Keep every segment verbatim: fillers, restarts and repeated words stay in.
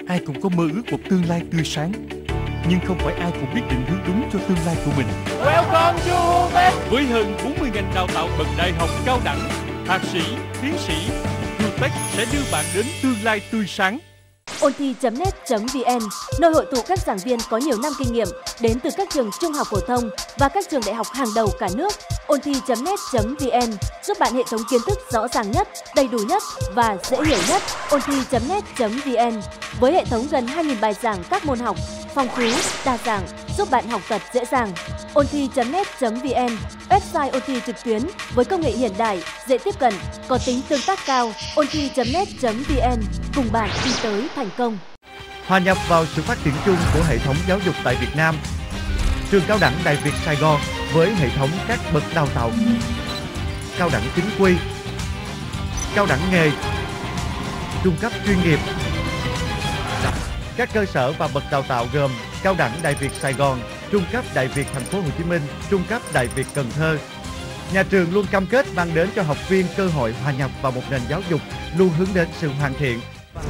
ai cũng có mơ ước một tương lai tươi sáng, nhưng không phải ai cũng biết định hướng đúng cho tương lai của mình. Welcome to Hutech. Với hơn bốn mươi ngành đào tạo bậc đại học cao đẳng, thạc sĩ, tiến sĩ, Hutech sẽ đưa bạn đến tương lai tươi sáng. ôn thi chấm net chấm vn, nơi hội tụ các giảng viên có nhiều năm kinh nghiệm đến từ các trường trung học phổ thông và các trường đại học hàng đầu cả nước. ôn thi chấm net chấm vn giúp bạn hệ thống kiến thức rõ ràng nhất, đầy đủ nhất và dễ hiểu nhất. ôn thi chấm net chấm vn với hệ thống gần hai nghìn bài giảng các môn học, phong phú, đa dạng, giúp bạn học tập dễ dàng. ôn thi chấm net chấm vn, website ôn thi trực tuyến với công nghệ hiện đại, dễ tiếp cận, có tính tương tác cao. ôn thi chấm net chấm vn cùng bạn đi tới thành công. Hòa nhập vào sự phát triển chung của hệ thống giáo dục tại Việt Nam. Trường Cao đẳng Đại Việt Sài Gòn với hệ thống các bậc đào tạo: cao đẳng chính quy, cao đẳng nghề, trung cấp chuyên nghiệp. Các cơ sở và bậc đào tạo gồm Cao đẳng Đại Việt Sài Gòn, Trung cấp Đại Việt Thành phố Hồ Chí Minh, Trung cấp Đại Việt Cần Thơ. Nhà trường luôn cam kết mang đến cho học viên cơ hội hòa nhập vào một nền giáo dục luôn hướng đến sự hoàn thiện.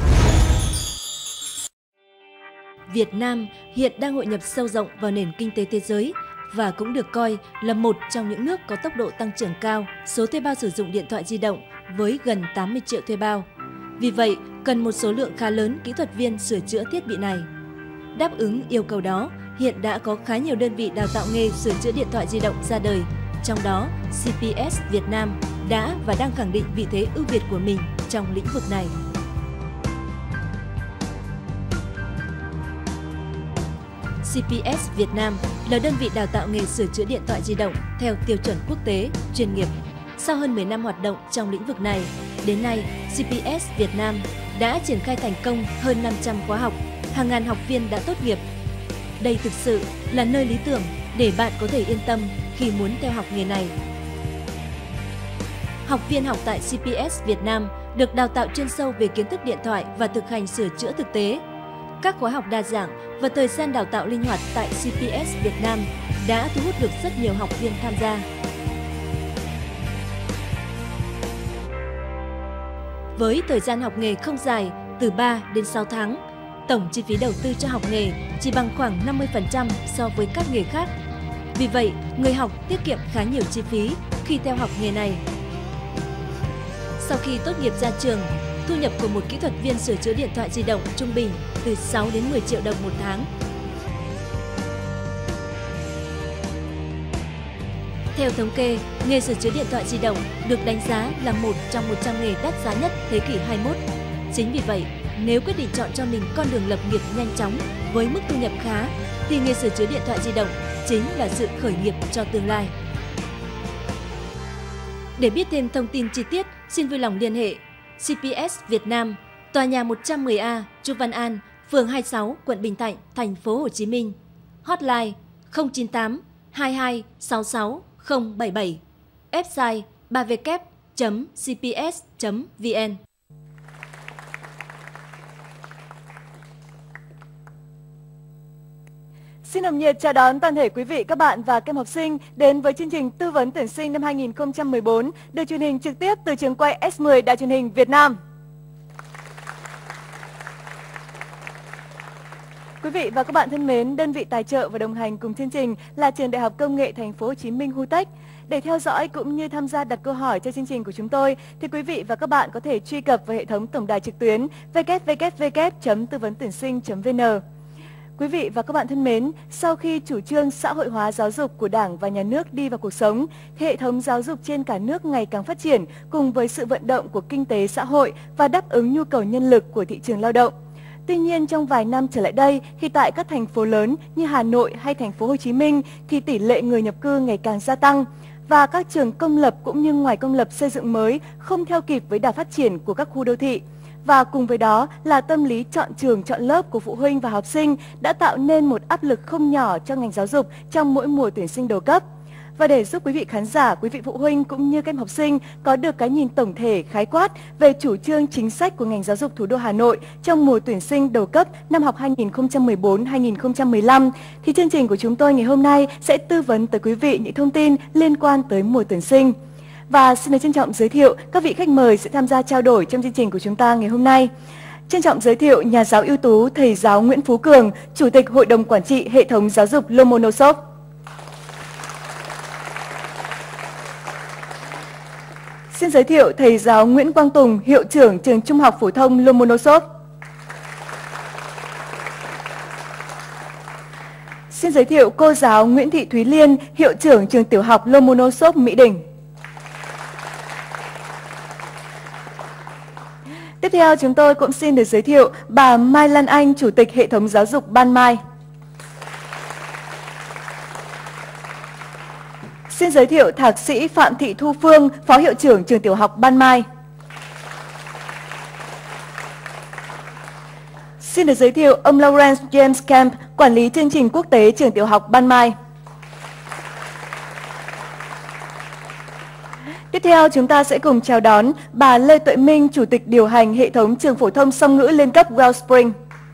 Việt Nam hiện đang hội nhập sâu rộng vào nền kinh tế thế giới và cũng được coi là một trong những nước có tốc độ tăng trưởng cao số thuê bao sử dụng điện thoại di động với gần tám mươi triệu thuê bao. Vì vậy, cần một số lượng khá lớn kỹ thuật viên sửa chữa thiết bị này. Đáp ứng yêu cầu đó, hiện đã có khá nhiều đơn vị đào tạo nghề sửa chữa điện thoại di động ra đời. Trong đó, xê pê ét Việt Nam đã và đang khẳng định vị thế ưu việt của mình trong lĩnh vực này. xê pê ét Việt Nam là đơn vị đào tạo nghề sửa chữa điện thoại di động theo tiêu chuẩn quốc tế, chuyên nghiệp. Sau hơn mười năm hoạt động trong lĩnh vực này, đến nay xê pê ét Việt Nam đã triển khai thành công hơn năm trăm khóa học, hàng ngàn học viên đã tốt nghiệp. Đây thực sự là nơi lý tưởng để bạn có thể yên tâm khi muốn theo học nghề này. Học viên học tại xê pê ét Việt Nam được đào tạo chuyên sâu về kiến thức điện thoại và thực hành sửa chữa thực tế. Các khóa học đa dạng và thời gian đào tạo linh hoạt tại xê pê ét Việt Nam đã thu hút được rất nhiều học viên tham gia. Với thời gian học nghề không dài, từ ba đến sáu tháng, tổng chi phí đầu tư cho học nghề chỉ bằng khoảng năm mươi phần trăm so với các nghề khác. Vì vậy, người học tiết kiệm khá nhiều chi phí khi theo học nghề này. Sau khi tốt nghiệp ra trường, thu nhập của một kỹ thuật viên sửa chữa điện thoại di động trung bình từ sáu đến mười triệu đồng một tháng. Theo thống kê, nghề sửa chữa điện thoại di động được đánh giá là một trong một trăm nghề đắt giá nhất thế kỷ hai mươi mốt. Chính vì vậy, nếu quyết định chọn cho mình con đường lập nghiệp nhanh chóng với mức thu nhập khá, thì nghề sửa chữa điện thoại di động chính là sự khởi nghiệp cho tương lai. Để biết thêm thông tin chi tiết, xin vui lòng liên hệ xê pê ét Việt Nam, tòa nhà một trăm mười A, Chu Văn An, phường hai mươi sáu, quận Bình Thạnh, thành phố Hồ Chí Minh. Hotline không chín tám hai hai sáu sáu không bảy bảy. Website ba w chấm c p s chấm v n. Xin nồng nhiệt chào đón toàn thể quý vị, các bạn và các em học sinh đến với chương trình tư vấn tuyển sinh năm hai nghìn không trăm mười bốn được truyền hình trực tiếp từ trường quay S mười Đài Truyền hình Việt Nam. Quý vị và các bạn thân mến, đơn vị tài trợ và đồng hành cùng chương trình là Trường Đại học Công nghệ Thành phố Hồ Chí Minh Hutech. Để theo dõi cũng như tham gia đặt câu hỏi cho chương trình của chúng tôi thì quý vị và các bạn có thể truy cập vào hệ thống tổng đài trực tuyến w w w chấm tư vấn tuyển sinh chấm v n. Quý vị và các bạn thân mến, sau khi chủ trương xã hội hóa giáo dục của Đảng và Nhà nước đi vào cuộc sống, thì hệ thống giáo dục trên cả nước ngày càng phát triển cùng với sự vận động của kinh tế xã hội và đáp ứng nhu cầu nhân lực của thị trường lao động. Tuy nhiên, trong vài năm trở lại đây, thì tại các thành phố lớn như Hà Nội hay thành phố Hồ Chí Minh thì tỷ lệ người nhập cư ngày càng gia tăng và các trường công lập cũng như ngoài công lập xây dựng mới không theo kịp với đà phát triển của các khu đô thị. Và cùng với đó là tâm lý chọn trường chọn lớp của phụ huynh và học sinh đã tạo nên một áp lực không nhỏ cho ngành giáo dục trong mỗi mùa tuyển sinh đầu cấp. Và để giúp quý vị khán giả, quý vị phụ huynh cũng như các em học sinh có được cái nhìn tổng thể khái quát về chủ trương chính sách của ngành giáo dục thủ đô Hà Nội trong mùa tuyển sinh đầu cấp năm học hai nghìn không trăm mười bốn hai nghìn không trăm mười lăm, thì chương trình của chúng tôi ngày hôm nay sẽ tư vấn tới quý vị những thông tin liên quan tới mùa tuyển sinh. Và xin được trân trọng giới thiệu các vị khách mời sẽ tham gia trao đổi trong chương trình của chúng ta ngày hôm nay. Trân trọng giới thiệu nhà giáo ưu tú thầy giáo Nguyễn Phú Cường, Chủ tịch Hội đồng Quản trị Hệ thống Giáo dục Lomonosov. Xin giới thiệu thầy giáo Nguyễn Quang Tùng, Hiệu trưởng Trường Trung học Phổ thông Lomonosov. Xin giới thiệu cô giáo Nguyễn Thị Thúy Liên, Hiệu trưởng Trường Tiểu học Lomonosov Mỹ Đình. Tiếp theo chúng tôi cũng xin được giới thiệu bà Mai Lan Anh, Chủ tịch Hệ thống Giáo dục Ban Mai. Xin giới thiệu Thạc sĩ Phạm Thị Thu Phương, Phó Hiệu trưởng Trường Tiểu học Ban Mai. Xin được giới thiệu ông Lawrence James Camp, Quản lý chương trình quốc tế Trường Tiểu học Ban Mai. Tiếp theo chúng ta sẽ cùng chào đón bà Lê Tuệ Minh, Chủ tịch điều hành hệ thống trường phổ thông song ngữ lên cấp Wellspring.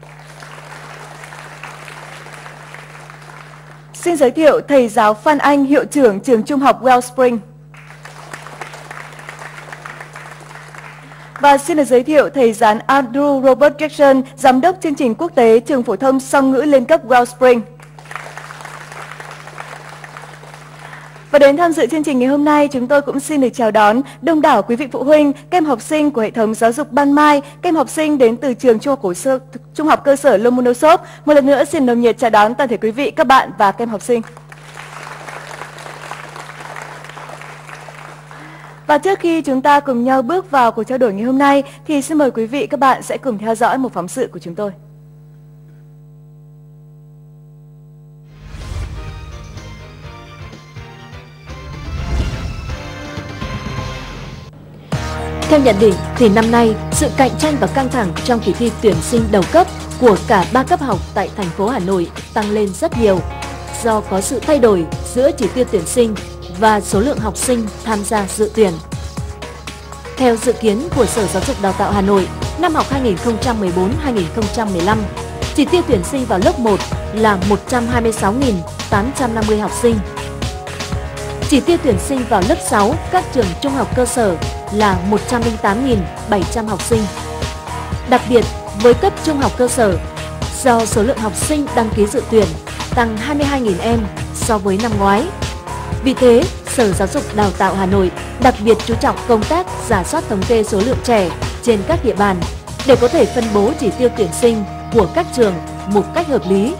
Xin giới thiệu thầy giáo Phan Anh, Hiệu trưởng Trường Trung học Wellspring. Và xin được giới thiệu thầy giáo Andrew Robert Jackson, Giám đốc chương trình quốc tế Trường phổ thông song ngữ lên cấp Wellspring. Và đến tham dự chương trình ngày hôm nay, chúng tôi cũng xin được chào đón đông đảo quý vị phụ huynh, các em học sinh của hệ thống giáo dục Ban Mai, các em học sinh đến từ trường trung học cơ sở, trung học cơ sở Lomonosov. Một lần nữa xin nồng nhiệt chào đón toàn thể quý vị, các bạn và các em học sinh. Và trước khi chúng ta cùng nhau bước vào cuộc trao đổi ngày hôm nay, thì xin mời quý vị các bạn sẽ cùng theo dõi một phóng sự của chúng tôi. Theo nhận định thì năm nay, sự cạnh tranh và căng thẳng trong kỳ thi tuyển sinh đầu cấp của cả ba cấp học tại thành phố Hà Nội tăng lên rất nhiều do có sự thay đổi giữa chỉ tiêu tuyển sinh và số lượng học sinh tham gia dự tuyển. Theo dự kiến của Sở Giáo dục Đào tạo Hà Nội, năm học hai nghìn không trăm mười bốn hai nghìn không trăm mười lăm, chỉ tiêu tuyển sinh vào lớp một là một trăm hai mươi sáu nghìn tám trăm năm mươi học sinh. Chỉ tiêu tuyển sinh vào lớp sáu các trường trung học cơ sở là một trăm lẻ tám nghìn bảy trăm học sinh. Đặc biệt, với cấp trung học cơ sở, do số lượng học sinh đăng ký dự tuyển tăng hai mươi hai nghìn em so với năm ngoái. Vì thế, Sở Giáo dục Đào tạo Hà Nội đặc biệt chú trọng công tác rà soát thống kê số lượng trẻ trên các địa bàn để có thể phân bố chỉ tiêu tuyển sinh của các trường một cách hợp lý.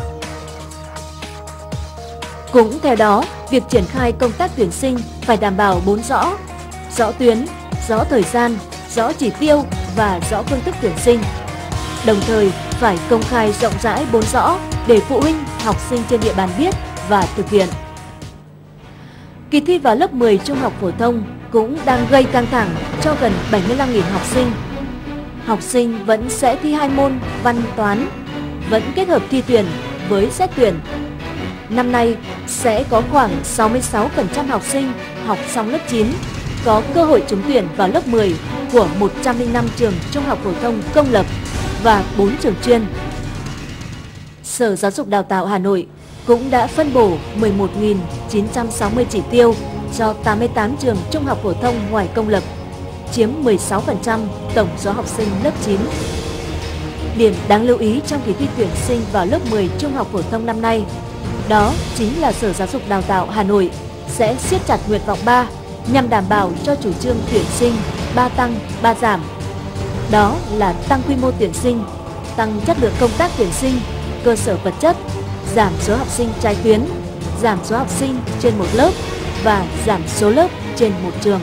Cũng theo đó, việc triển khai công tác tuyển sinh phải đảm bảo bốn rõ: rõ tuyến, rõ thời gian, rõ chỉ tiêu và rõ phương thức tuyển sinh. Đồng thời phải công khai rộng rãi bốn rõ để phụ huynh, học sinh trên địa bàn biết và thực hiện. Kỳ thi vào lớp mười trung học phổ thông cũng đang gây căng thẳng cho gần bảy mươi lăm nghìn học sinh. Học sinh vẫn sẽ thi hai môn văn, toán, vẫn kết hợp thi tuyển với xét tuyển. Năm nay sẽ có khoảng sáu mươi sáu phần trăm học sinh học xong lớp chín có cơ hội trúng tuyển vào lớp mười của một trăm lẻ năm trường trung học phổ thông công lập và bốn trường chuyên. Sở Giáo dục Đào tạo Hà Nội cũng đã phân bổ mười một nghìn chín trăm sáu mươi chỉ tiêu cho tám mươi tám trường trung học phổ thông ngoài công lập, chiếm mười sáu phần trăm tổng số học sinh lớp chín. Điểm đáng lưu ý trong kỳ thi tuyển sinh vào lớp mười trung học phổ thông năm nay, đó chính là Sở Giáo dục Đào tạo Hà Nội sẽ siết chặt nguyện vọng ba nhằm đảm bảo cho chủ trương tuyển sinh ba tăng, ba giảm. Đó là tăng quy mô tuyển sinh, tăng chất lượng công tác tuyển sinh, cơ sở vật chất, giảm số học sinh trái tuyến, giảm số học sinh trên một lớp và giảm số lớp trên một trường.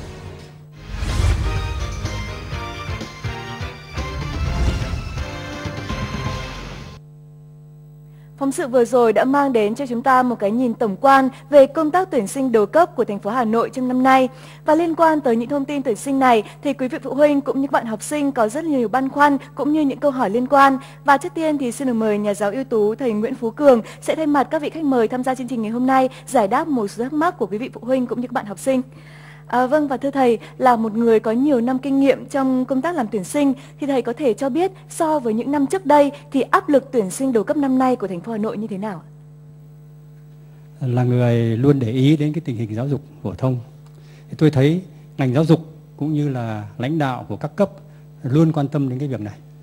Phóng sự vừa rồi đã mang đến cho chúng ta một cái nhìn tổng quan về công tác tuyển sinh đầu cấp của thành phố Hà Nội trong năm nay. Và liên quan tới những thông tin tuyển sinh này thì quý vị phụ huynh cũng như các bạn học sinh có rất nhiều băn khoăn cũng như những câu hỏi liên quan. Và trước tiên thì xin được mời nhà giáo ưu tú thầy Nguyễn Phú Cường sẽ thay mặt các vị khách mời tham gia chương trình ngày hôm nay giải đáp một số thắc mắc của quý vị phụ huynh cũng như các bạn học sinh. À, vâng, và thưa thầy, là một người có nhiều năm kinh nghiệm trong công tác làm tuyển sinh thì thầy có thể cho biết so với những năm trước đây thì áp lực tuyển sinh đầu cấp năm nay của thành phố Hà Nội như thế nào? Là người luôn để ý đến cái tình hình giáo dục phổ thông thì tôi thấy ngành giáo dục cũng như là lãnh đạo của các cấp luôn quan tâm đến cái việc này.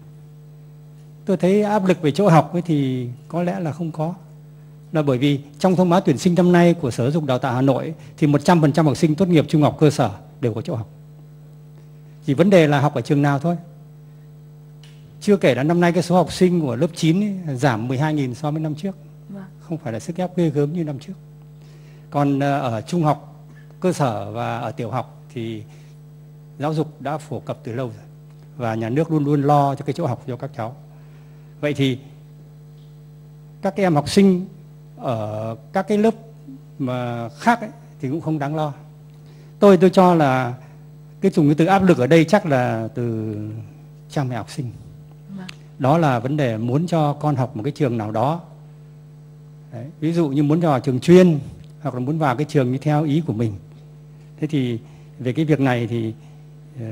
tôi thấy áp lực về chỗ học ấy thì có lẽ là không có. Là bởi vì trong thông báo tuyển sinh năm nay của Sở Giáo dục Đào tạo Hà Nội thì một trăm phần trăm học sinh tốt nghiệp trung học cơ sở đều có chỗ học. Chỉ vấn đề là học ở trường nào thôi. Chưa kể là năm nay cái số học sinh của lớp chín ấy, giảm mười hai nghìn so với năm trước. Không phải là sức ép ghê gớm như năm trước. Còn ở trung học cơ sở và ở tiểu học thì giáo dục đã phổ cập từ lâu rồi. Và nhà nước luôn luôn lo cho cái chỗ học cho các cháu. Vậy thì các em học sinh ở các cái lớp mà khác ấy, thì cũng không đáng lo. Tôi tôi cho là cái dùng cái từ áp lực ở đây chắc là từ cha mẹ học sinh. Đó là vấn đề muốn cho con học một cái trường nào đó. Đấy, ví dụ như muốn vào trường chuyên hoặc là muốn vào cái trường như theo ý của mình. Thế thì về cái việc này thì uh,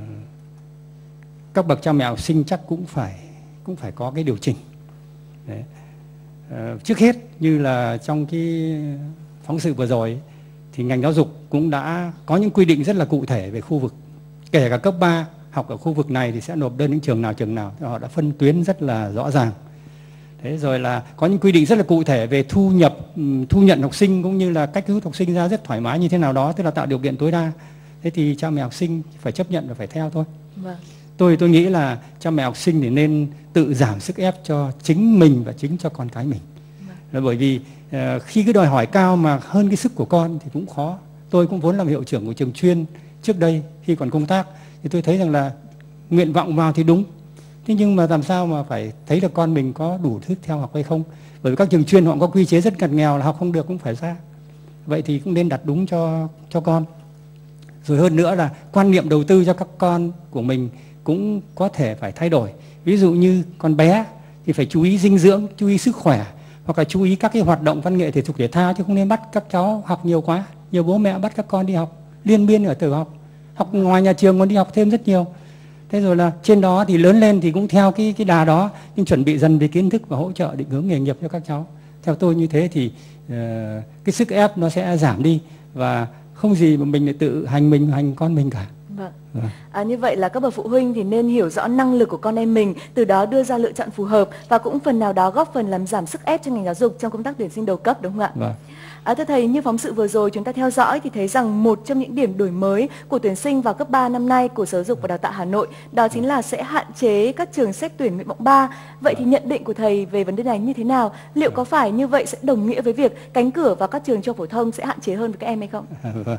các bậc cha mẹ học sinh chắc cũng phải cũng phải có cái điều chỉnh. Đấy. Uh, trước hết như là trong cái phóng sự vừa rồi thì ngành giáo dục cũng đã có những quy định rất là cụ thể về khu vực. Kể cả cấp ba học ở khu vực này thì sẽ nộp đơn những trường nào trường nào, họ đã phân tuyến rất là rõ ràng. Thế rồi là có những quy định rất là cụ thể về thu nhập, thu nhận học sinh cũng như là cách rút học sinh ra rất thoải mái như thế nào đó, tức là tạo điều kiện tối đa. Thế thì cha mẹ học sinh phải chấp nhận và phải theo thôi. Vâng. Tôi tôi nghĩ là cha mẹ học sinh thì nên tự giảm sức ép cho chính mình và chính cho con cái mình. Vâng. Là bởi vì uh, khi cái đòi hỏi cao mà hơn cái sức của con thì cũng khó. Tôi cũng vốn làm hiệu trưởng của trường chuyên trước đây khi còn công tác thì tôi thấy rằng là nguyện vọng vào thì đúng. Thế nhưng mà làm sao mà phải thấy được con mình có đủ thức theo học hay không? Bởi vì các trường chuyên họ có quy chế rất ngặt nghèo là học không được cũng phải ra. Vậy thì cũng nên đặt đúng cho cho con. Rồi hơn nữa là quan niệm đầu tư cho các con của mình cũng có thể phải thay đổi. Ví dụ như con bé thì phải chú ý dinh dưỡng, chú ý sức khỏe, hoặc là chú ý các cái hoạt động văn nghệ thể dục thể thao, chứ không nên bắt các cháu học nhiều quá. Nhiều bố mẹ bắt các con đi học liên miên ở tiểu học, học ngoài nhà trường còn đi học thêm rất nhiều. Thế rồi là trên đó thì lớn lên thì cũng theo cái cái đà đó, nhưng chuẩn bị dần về kiến thức và hỗ trợ định hướng nghề nghiệp cho các cháu. Theo tôi như thế thì uh, cái sức ép nó sẽ giảm đi và không gì mà mình lại tự hành mình hành con mình cả. Vâng. Vâng. À, như vậy là các bậc phụ huynh thì nên hiểu rõ năng lực của con em mình, từ đó đưa ra lựa chọn phù hợp và cũng phần nào đó góp phần làm giảm sức ép cho ngành giáo dục trong công tác tuyển sinh đầu cấp, đúng không ạ? Vâng. À, thưa thầy, như phóng sự vừa rồi chúng ta theo dõi thì thấy rằng một trong những điểm đổi mới của tuyển sinh vào cấp ba năm nay của Sở Giáo dục và Đào tạo Hà Nội đó chính là sẽ hạn chế các trường xét tuyển nguyện vọng ba. Vậy thì nhận định của thầy về vấn đề này như thế nào? Liệu có phải như vậy sẽ đồng nghĩa với việc cánh cửa vào các trường trung học phổ thông sẽ hạn chế hơn với các em hay không? Vâng.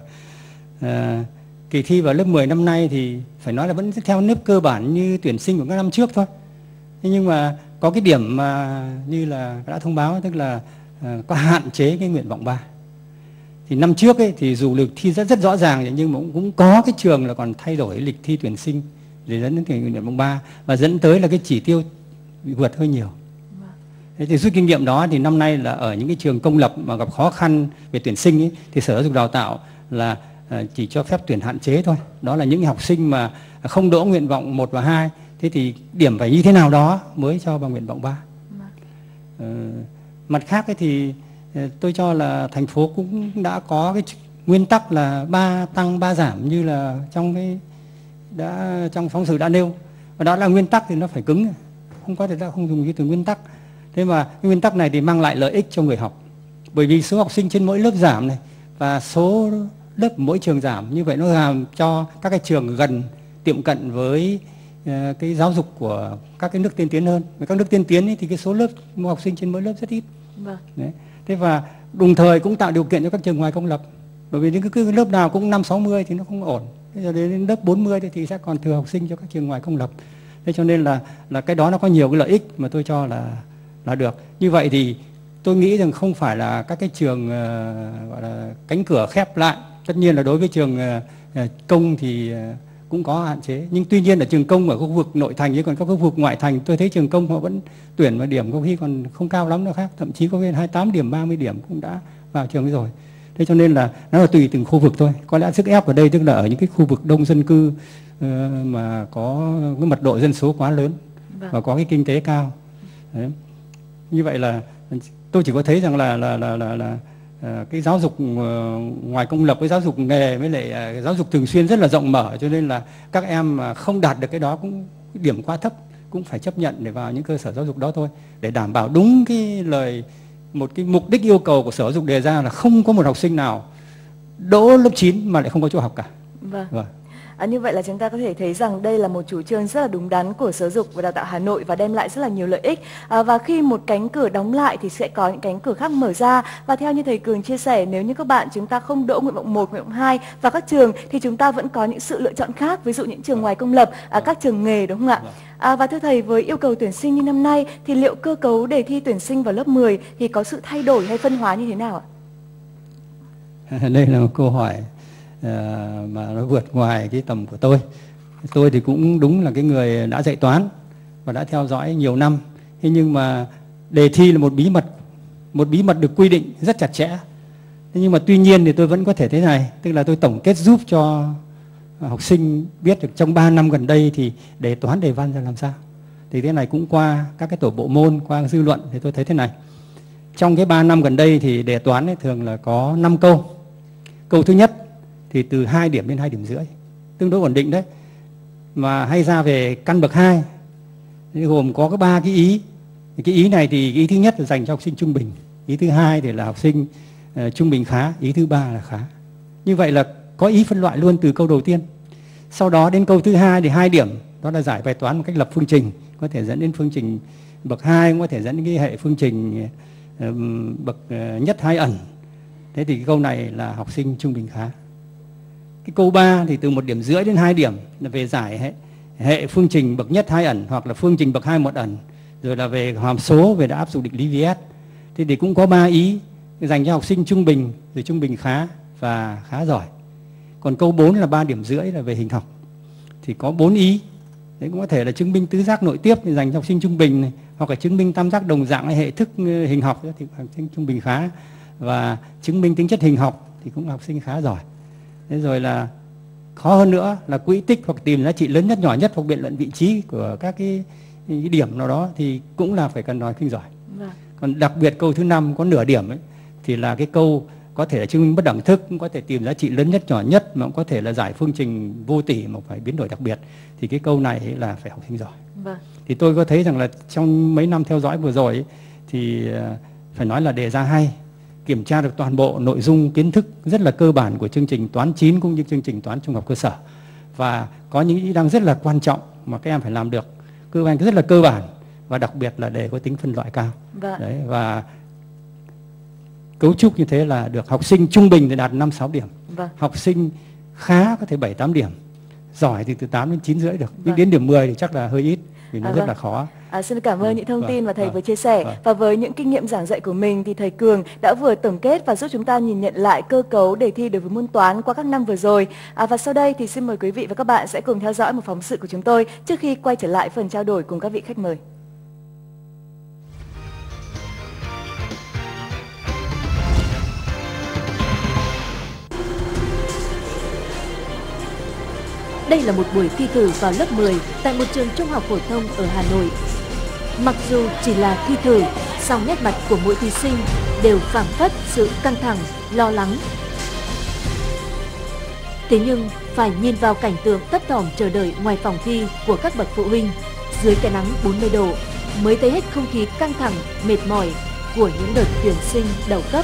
À, kỳ thi vào lớp mười năm nay thì phải nói là vẫn theo nếp cơ bản như tuyển sinh của các năm trước thôi. Thế nhưng mà có cái điểm mà như là đã thông báo, tức là uh, có hạn chế cái nguyện vọng ba. Thì năm trước ấy, thì dù lịch thi rất rất rõ ràng nhưng mà cũng, cũng có cái trường là còn thay đổi lịch thi tuyển sinh để dẫn đến cái nguyện vọng ba và dẫn tới là cái chỉ tiêu bị vượt hơi nhiều. Thế thì rút kinh nghiệm đó thì năm nay là ở những cái trường công lập mà gặp khó khăn về tuyển sinh ấy, thì Sở Giáo dục Đào tạo là chỉ cho phép tuyển hạn chế thôi. Đó là những học sinh mà không đỗ nguyện vọng một và hai. Thế thì điểm phải như thế nào đó mới cho vào nguyện vọng ba. Ờ, mặt khác ấy thì tôi cho là thành phố cũng đã có cái nguyên tắc là ba tăng ba giảm như là trong cái đã trong phóng sự đã nêu. Và đó là nguyên tắc thì nó phải cứng, không có thể ta không dùng cái từ nguyên tắc. Thế mà cái nguyên tắc này thì mang lại lợi ích cho người học. Bởi vì số học sinh trên mỗi lớp giảm này và số lớp mỗi trường giảm, như vậy nó làm cho các cái trường gần tiệm cận với uh, cái giáo dục của các cái nước tiên tiến hơn. Với các nước tiên tiến ấy, thì cái số lớp học sinh trên mỗi lớp rất ít. Vâng. Đấy. Thế và đồng thời cũng tạo điều kiện cho các trường ngoài công lập. Bởi vì những cái, cái lớp nào cũng năm sáu mươi thì nó không ổn. Thế giờ đến lớp bốn mươi thì sẽ còn thừa học sinh cho các trường ngoài công lập. Thế cho nên là là cái đó nó có nhiều cái lợi ích mà tôi cho là là được. Như vậy thì tôi nghĩ rằng không phải là các cái trường uh, gọi là cánh cửa khép lại. Tất nhiên là đối với trường uh, công thì uh, cũng có hạn chế. Nhưng tuy nhiên ở trường công ở khu vực nội thành chứ còn các khu vực ngoại thành tôi thấy trường công họ vẫn tuyển vào điểm có khi còn không cao lắm đâu khác. Thậm chí có bên hai mươi tám điểm, ba mươi điểm cũng đã vào trường rồi. Thế cho nên là nó là tùy từng khu vực thôi. Có lẽ sức ép ở đây tức là ở những cái khu vực đông dân cư uh, mà có cái mật độ dân số quá lớn vâng. và có cái kinh tế cao. Đấy. Như vậy là tôi chỉ có thấy rằng là là là là, là uh, cái giáo dục uh, ngoài công lập với giáo dục nghề với lại uh, giáo dục thường xuyên rất là rộng mở, cho nên là các em mà không đạt được cái đó cũng điểm quá thấp. cũng phải chấp nhận để vào những cơ sở giáo dục đó thôi, để đảm bảo đúng cái lời, một cái mục đích yêu cầu của Sở Giáo dục đề ra là không có một học sinh nào đỗ lớp chín mà lại không có chỗ học cả. Vâng. Vâng. À, như vậy là chúng ta có thể thấy rằng đây là một chủ trương rất là đúng đắn của Sở Giáo dục và Đào tạo Hà Nội và đem lại rất là nhiều lợi ích. À, và khi một cánh cửa đóng lại thì sẽ có những cánh cửa khác mở ra. Và theo như thầy Cường chia sẻ, nếu như các bạn chúng ta không đỗ nguyện vọng một, nguyện vọng hai và các trường thì chúng ta vẫn có những sự lựa chọn khác, ví dụ những trường ngoài công lập, à, các trường nghề, đúng không ạ? À, và thưa thầy, với yêu cầu tuyển sinh như năm nay thì liệu cơ cấu đề thi tuyển sinh vào lớp mười thì có sự thay đổi hay phân hóa như thế nào ạ? Đây là một câu hỏi uh, mà nó vượt ngoài cái tầm của tôi. Tôi thì cũng đúng là cái người đã dạy toán và đã theo dõi nhiều năm. Thế nhưng mà đề thi là một bí mật, một bí mật được quy định rất chặt chẽ. Thế nhưng mà tuy nhiên thì tôi vẫn có thể thế này, tức là tôi tổng kết giúp cho học sinh biết được trong ba năm gần đây thì đề toán đề văn ra làm sao. Thì thế này cũng qua các cái tổ bộ môn, qua dư luận thì tôi thấy thế này. Trong cái ba năm gần đây thì đề toán ấy thường là có năm câu. Câu thứ nhất thì từ hai điểm đến hai điểm rưỡi, tương đối ổn định đấy. Mà hay ra về căn bậc hai thì gồm có cái ba cái ý. Cái ý này thì ý thứ nhất là dành cho học sinh trung bình, ý thứ hai thì là học sinh uh, trung bình khá, ý thứ ba là khá. Như vậy là có ý phân loại luôn từ câu đầu tiên. Sau đó đến câu thứ hai thì hai điểm, đó là giải bài toán một cách lập phương trình, có thể dẫn đến phương trình bậc hai, cũng có thể dẫn đến cái hệ phương trình uh, bậc uh, nhất hai ẩn. Thế thì cái câu này là học sinh trung bình khá. Cái câu ba thì từ một điểm rưỡi đến hai điểm là về giải hệ, hệ phương trình bậc nhất hai ẩn hoặc là phương trình bậc hai một ẩn, rồi là về hàm số, về đã áp dụng định lý vê ét. Thế thì cũng có ba ý dành cho học sinh trung bình, rồi trung bình khá và khá giỏi. Còn câu bốn là ba điểm rưỡi là về hình học, thì có bốn ý. Đấy cũng có thể là chứng minh tứ giác nội tiếp thì dành cho học sinh trung bình này, hoặc là chứng minh tam giác đồng dạng hay hệ thức hình học thì học sinh trung bình khá, và chứng minh tính chất hình học thì cũng là học sinh khá giỏi. Thế rồi là khó hơn nữa là quỹ tích hoặc tìm giá trị lớn nhất, nhỏ nhất hoặc biện luận vị trí của các cái, cái điểm nào đó thì cũng là phải cần nói kinh giỏi. Vâng. Còn đặc biệt câu thứ năm có nửa điểm ấy, thì là cái câu có thể là chứng minh bất đẳng thức, cũng có thể tìm giá trị lớn nhất, nhỏ nhất, mà cũng có thể là giải phương trình vô tỷ mà phải biến đổi đặc biệt. Thì cái câu này ấy là phải học sinh giỏi. Vâng. Thì tôi có thấy rằng là trong mấy năm theo dõi vừa rồi ấy, thì phải nói là đề ra hay, kiểm tra được toàn bộ nội dung kiến thức rất là cơ bản của chương trình toán chín cũng như chương trình toán trung học cơ sở. Và có những ý đang rất là quan trọng mà các em phải làm được, cơ bản rất là cơ bản, và đặc biệt là đề có tính phân loại cao. Vâng. Đấy, và cấu trúc như thế là được học sinh trung bình thì đạt năm sáu điểm. Vâng. Học sinh khá có thể bảy tám điểm, giỏi thì từ tám đến chín rưỡi được. Vâng. Nhưng đến điểm mười thì chắc là hơi ít vì nó à, rất vâng. là khó. À, xin cảm ơn ừ, những thông tin vâng, mà thầy vâng, vừa chia sẻ. Vâng. Và với những kinh nghiệm giảng dạy của mình thì thầy Cường đã vừa tổng kết và giúp chúng ta nhìn nhận lại cơ cấu đề thi đối với môn toán qua các năm vừa rồi. À, và sau đây thì xin mời quý vị và các bạn sẽ cùng theo dõi một phóng sự của chúng tôi trước khi quay trở lại phần trao đổi cùng các vị khách mời. Đây là một buổi thi thử vào lớp mười tại một trường trung học phổ thông ở Hà Nội. Mặc dù chỉ là thi thử, song nét mặt của mỗi thí sinh đều phảng phất sự căng thẳng, lo lắng. Thế nhưng phải nhìn vào cảnh tượng thấp thỏm chờ đợi ngoài phòng thi của các bậc phụ huynh dưới cái nắng bốn mươi độ mới thấy hết không khí căng thẳng, mệt mỏi của những đợt tuyển sinh đầu cấp.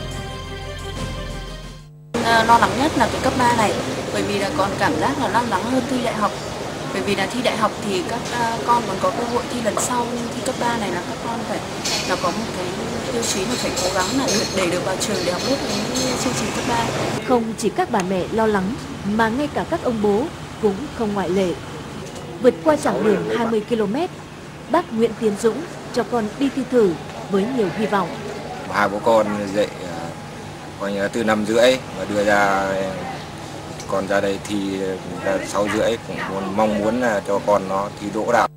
À, lo lắng nhất là cái cấp ba này, bởi vì là còn cảm giác là lo lắng hơn thi đại học. Bởi vì là thi đại học thì các uh, con còn có cơ hội thi lần sau, nhưng thi cấp ba này là các con phải là có một cái tiêu chí mà phải cố gắng là để, để được vào trường để học lớp với chương trình cấp ba. Không chỉ các bà mẹ lo lắng mà ngay cả các ông bố cũng không ngoại lệ. Vượt qua chặng đường hai mươi ki lô mét, bác Nguyễn Tiến Dũng cho con đi thi thử với nhiều hy vọng. Hai bố con dậy coi như là từ năm rưỡi và đưa ra con ra đây thì là sáu rưỡi, cũng muốn, mong muốn là cho con nó thi đỗ đạo.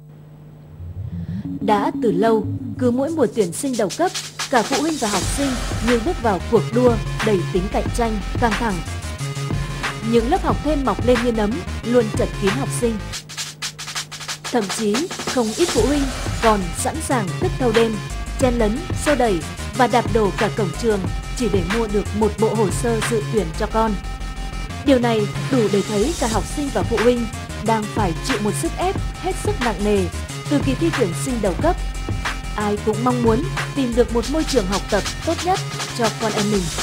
Đã từ lâu, cứ mỗi mùa tuyển sinh đầu cấp, cả phụ huynh và học sinh như bước vào cuộc đua đầy tính cạnh tranh, căng thẳng. Những lớp học thêm mọc lên như nấm, luôn chật kín học sinh. Thậm chí, không ít phụ huynh còn sẵn sàng thức thâu đêm, chen lấn, xô đẩy và đạp đổ cả cổng trường chỉ để mua được một bộ hồ sơ dự tuyển cho con. Điều này đủ để thấy cả học sinh và phụ huynh đang phải chịu một sức ép hết sức nặng nề từ kỳ thi tuyển sinh đầu cấp. Ai cũng mong muốn tìm được một môi trường học tập tốt nhất cho con em mình.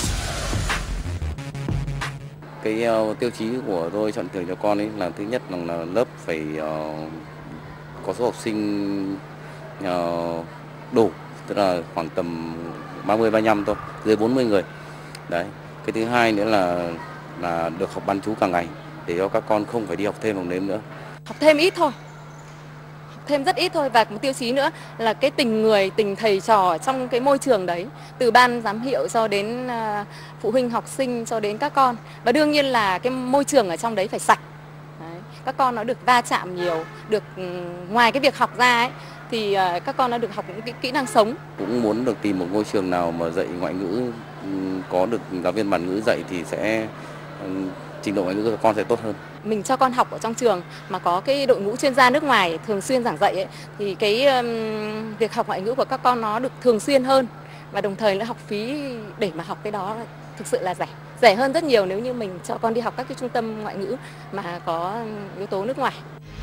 Cái uh, tiêu chí của tôi chọn trường cho con ấy là thứ nhất là, là lớp phải uh, có số học sinh uh, đủ, tức là khoảng tầm ba mươi ba mươi lăm thôi, dưới bốn mươi người. Đấy. Cái thứ hai nữa là là được học bán trú cả ngày để cho các con không phải đi học thêm học nếm nữa. Học thêm ít thôi. Học thêm rất ít thôi, và một tiêu chí nữa là cái tình người, tình thầy trò trong cái môi trường đấy, từ ban giám hiệu cho đến uh, phụ huynh học sinh cho đến các con. Và đương nhiên là cái môi trường ở trong đấy phải sạch. Đấy. Các con nó được va chạm nhiều, được um, ngoài cái việc học ra ấy thì uh, các con nó được học những cái kỹ năng sống. Cũng muốn được tìm một ngôi trường nào mà dạy ngoại ngữ, um, có được giáo viên bản ngữ dạy thì sẽ um, trình độ ngoại ngữ của các con sẽ tốt hơn. Mình cho con học ở trong trường mà có cái đội ngũ chuyên gia nước ngoài thường xuyên giảng dạy ấy, thì cái um, việc học ngoại ngữ của các con nó được thường xuyên hơn, và đồng thời là học phí để mà học cái đó thực sự là rẻ. Rẻ hơn rất nhiều nếu như mình cho con đi học các cái trung tâm ngoại ngữ mà có yếu tố nước ngoài.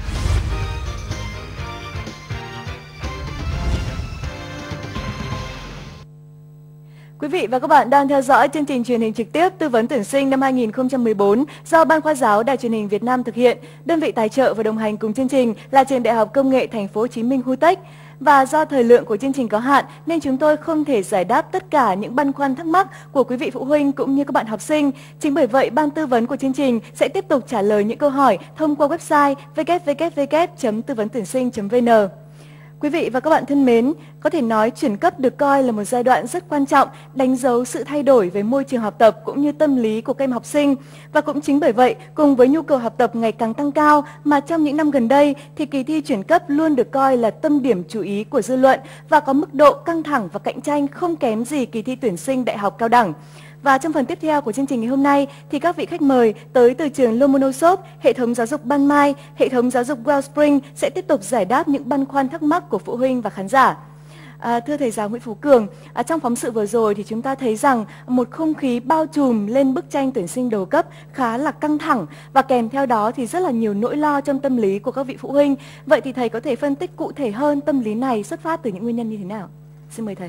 Quý vị và các bạn đang theo dõi chương trình truyền hình trực tiếp tư vấn tuyển sinh năm hai nghìn không trăm mười bốn do Ban Khoa giáo Đài Truyền hình Việt Nam thực hiện. Đơn vị tài trợ và đồng hành cùng chương trình là Trường Đại học Công nghệ Thành phố Hồ Chí Minh Hu Tech. Và do thời lượng của chương trình có hạn nên chúng tôi không thể giải đáp tất cả những băn khoăn thắc mắc của quý vị phụ huynh cũng như các bạn học sinh. Chính bởi vậy, ban tư vấn của chương trình sẽ tiếp tục trả lời những câu hỏi thông qua website w w w chấm tư vấn tuyển sinh chấm v n. Quý vị và các bạn thân mến, có thể nói chuyển cấp được coi là một giai đoạn rất quan trọng, đánh dấu sự thay đổi về môi trường học tập cũng như tâm lý của các em học sinh. Và cũng chính bởi vậy, cùng với nhu cầu học tập ngày càng tăng cao mà trong những năm gần đây thì kỳ thi chuyển cấp luôn được coi là tâm điểm chú ý của dư luận và có mức độ căng thẳng và cạnh tranh không kém gì kỳ thi tuyển sinh đại học cao đẳng. Và trong phần tiếp theo của chương trình ngày hôm nay thì các vị khách mời tới từ trường Lomonosov, hệ thống giáo dục Ban Mai, hệ thống giáo dục Wellspring sẽ tiếp tục giải đáp những băn khoăn thắc mắc của phụ huynh và khán giả. À, thưa thầy giáo Nguyễn Phú Cường, à, trong phóng sự vừa rồi thì chúng ta thấy rằng một không khí bao trùm lên bức tranh tuyển sinh đầu cấp khá là căng thẳng và kèm theo đó thì rất là nhiều nỗi lo trong tâm lý của các vị phụ huynh. Vậy thì thầy có thể phân tích cụ thể hơn tâm lý này xuất phát từ những nguyên nhân như thế nào? Xin mời thầy.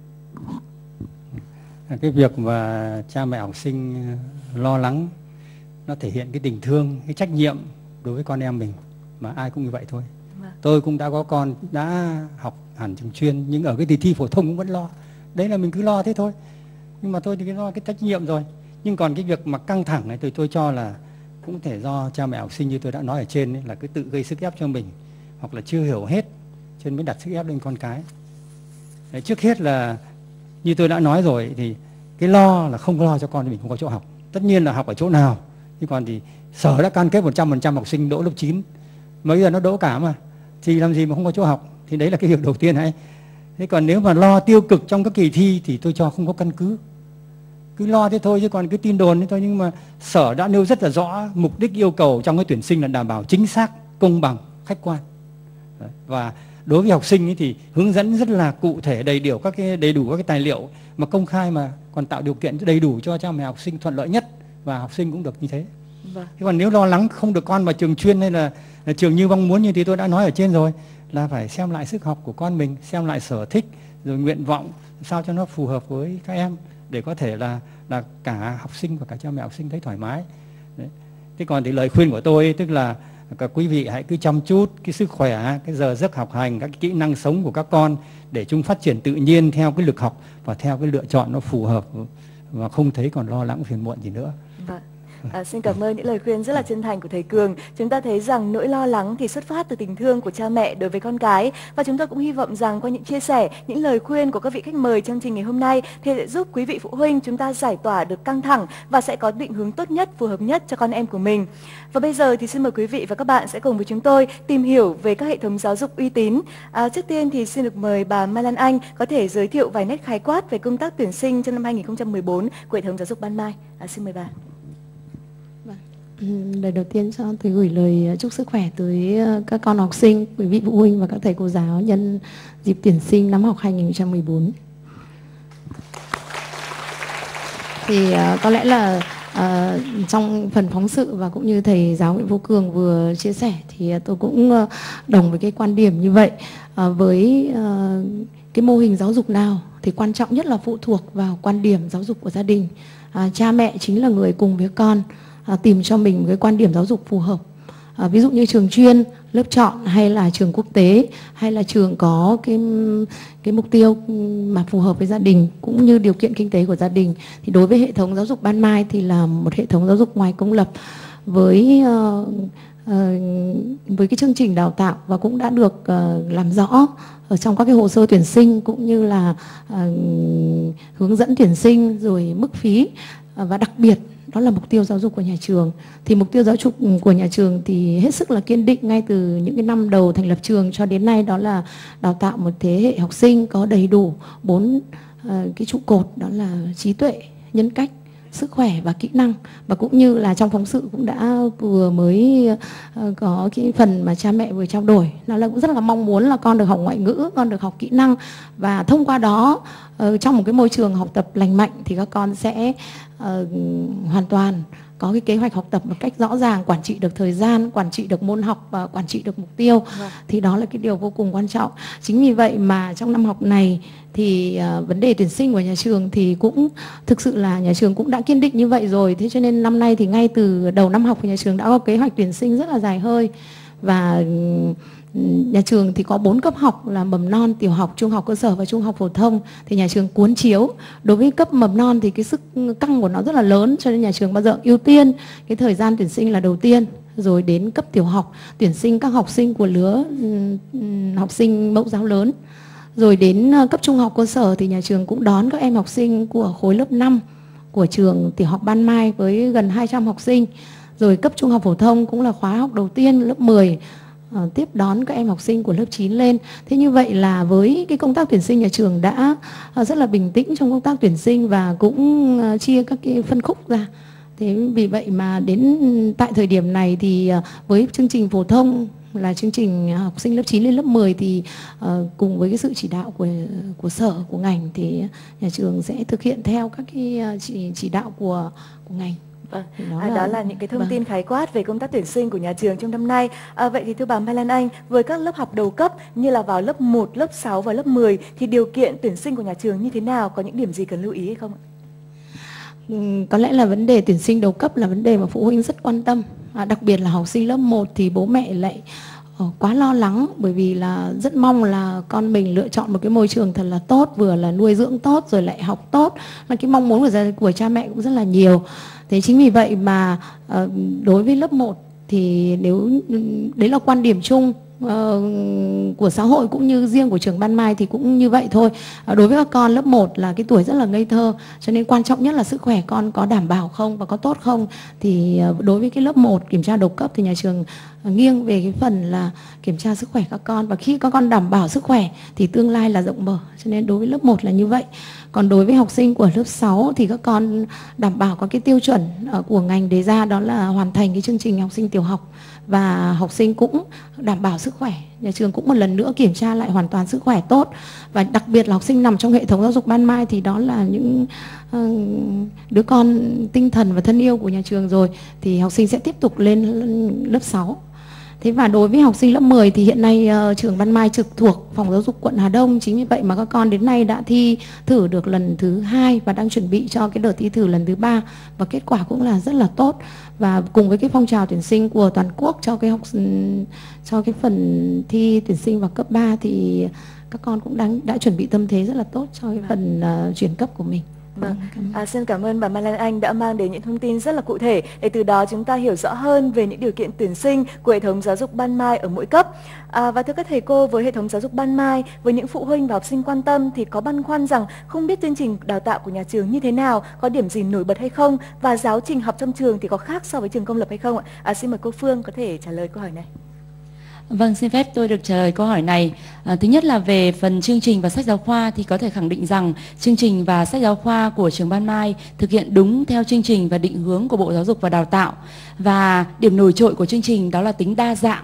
Cái việc mà cha mẹ học sinh lo lắng nó thể hiện cái tình thương, cái trách nhiệm đối với con em mình, mà ai cũng như vậy thôi. Vâng. Tôi cũng đã có con đã học hẳn trường chuyên nhưng ở cái kỳ thi phổ thông cũng vẫn lo. Đấy là mình cứ lo thế thôi. Nhưng mà tôi thì cái lo cái trách nhiệm rồi. Nhưng còn cái việc mà căng thẳng này tôi tôi cho là cũng thể do cha mẹ học sinh như tôi đã nói ở trên ấy, là cứ tự gây sức ép cho mình hoặc là chưa hiểu hết cho nên mới đặt sức ép lên con cái. Đấy, trước hết là như tôi đã nói rồi thì cái lo là không lo cho con thì mình không có chỗ học. Tất nhiên là học ở chỗ nào. Nhưng còn thì sở đã cam kết một trăm phần trăm học sinh đỗ lớp chín. Mấy giờ nó đỗ cả mà. Thì làm gì mà không có chỗ học. Thì đấy là cái việc đầu tiên hay. Thế còn nếu mà lo tiêu cực trong các kỳ thi thì tôi cho không có căn cứ. Cứ lo thế thôi chứ còn cứ tin đồn thế thôi. Nhưng mà sở đã nêu rất là rõ mục đích yêu cầu trong cái tuyển sinh là đảm bảo chính xác, công bằng, khách quan. Đấy. Và đối với học sinh ấy thì hướng dẫn rất là cụ thể, đầy đủ các cái đầy đủ các cái tài liệu mà công khai mà còn tạo điều kiện đầy đủ cho cha mẹ học sinh thuận lợi nhất và học sinh cũng được như thế. Vâng. Thế còn nếu lo lắng không được con vào trường chuyên hay là, là trường như mong muốn như thì tôi đã nói ở trên rồi là phải xem lại sức học của con mình, xem lại sở thích rồi nguyện vọng sao cho nó phù hợp với các em để có thể là là cả học sinh và cả cha mẹ học sinh thấy thoải mái. Đấy. Thế còn thì lời khuyên của tôi ấy, tức là các quý vị hãy cứ chăm chút cái sức khỏe, cái giờ giấc học hành, các kỹ năng sống của các con để chúng phát triển tự nhiên theo cái lực học và theo cái lựa chọn nó phù hợp và không thấy còn lo lắng phiền muộn gì nữa. Vâng. À, xin cảm ơn những lời khuyên rất là chân thành của thầy Cường. Chúng ta thấy rằng nỗi lo lắng thì xuất phát từ tình thương của cha mẹ đối với con cái, và chúng tôi cũng hy vọng rằng qua những chia sẻ, những lời khuyên của các vị khách mời trong chương trình ngày hôm nay thì sẽ giúp quý vị phụ huynh chúng ta giải tỏa được căng thẳng và sẽ có định hướng tốt nhất, phù hợp nhất cho con em của mình. Và bây giờ thì xin mời quý vị và các bạn sẽ cùng với chúng tôi tìm hiểu về các hệ thống giáo dục uy tín. À, trước tiên thì xin được mời bà Mai Lan Anh có thể giới thiệu vài nét khái quát về công tác tuyển sinh trong năm hai nghìn không trăm mười bốn của hệ thống giáo dục Ban Mai. À, xin mời bà. Lời đầu tiên cho tôi gửi lời chúc sức khỏe tới các con học sinh, quý vị phụ huynh và các thầy cô giáo nhân dịp tuyển sinh năm học hai nghìn không trăm mười bốn. Thì uh, có lẽ là À, trong phần phóng sự và cũng như thầy giáo Nguyễn Phú Cường vừa chia sẻ thì tôi cũng đồng với cái quan điểm như vậy. À, với à, cái mô hình giáo dục nào thì quan trọng nhất là phụ thuộc vào quan điểm giáo dục của gia đình. À, cha mẹ chính là người cùng với con à, tìm cho mình cái quan điểm giáo dục phù hợp. À, ví dụ như trường chuyên, lớp chọn hay là trường quốc tế hay là trường có cái cái mục tiêu mà phù hợp với gia đình cũng như điều kiện kinh tế của gia đình. Thì đối với hệ thống giáo dục Ban Mai thì là một hệ thống giáo dục ngoài công lập với uh, uh, với cái chương trình đào tạo và cũng đã được uh, làm rõ ở trong các cái hồ sơ tuyển sinh cũng như là uh, hướng dẫn tuyển sinh rồi mức phí uh, và đặc biệt đó là mục tiêu giáo dục của nhà trường. Thì mục tiêu giáo dục của nhà trường thì hết sức là kiên định ngay từ những cái năm đầu thành lập trường cho đến nay, đó là đào tạo một thế hệ học sinh có đầy đủ bốn uh, cái trụ cột, đó là trí tuệ, nhân cách, sức khỏe và kỹ năng. Và cũng như là trong phóng sự cũng đã vừa mới uh, có cái phần mà cha mẹ vừa trao đổi, nó là cũng rất là mong muốn là con được học ngoại ngữ, con được học kỹ năng, và thông qua đó uh, trong một cái môi trường học tập lành mạnh thì các con sẽ uh, hoàn toàn có cái kế hoạch học tập một cách rõ ràng, quản trị được thời gian, quản trị được môn học và quản trị được mục tiêu. Vâng. Thì đó là cái điều vô cùng quan trọng. Chính vì vậy mà trong năm học này thì uh, vấn đề tuyển sinh của nhà trường thì cũng thực sự là nhà trường cũng đã kiên định như vậy rồi. Thế cho nên năm nay thì ngay từ đầu năm học thì nhà trường đã có kế hoạch tuyển sinh rất là dài hơi. Và uh, nhà trường thì có bốn cấp học là mầm non, tiểu học, trung học cơ sở và trung học phổ thông. Thì nhà trường cuốn chiếu. Đối với cấp mầm non thì cái sức căng của nó rất là lớn, cho nên nhà trường bao giờ ưu tiên cái thời gian tuyển sinh là đầu tiên. Rồi đến cấp tiểu học tuyển sinh các học sinh của lứa um, học sinh mẫu giáo lớn. Rồi đến cấp trung học cơ sở thì nhà trường cũng đón các em học sinh của khối lớp năm của trường tiểu học Ban Mai với gần hai trăm học sinh. Rồi cấp trung học phổ thông cũng là khóa học đầu tiên lớp mười, uh, tiếp đón các em học sinh của lớp chín lên. Thế như vậy là với cái công tác tuyển sinh, nhà trường đã uh, rất là bình tĩnh trong công tác tuyển sinh và cũng uh, chia các cái phân khúc ra. Thế vì vậy mà đến tại thời điểm này thì uh, với chương trình phổ thông là chương trình học sinh lớp chín lên lớp mười thì uh, cùng với cái sự chỉ đạo của của sở, của ngành thì nhà trường sẽ thực hiện theo các cái uh, chỉ, chỉ đạo của của ngành. Vâng. Đó, à, là, đó là những cái thông vâng. tin khái quát về công tác tuyển sinh của nhà trường trong năm nay. À, vậy thì thưa bà Mai Lan Anh, với các lớp học đầu cấp như là vào lớp một, lớp sáu và lớp mười thì điều kiện tuyển sinh của nhà trường như thế nào? Có những điểm gì cần lưu ý hay không ạ? Có lẽ là vấn đề tuyển sinh đầu cấp là vấn đề mà phụ huynh rất quan tâm. À, đặc biệt là học sinh lớp một thì bố mẹ lại uh, quá lo lắng, bởi vì là rất mong là con mình lựa chọn một cái môi trường thật là tốt, vừa là nuôi dưỡng tốt rồi lại học tốt. Là cái mong muốn của gia của cha mẹ cũng rất là nhiều. Thế chính vì vậy mà uh, đối với lớp một thì nếu đấy là quan điểm chung uh, của xã hội cũng như riêng của trường Ban Mai thì cũng như vậy thôi. Uh, đối với các con lớp một là cái tuổi rất là ngây thơ, cho nên quan trọng nhất là sức khỏe con có đảm bảo không và có tốt không. Thì uh, đối với cái lớp một kiểm tra đầu cấp thì nhà trường uh, nghiêng về cái phần là kiểm tra sức khỏe các con, và khi các con đảm bảo sức khỏe thì tương lai là rộng mở, cho nên đối với lớp một là như vậy. Còn đối với học sinh của lớp sáu thì các con đảm bảo có cái tiêu chuẩn của ngành đề ra, đó là hoàn thành cái chương trình học sinh tiểu học, và học sinh cũng đảm bảo sức khỏe. Nhà trường cũng một lần nữa kiểm tra lại hoàn toàn sức khỏe tốt. Và đặc biệt là học sinh nằm trong hệ thống giáo dục Ban Mai thì đó là những uh, đứa con tinh thần và thân yêu của nhà trường rồi, thì học sinh sẽ tiếp tục lên lớp sáu. Thế và đối với học sinh lớp mười thì hiện nay uh, trường Ban Mai trực thuộc phòng giáo dục quận Hà Đông. Chính vì vậy mà các con đến nay đã thi thử được lần thứ hai và đang chuẩn bị cho cái đợt thi thử lần thứ ba, và kết quả cũng là rất là tốt. Và cùng với cái phong trào tuyển sinh của toàn quốc cho cái học cho cái phần thi tuyển sinh vào cấp ba thì các con cũng đang đã chuẩn bị tâm thế rất là tốt cho cái phần uh, chuyển cấp của mình. Vâng. À, xin cảm ơn bà Mai Lan Anh đã mang đến những thông tin rất là cụ thể để từ đó chúng ta hiểu rõ hơn về những điều kiện tuyển sinh của hệ thống giáo dục Ban Mai ở mỗi cấp. À, và thưa các thầy cô, với hệ thống giáo dục Ban Mai, với những phụ huynh và học sinh quan tâm thì có băn khoăn rằng không biết chương trình đào tạo của nhà trường như thế nào, có điểm gì nổi bật hay không, và giáo trình học trong trường thì có khác so với trường công lập hay không ạ? À, xin mời cô Phương có thể trả lời câu hỏi này. Vâng, xin phép tôi được trả lời câu hỏi này. À, thứ nhất là về phần chương trình và sách giáo khoa thì có thể khẳng định rằng chương trình và sách giáo khoa của trường Ban Mai thực hiện đúng theo chương trình và định hướng của Bộ Giáo dục và Đào tạo. Và điểm nổi trội của chương trình đó là tính đa dạng.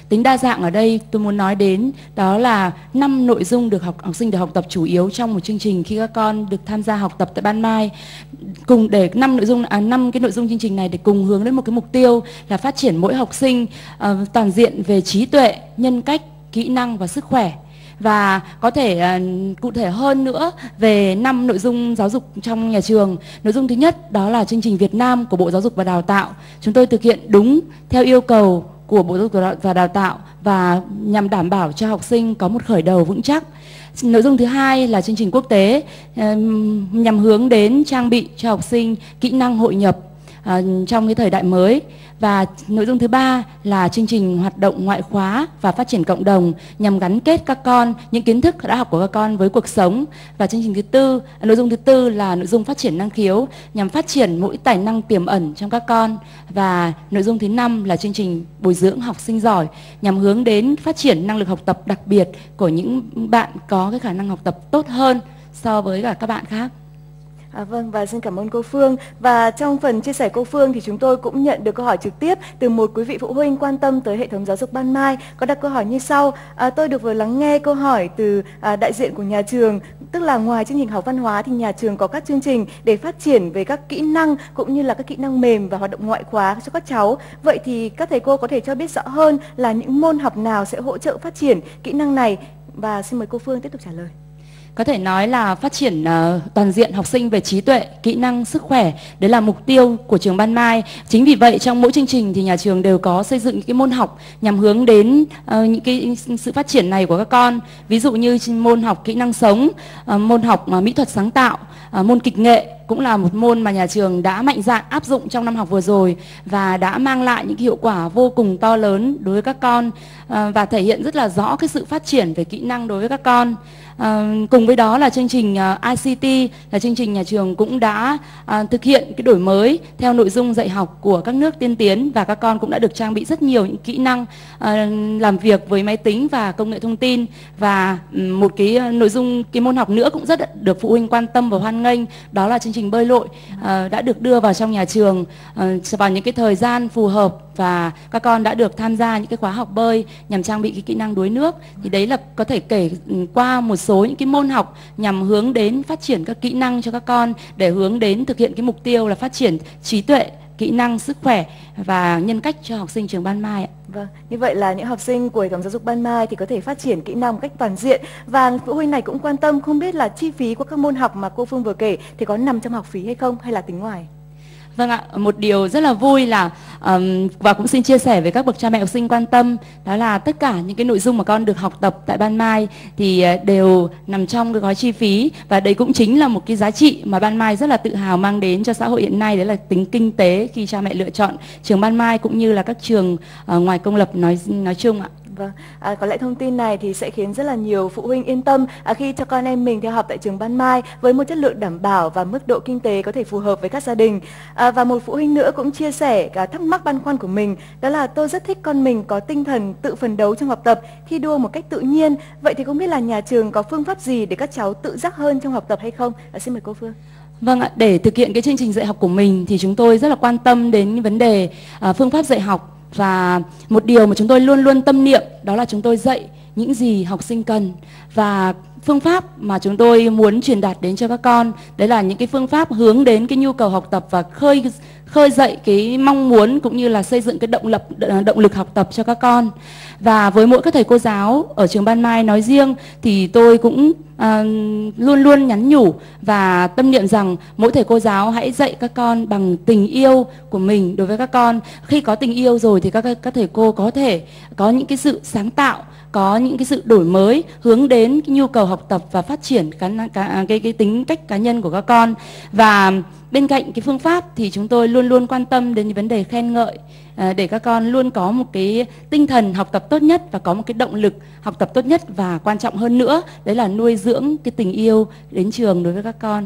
Tính đa dạng ở đây tôi muốn nói đến đó là năm nội dung được học học sinh được học tập chủ yếu trong một chương trình khi các con được tham gia học tập tại Ban Mai. Cùng để năm nội dung à, năm cái nội dung chương trình này để cùng hướng đến một cái mục tiêu là phát triển mỗi học sinh uh, toàn diện về trí tuệ, nhân cách, kỹ năng và sức khỏe. Và có thể uh, cụ thể hơn nữa về năm nội dung giáo dục trong nhà trường. Nội dung thứ nhất đó là chương trình Việt Nam của Bộ Giáo dục và Đào tạo. Chúng tôi thực hiện đúng theo yêu cầu của Bộ Giáo dục và Đào tạo và nhằm đảm bảo cho học sinh có một khởi đầu vững chắc. Nội dung thứ hai là chương trình quốc tế uh, nhằm hướng đến trang bị cho học sinh kỹ năng hội nhập uh, trong cái thời đại mới. Và nội dung thứ ba là chương trình hoạt động ngoại khóa và phát triển cộng đồng nhằm gắn kết các con, những kiến thức đã học của các con với cuộc sống. Và chương trình thứ tư, nội dung thứ tư là nội dung phát triển năng khiếu nhằm phát triển mỗi tài năng tiềm ẩn trong các con. Và nội dung thứ năm là chương trình bồi dưỡng học sinh giỏi nhằm hướng đến phát triển năng lực học tập đặc biệt của những bạn có cái khả năng học tập tốt hơn so với cả các bạn khác. À, vâng, và xin cảm ơn cô Phương. Và trong phần chia sẻ cô Phương thì chúng tôi cũng nhận được câu hỏi trực tiếp từ một quý vị phụ huynh quan tâm tới hệ thống giáo dục Ban Mai, có đặt câu hỏi như sau. À, tôi được vừa lắng nghe câu hỏi từ à, đại diện của nhà trường, tức là ngoài chương trình học văn hóa thì nhà trường có các chương trình để phát triển về các kỹ năng cũng như là các kỹ năng mềm và hoạt động ngoại khóa cho các cháu. Vậy thì các thầy cô có thể cho biết rõ hơn là những môn học nào sẽ hỗ trợ phát triển kỹ năng này? Và xin mời cô Phương tiếp tục trả lời. Có thể nói là phát triển uh, toàn diện học sinh về trí tuệ, kỹ năng, sức khỏe. Đấy là mục tiêu của trường Ban Mai. Chính vì vậy trong mỗi chương trình thì nhà trường đều có xây dựng những cái môn học nhằm hướng đến uh, những cái sự phát triển này của các con. Ví dụ như môn học kỹ năng sống, uh, môn học uh, mỹ thuật sáng tạo, uh, môn kịch nghệ cũng là một môn mà nhà trường đã mạnh dạn áp dụng trong năm học vừa rồi và đã mang lại những hiệu quả vô cùng to lớn đối với các con uh, và thể hiện rất là rõ cái sự phát triển về kỹ năng đối với các con. À, cùng với đó là chương trình uh, i xê tê là chương trình nhà trường cũng đã uh, thực hiện cái đổi mới theo nội dung dạy học của các nước tiên tiến và các con cũng đã được trang bị rất nhiều những kỹ năng uh, làm việc với máy tính và công nghệ thông tin. Và um, một cái uh, nội dung cái môn học nữa cũng rất được phụ huynh quan tâm và hoan nghênh, đó là chương trình bơi lội uh, đã được đưa vào trong nhà trường uh, vào những cái thời gian phù hợp và các con đã được tham gia những cái khóa học bơi nhằm trang bị cái kỹ năng đuối nước. Thì đấy là có thể kể qua một số những cái môn học nhằm hướng đến phát triển các kỹ năng cho các con để hướng đến thực hiện cái mục tiêu là phát triển trí tuệ, kỹ năng, sức khỏe và nhân cách cho học sinh trường Ban Mai ạ. Vâng, như vậy là những học sinh của hệ thống giáo dục Ban Mai thì có thể phát triển kỹ năng một cách toàn diện. Và phụ huynh này cũng quan tâm không biết là chi phí của các môn học mà cô Phương vừa kể thì có nằm trong học phí hay không hay là tính ngoài? Vâng ạ, một điều rất là vui là um, và cũng xin chia sẻ với các bậc cha mẹ học sinh quan tâm, đó là tất cả những cái nội dung mà con được học tập tại Ban Mai thì đều nằm trong cái gói chi phí, và đấy cũng chính là một cái giá trị mà Ban Mai rất là tự hào mang đến cho xã hội hiện nay, đấy là tính kinh tế khi cha mẹ lựa chọn trường Ban Mai cũng như là các trường uh, ngoài công lập nói nói chung ạ. Vâng, à, có lẽ thông tin này thì sẽ khiến rất là nhiều phụ huynh yên tâm à, khi cho con em mình theo học tại trường Ban Mai với một chất lượng đảm bảo và mức độ kinh tế có thể phù hợp với các gia đình. À, và một phụ huynh nữa cũng chia sẻ cả thắc mắc băn khoăn của mình, đó là tôi rất thích con mình có tinh thần tự phấn đấu trong học tập, thi đua một cách tự nhiên. Vậy thì không biết là nhà trường có phương pháp gì để các cháu tự giác hơn trong học tập hay không? À, xin mời cô Phương. Vâng ạ, để thực hiện cái chương trình dạy học của mình thì chúng tôi rất là quan tâm đến vấn đề uh, phương pháp dạy học. Và một điều mà chúng tôi luôn luôn tâm niệm đó là chúng tôi dạy những gì học sinh cần, và phương pháp mà chúng tôi muốn truyền đạt đến cho các con đấy là những cái phương pháp hướng đến cái nhu cầu học tập và khơi khơi dậy cái mong muốn cũng như là xây dựng cái động lập động lực học tập cho các con. Và với mỗi các thầy cô giáo ở trường Ban Mai nói riêng thì tôi cũng à, luôn luôn nhắn nhủ và tâm niệm rằng mỗi thầy cô giáo hãy dạy các con bằng tình yêu của mình đối với các con. Khi có tình yêu rồi thì các các thầy cô có thể có những cái sự sáng tạo, có những cái sự đổi mới hướng đến cái nhu cầu học tập và phát triển cái, cái, cái, cái tính cách cá nhân của các con. Và bên cạnh cái phương pháp thì chúng tôi luôn luôn quan tâm đến những vấn đề khen ngợi à, để các con luôn có một cái tinh thần học tập tốt nhất và có một cái động lực học tập tốt nhất, và quan trọng hơn nữa đấy là nuôi dưỡng cái tình yêu đến trường đối với các con.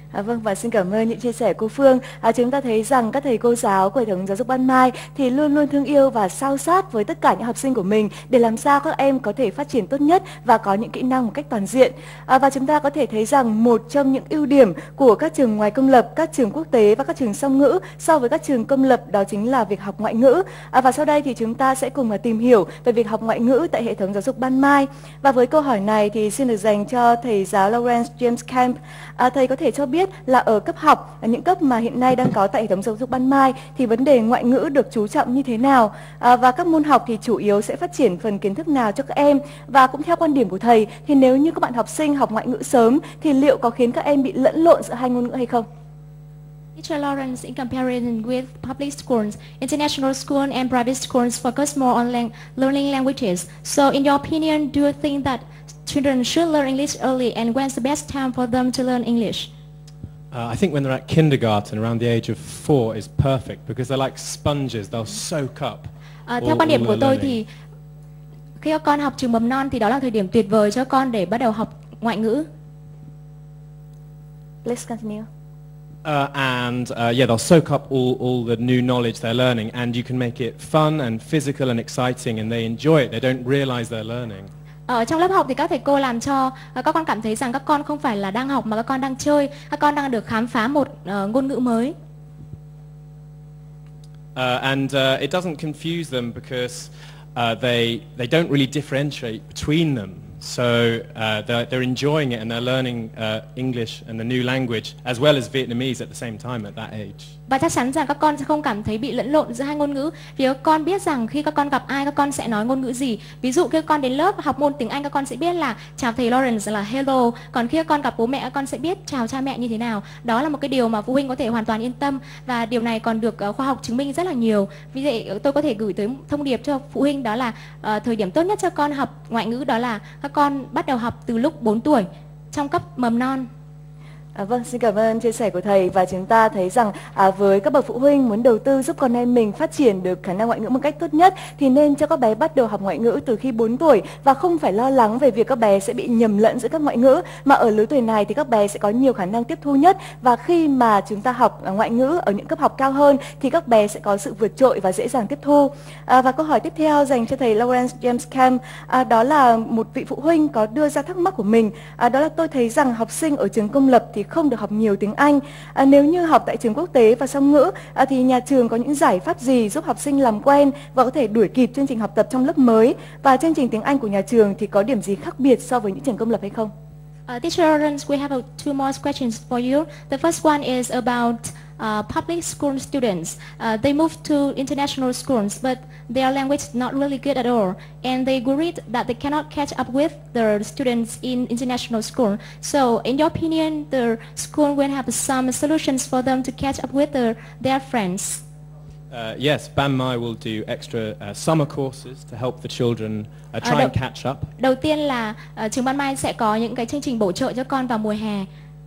À, vâng, và xin cảm ơn những chia sẻ của cô Phương. À, chúng ta thấy rằng các thầy cô giáo của hệ thống giáo dục Ban Mai thì luôn luôn thương yêu và sao sát với tất cả những học sinh của mình để làm sao các em có thể phát triển tốt nhất và có những kỹ năng một cách toàn diện. À, và chúng ta có thể thấy rằng một trong những ưu điểm của các trường ngoài công lập, các trường quốc tế và các trường song ngữ so với các trường công lập đó chính là việc học ngoại ngữ. À, và sau đây thì chúng ta sẽ cùng tìm hiểu về việc học ngoại ngữ tại hệ thống giáo dục Ban Mai. Và với câu hỏi này thì xin được dành cho thầy giáo Lawrence James Camp. À, thầy có thể cho biết là ở cấp học, những cấp mà hiện nay đang có tại hệ thống giáo dục Ban Mai thì vấn đề ngoại ngữ được chú trọng như thế nào, à, và các môn học thì chủ yếu sẽ phát triển phần kiến thức nào cho các em, và cũng theo quan điểm của thầy thì nếu như các bạn học sinh học ngoại ngữ sớm thì liệu có khiến các em bị lẫn lộn giữa hai ngôn ngữ hay không? Teacher Lawrence, in comparison with public schools, international schools and private schools focus more on lang learning languages. So in your opinion, do you think that children should learn English early, and when's the best time for them to learn English? Uh, I think when they're at kindergarten, around the age of four, is perfect because they're like sponges. They'll soak up. À, theo quan điểm của tôi thì khi các con học trường mầm non thì đó là thời điểm tuyệt vời cho con để bắt đầu học ngoại ngữ. Let's continue. Uh, and uh, yeah, they'll soak up all, all the new knowledge they're learning, and you can make it fun and physical and exciting, and they enjoy it. They don't realize they're learning. Ở trong lớp học thì các thầy cô làm cho các con cảm thấy rằng các con không phải là đang học mà các con đang chơi, các con đang được khám phá một uh, ngôn ngữ mới. Uh, and uh, it doesn't confuse them because uh, they they don't really differentiate between them. So uh, they're, they're enjoying it and they're learning uh, English and the new language as well as Vietnamese at the same time at that age. Và chắc chắn rằng các con sẽ không cảm thấy bị lẫn lộn giữa hai ngôn ngữ, vì các con biết rằng khi các con gặp ai các con sẽ nói ngôn ngữ gì. Ví dụ khi các con đến lớp học môn tiếng Anh các con sẽ biết là chào thầy Lawrence là hello, còn khi các con gặp bố mẹ các con sẽ biết chào cha mẹ như thế nào. Đó là một cái điều mà phụ huynh có thể hoàn toàn yên tâm, và điều này còn được uh, khoa học chứng minh rất là nhiều. Vì vậy tôi có thể gửi tới thông điệp cho phụ huynh đó là uh, thời điểm tốt nhất cho con học ngoại ngữ đó là các con bắt đầu học từ lúc bốn tuổi trong cấp mầm non. À, vâng, xin cảm ơn chia sẻ của thầy. Và chúng ta thấy rằng à, với các bậc phụ huynh muốn đầu tư giúp con em mình phát triển được khả năng ngoại ngữ một cách tốt nhất thì nên cho các bé bắt đầu học ngoại ngữ từ khi bốn tuổi, và không phải lo lắng về việc các bé sẽ bị nhầm lẫn giữa các ngoại ngữ, mà ở lứa tuổi này thì các bé sẽ có nhiều khả năng tiếp thu nhất, và khi mà chúng ta học ngoại ngữ ở những cấp học cao hơn thì các bé sẽ có sự vượt trội và dễ dàng tiếp thu. À, và câu hỏi tiếp theo dành cho thầy Lawrence James Camp, à, đó là một vị phụ huynh có đưa ra thắc mắc của mình, à, đó là tôi thấy rằng học sinh ở trường công lập thì không được học nhiều tiếng Anh. À, nếu như học tại trường quốc tế và song ngữ à, thì nhà trường có những giải pháp gì giúp học sinh làm quen và có thể đuổi kịp chương trình học tập trong lớp mới? Và chương trình tiếng Anh của nhà trường thì có điểm gì khác biệt so với những trường công lập hay không? Uh, Teacher Lawrence, we have uh, two more questions for you. The first one is about uh, public school students. Uh, they moved to international schools, but their language is not really good at all, and they worried that they cannot catch up with the students in international school. So, in your opinion, the school will have some solutions for them to catch up with their, their friends? Uh, yes, Ban Mai will do extra uh, summer courses to help the children uh, try à, đầu, and catch up. Đầu tiên là uh, trường Ban Mai sẽ có những cái chương trình bổ trợ cho con vào mùa hè.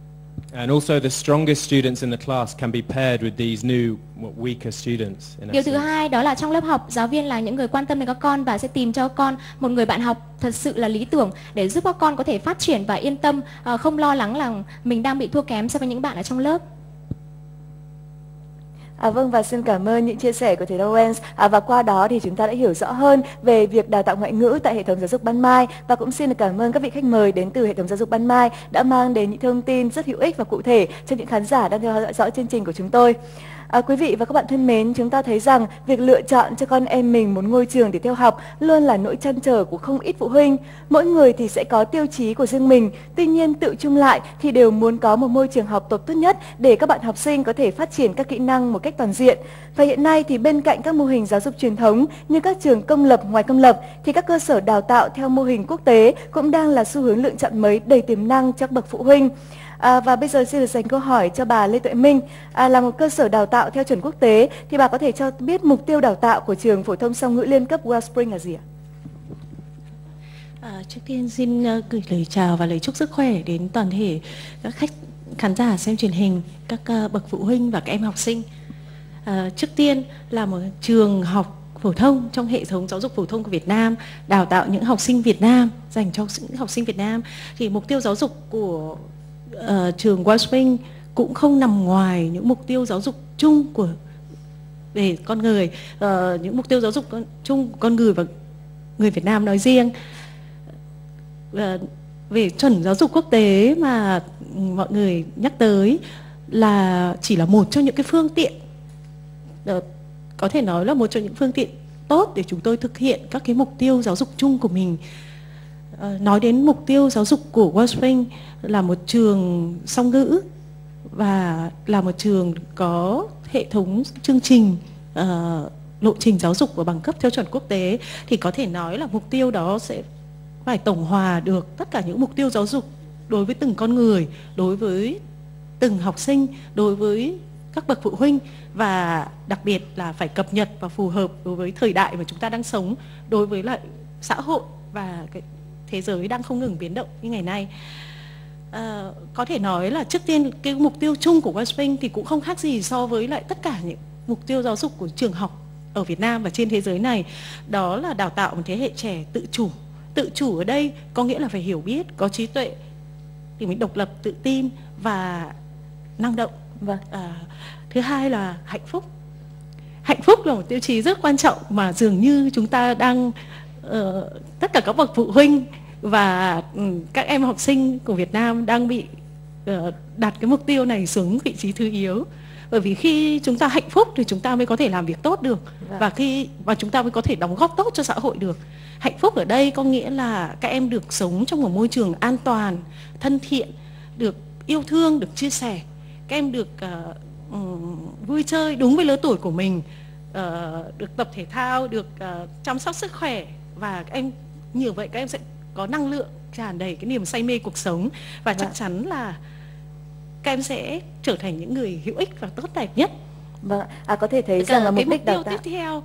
And also the strongest students in the class can be paired with these new weaker students. Điều thứ hai đó là trong lớp học giáo viên là những người quan tâm đến các con và sẽ tìm cho con một người bạn học thật sự là lý tưởng để giúp các con có thể phát triển và yên tâm, uh, không lo lắng là mình đang bị thua kém so với những bạn ở trong lớp. À, vâng, và xin cảm ơn những chia sẻ của thầy Lawrence. À, và qua đó thì chúng ta đã hiểu rõ hơn về việc đào tạo ngoại ngữ tại hệ thống giáo dục Ban Mai, và cũng xin được cảm ơn các vị khách mời đến từ hệ thống giáo dục Ban Mai đã mang đến những thông tin rất hữu ích và cụ thể cho những khán giả đang theo dõi chương trình của chúng tôi. À, quý vị và các bạn thân mến, chúng ta thấy rằng việc lựa chọn cho con em mình một ngôi trường để theo học luôn là nỗi trăn trở của không ít phụ huynh. Mỗi người thì sẽ có tiêu chí của riêng mình, tuy nhiên tự chung lại thì đều muốn có một môi trường học tập tốt nhất để các bạn học sinh có thể phát triển các kỹ năng một cách toàn diện. Và hiện nay thì bên cạnh các mô hình giáo dục truyền thống như các trường công lập, ngoài công lập thì các cơ sở đào tạo theo mô hình quốc tế cũng đang là xu hướng lựa chọn mới đầy tiềm năng cho các bậc phụ huynh. À, và bây giờ xin được dành câu hỏi cho bà Lê Tuệ Minh. À, là một cơ sở đào tạo theo chuẩn quốc tế thì bà có thể cho biết mục tiêu đào tạo của trường phổ thông song ngữ liên cấp Wellspring là gì ạ? À, trước tiên xin uh, gửi lời chào và lời chúc sức khỏe đến toàn thể các khách khán giả xem truyền hình, các uh, bậc phụ huynh và các em học sinh. À, trước tiên là một trường học phổ thông trong hệ thống giáo dục phổ thông của Việt Nam, đào tạo những học sinh Việt Nam, dành cho những học sinh Việt Nam. Thì mục tiêu giáo dục của uh, trường Wellspring cũng không nằm ngoài những mục tiêu giáo dục chung của về con người, uh, những mục tiêu giáo dục con, chung của con người và người Việt Nam nói riêng. Uh, về chuẩn giáo dục quốc tế mà mọi người nhắc tới là chỉ là một trong những cái phương tiện, uh, có thể nói là một trong những phương tiện tốt để chúng tôi thực hiện các cái mục tiêu giáo dục chung của mình. Uh, nói đến mục tiêu giáo dục của Wellspring là một trường song ngữ và là một trường có hệ thống chương trình uh, lộ trình giáo dục và bằng cấp theo chuẩn quốc tế, thì có thể nói là mục tiêu đó sẽ phải tổng hòa được tất cả những mục tiêu giáo dục đối với từng con người, đối với từng học sinh, đối với các bậc phụ huynh, và đặc biệt là phải cập nhật và phù hợp đối với thời đại mà chúng ta đang sống, đối với lại xã hội và cái thế giới đang không ngừng biến động như ngày nay. À, có thể nói là trước tiên cái mục tiêu chung của Wellspring thì cũng không khác gì so với lại tất cả những mục tiêu giáo dục của trường học ở Việt Nam và trên thế giới này, đó là đào tạo một thế hệ trẻ tự chủ. Tự chủ ở đây có nghĩa là phải hiểu biết, có trí tuệ, thì mình độc lập, tự tin và năng động. Vâng. À, thứ hai là hạnh phúc. Hạnh phúc là một tiêu chí rất quan trọng mà dường như chúng ta đang uh, tất cả các bậc phụ huynh và um, các em học sinh của Việt Nam đang bị uh, đặt cái mục tiêu này xuống vị trí thứ yếu. Bởi vì khi chúng ta hạnh phúc thì chúng ta mới có thể làm việc tốt được, Vâng. và khi và chúng ta mới có thể đóng góp tốt cho xã hội được. Hạnh phúc ở đây có nghĩa là các em được sống trong một môi trường an toàn, thân thiện, được yêu thương, được chia sẻ. Các em được uh, um, vui chơi đúng với lứa tuổi của mình, uh, được tập thể thao, được uh, chăm sóc sức khỏe, và các em như vậy các em sẽ có năng lượng, tràn đầy cái niềm say mê cuộc sống, và chắc chắn là các em sẽ trở thành những người hữu ích và tốt đẹp nhất. Vâng, à, có thể thấy Cái- rằng là cái mục đích đào mục tiêu tạo. tiếp theo,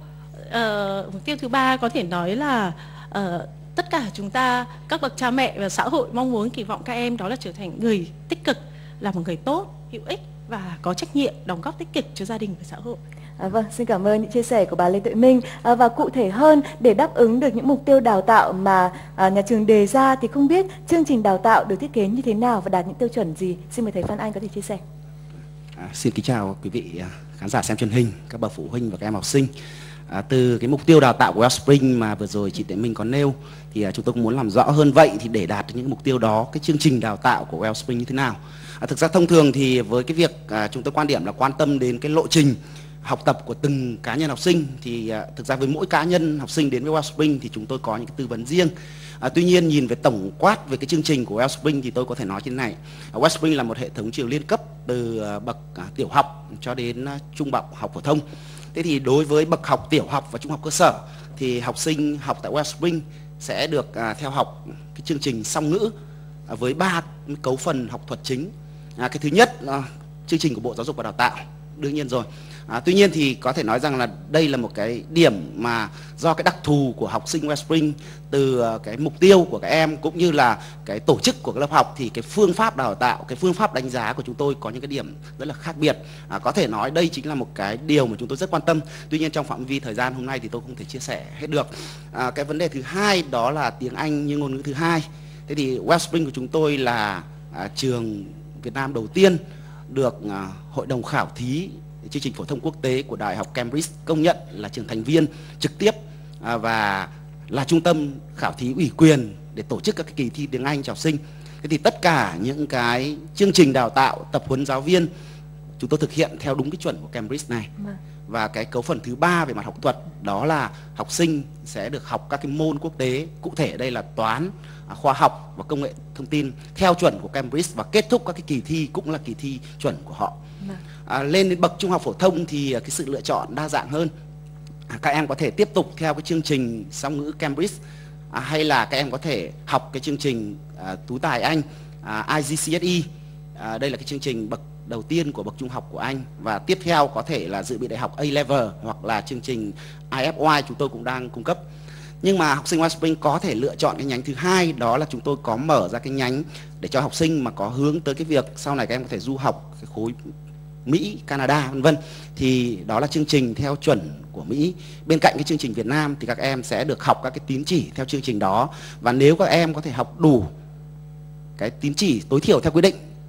ờ, mục tiêu thứ ba có thể nói là ờ, tất cả chúng ta, các bậc cha mẹ và xã hội mong muốn kỳ vọng các em đó là trở thành người tích cực, là một người tốt, hữu ích và có trách nhiệm đóng góp tích cực cho gia đình và xã hội. À, vâng, xin cảm ơn những chia sẻ của bà Lê Tuệ Minh. À, và cụ thể hơn, để đáp ứng được những mục tiêu đào tạo mà à, nhà trường đề ra thì không biết chương trình đào tạo được thiết kế như thế nào và đạt những tiêu chuẩn gì? Xin mời thầy Phan Anh có thể chia sẻ. À, xin kính chào quý vị à, khán giả xem truyền hình, các bậc phụ huynh và các em học sinh. À, từ cái mục tiêu đào tạo của Wellspring mà vừa rồi chị Tuệ Minh có nêu thì à, chúng tôi cũng muốn làm rõ hơn vậy, thì để đạt được những mục tiêu đó, cái chương trình đào tạo của Wellspring như thế nào? À, thực ra thông thường thì với cái việc à, chúng tôi quan điểm là quan tâm đến cái lộ trình học tập của từng cá nhân học sinh, thì à, thực ra với mỗi cá nhân học sinh đến với Wellspring thì chúng tôi có những cái tư vấn riêng. À, tuy nhiên nhìn về tổng quát về cái chương trình của Wellspring thì tôi có thể nói như thế này. À, Wellspring là một hệ thống trường liên cấp từ à, bậc à, tiểu học cho đến à, trung học học phổ thông. Thế thì đối với bậc học tiểu học và trung học cơ sở thì học sinh học tại Wellspring sẽ được à, theo học cái chương trình song ngữ à, với ba cấu phần học thuật chính. À, cái thứ nhất là chương trình của Bộ Giáo dục và Đào tạo, đương nhiên rồi. À, tuy nhiên thì có thể nói rằng là đây là một cái điểm mà do cái đặc thù của học sinh Wellspring, từ uh, cái mục tiêu của các em cũng như là cái tổ chức của cái lớp học, thì cái phương pháp đào tạo, cái phương pháp đánh giá của chúng tôi có những cái điểm rất là khác biệt. À, có thể nói đây chính là một cái điều mà chúng tôi rất quan tâm. Tuy nhiên trong phạm vi thời gian hôm nay thì tôi không thể chia sẻ hết được. À, cái vấn đề thứ hai đó là tiếng Anh như ngôn ngữ thứ hai. Thế thì Wellspring của chúng tôi là à, trường Việt Nam đầu tiên được à, Hội đồng khảo thí chương trình phổ thông quốc tế của Đại học Cambridge công nhận là trường thành viên trực tiếp à, và là trung tâm khảo thí ủy quyền để tổ chức các cái kỳ thi tiếng Anh cho học sinh. Thế thì tất cả những cái chương trình đào tạo, tập huấn giáo viên chúng tôi thực hiện theo đúng cái chuẩn của Cambridge này. Và cái cấu phần thứ ba về mặt học thuật đó là học sinh sẽ được học các cái môn quốc tế, cụ thể ở đây là toán, khoa học và công nghệ thông tin theo chuẩn của Cambridge, và kết thúc các cái kỳ thi cũng là kỳ thi chuẩn của họ. À, lên đến bậc trung học phổ thông thì cái sự lựa chọn đa dạng hơn. À, các em có thể tiếp tục theo cái chương trình song ngữ Cambridge, à, hay là các em có thể học cái chương trình à, tú tài Anh, à, I G C S E. À, đây là cái chương trình bậc đầu tiên của bậc trung học của Anh, và tiếp theo có thể là dự bị đại học A-level hoặc là chương trình I F Y chúng tôi cũng đang cung cấp. Nhưng mà học sinh Wellspring có thể lựa chọn cái nhánh thứ hai, đó là chúng tôi có mở ra cái nhánh để cho học sinh mà có hướng tới cái việc sau này các em có thể du học cái khối Mỹ, Canada vân vân, thì đó là chương trình theo chuẩn của Mỹ. Bên cạnh cái chương trình Việt Nam thì các em sẽ được học các cái tín chỉ theo chương trình đó, và nếu các em có thể học đủ cái tín chỉ tối thiểu theo quy định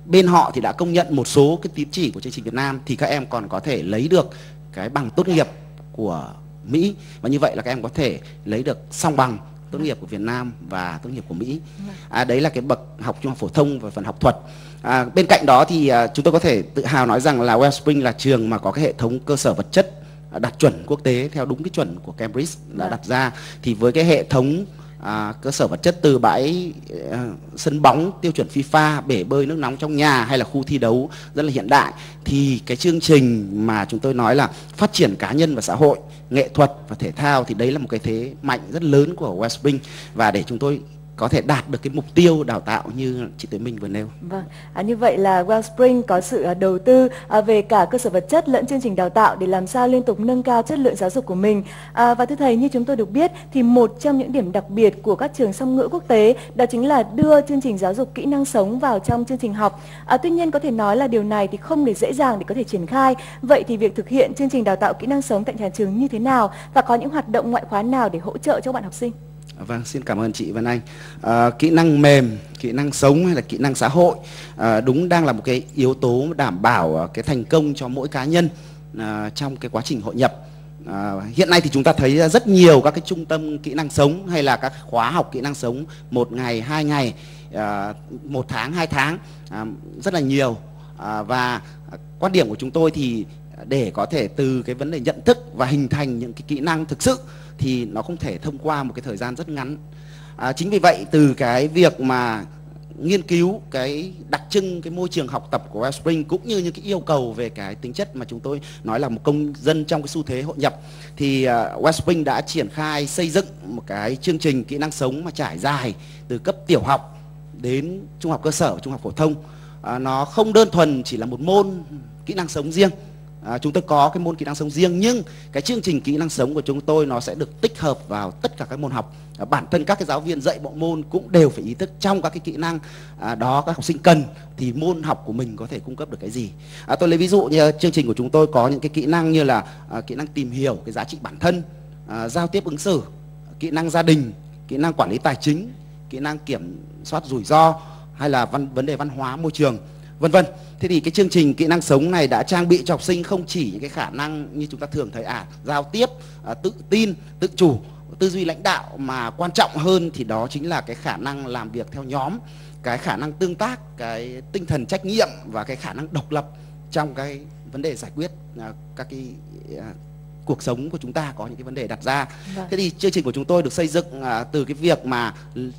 bên họ thì đã công nhận một số cái tín chỉ của chương trình Việt Nam thì các em còn có thể lấy được cái bằng tốt nghiệp của Mỹ, và như vậy là các em có thể lấy được song bằng tốt nghiệp của Việt Nam và tốt nghiệp của Mỹ. À, đấy là cái bậc học trung học phổ thông và phần học thuật. À, bên cạnh đó thì à, chúng tôi có thể tự hào nói rằng là Wellspring là trường mà có cái hệ thống cơ sở vật chất đạt chuẩn quốc tế theo đúng cái chuẩn của Cambridge đã đặt ra. Thì với cái hệ thống à, cơ sở vật chất từ bãi à, sân bóng tiêu chuẩn FIFA, bể bơi nước nóng trong nhà hay là khu thi đấu rất là hiện đại, thì cái chương trình mà chúng tôi nói là phát triển cá nhân và xã hội, nghệ thuật và thể thao thì đấy là một cái thế mạnh rất lớn của Wellspring, và để chúng tôi có thể đạt được cái mục tiêu đào tạo như chị Tuệ Minh vừa nêu. Vâng, à, như vậy là Wellspring có sự à, đầu tư à, về cả cơ sở vật chất lẫn chương trình đào tạo để làm sao liên tục nâng cao chất lượng giáo dục của mình. À, và thưa thầy, như chúng tôi được biết thì một trong những điểm đặc biệt của các trường song ngữ quốc tế đó chính là đưa chương trình giáo dục kỹ năng sống vào trong chương trình học. À, tuy nhiên có thể nói là điều này thì không để dễ dàng để có thể triển khai. Vậy thì việc thực hiện chương trình đào tạo kỹ năng sống tại nhà trường như thế nào và có những hoạt động ngoại khóa nào để hỗ trợ cho các bạn học sinh? Vâng, xin cảm ơn chị Vân Anh. À, kỹ năng mềm, kỹ năng sống hay là kỹ năng xã hội à, đúng đang là một cái yếu tố đảm bảo cái thành công cho mỗi cá nhân à, trong cái quá trình hội nhập. À, hiện nay thì chúng ta thấy rất nhiều các cái trung tâm kỹ năng sống hay là các khóa học kỹ năng sống một ngày, hai ngày, à, một tháng, hai tháng, à, rất là nhiều. À, và quan điểm của chúng tôi thì để có thể từ cái vấn đề nhận thức và hình thành những cái kỹ năng thực sự thì nó không thể thông qua một cái thời gian rất ngắn. À, chính vì vậy từ cái việc mà nghiên cứu cái đặc trưng cái môi trường học tập của Wellspring cũng như những cái yêu cầu về cái tính chất mà chúng tôi nói là một công dân trong cái xu thế hội nhập thì uh, Wellspring đã triển khai xây dựng một cái chương trình kỹ năng sống mà trải dài từ cấp tiểu học đến trung học cơ sở, trung học phổ thông. À, nó không đơn thuần chỉ là một môn kỹ năng sống riêng. À, chúng tôi có cái môn kỹ năng sống riêng nhưng cái chương trình kỹ năng sống của chúng tôi nó sẽ được tích hợp vào tất cả các môn học. À, bản thân các cái giáo viên dạy bộ môn cũng đều phải ý thức trong các cái kỹ năng à, đó các học sinh cần thì môn học của mình có thể cung cấp được cái gì. À, tôi lấy ví dụ như chương trình của chúng tôi có những cái kỹ năng như là à, kỹ năng tìm hiểu cái giá trị bản thân, à, giao tiếp ứng xử, kỹ năng gia đình, kỹ năng quản lý tài chính, kỹ năng kiểm soát rủi ro hay là văn, vấn đề văn hóa môi trường, vân vân. Thế thì cái chương trình kỹ năng sống này đã trang bị cho học sinh không chỉ những cái khả năng như chúng ta thường thấy à giao tiếp, à, tự tin, tự chủ, tư duy lãnh đạo, mà quan trọng hơn thì đó chính là cái khả năng làm việc theo nhóm, cái khả năng tương tác, cái tinh thần trách nhiệm và cái khả năng độc lập trong cái vấn đề giải quyết à, các cái à, cuộc sống của chúng ta có những cái vấn đề đặt ra. Vâng. Thế thì chương trình của chúng tôi được xây dựng à, từ cái việc mà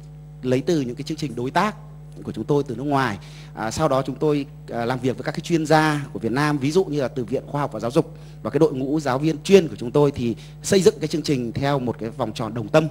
lấy từ những cái chương trình đối tác của chúng tôi từ nước ngoài. À, sau đó chúng tôi à, làm việc với các cái chuyên gia của Việt Nam, ví dụ như là từ Viện Khoa học và Giáo dục và cái đội ngũ giáo viên chuyên của chúng tôi thì xây dựng cái chương trình theo một cái vòng tròn đồng tâm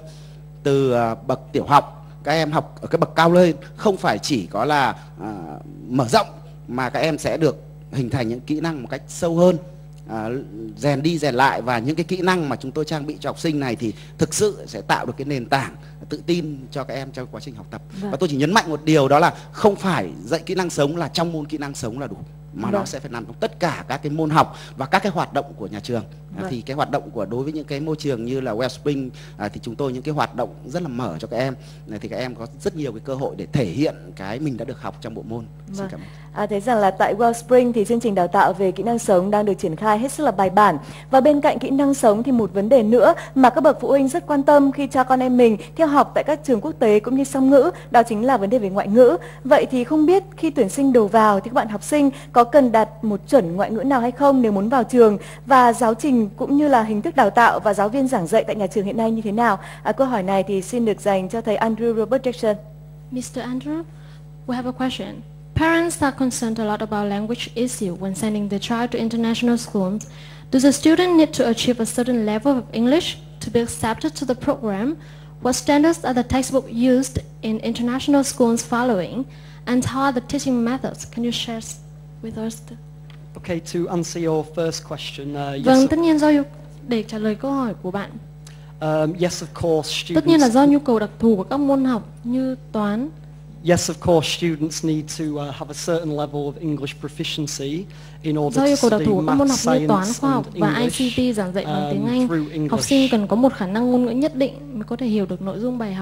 từ à, bậc tiểu học, các em học ở cái bậc cao lên không phải chỉ có là à, mở rộng mà các em sẽ được hình thành những kỹ năng một cách sâu hơn, à, rèn đi rèn lại, và những cái kỹ năng mà chúng tôi trang bị cho học sinh này thì thực sự sẽ tạo được cái nền tảng tự tin cho các em trong quá trình học tập. Vâng. Và tôi chỉ nhấn mạnh một điều đó là không phải dạy kỹ năng sống là trong môn kỹ năng sống là đủ, mà vâng. nó sẽ phải nằm trong tất cả các cái môn học và các cái hoạt động của nhà trường. Vâng. Thì cái hoạt động của đối với những cái môi trường như là Wellspring à, thì chúng tôi những cái hoạt động rất là mở cho các em, thì các em có rất nhiều cái cơ hội để thể hiện cái mình đã được học trong bộ môn. Vâng. Xin cảm ơn. À, thấy rằng là tại Wellspring thì chương trình đào tạo về kỹ năng sống đang được triển khai hết sức là bài bản. Và bên cạnh kỹ năng sống thì một vấn đề nữa mà các bậc phụ huynh rất quan tâm khi cho con em mình theo học tại các trường quốc tế cũng như song ngữ, đó chính là vấn đề về ngoại ngữ. Vậy thì không biết khi tuyển sinh đầu vào thì các bạn học sinh có cần đạt một chuẩn ngoại ngữ nào hay không nếu muốn vào trường, và giáo trình cũng như là hình thức đào tạo và giáo viên giảng dạy tại nhà trường hiện nay như thế nào? À, câu hỏi này thì xin được dành cho thầy Andrew Robert Jackson. mister Andrew, we have a question. Parents are concerned a lot about language issue when sending their child to international schools. Does the student need to achieve a certain level of English to be accepted to the program? What standards are the textbook used in international schools following? And how are the teaching methods? Can you share with us? The... Okay, to answer your first question, uh, yes. Vâng, tất nhiên do để trả lời câu hỏi của bạn. Um, yes, of course, students. Tất nhiên là do nhu cầu đặc thù của các môn học như toán. Yes, of course, students need to uh, have a certain level of English proficiency in order do to yêu cầu đặc study thù của các môn math, học như toán, science khoa học and và I English C T giảng dạy bằng tiếng um, Anh. through English. Học sinh cần có một khả năng ngôn ngữ nhất định mới có thể hiểu được nội dung bài học.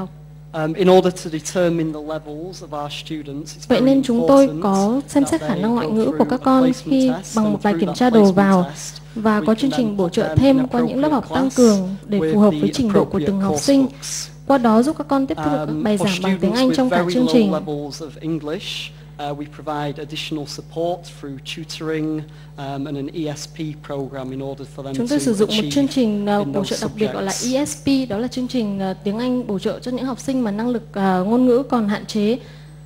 Um, in order to determine the levels of our students, it's Vậy very nên chúng tôi important có xem xét that khả they năng ngoại go ngữ của through các a con placement khi test, bằng and một bài through kiểm that tra đầu placement vào test, và we có can chương then trình bổ put trợ them thêm in qua những lớp học tăng appropriate cường để class phù hợp with với the trình độ của từng học appropriate sinh. coursebooks. Qua đó giúp các con tiếp thu được các Um, bài for giảng bằng tiếng students Anh with trong cả very chương low trình. levels of English, uh, we provide additional support through tutoring um, and an E S P program in order for them Chúng tôi to sử dụng một achieve chương trình uh, in bổ those trợ đặc biệt gọi là subjects. E S P, đó là chương trình uh, tiếng Anh bổ trợ cho những học sinh mà năng lực uh, ngôn ngữ còn hạn chế.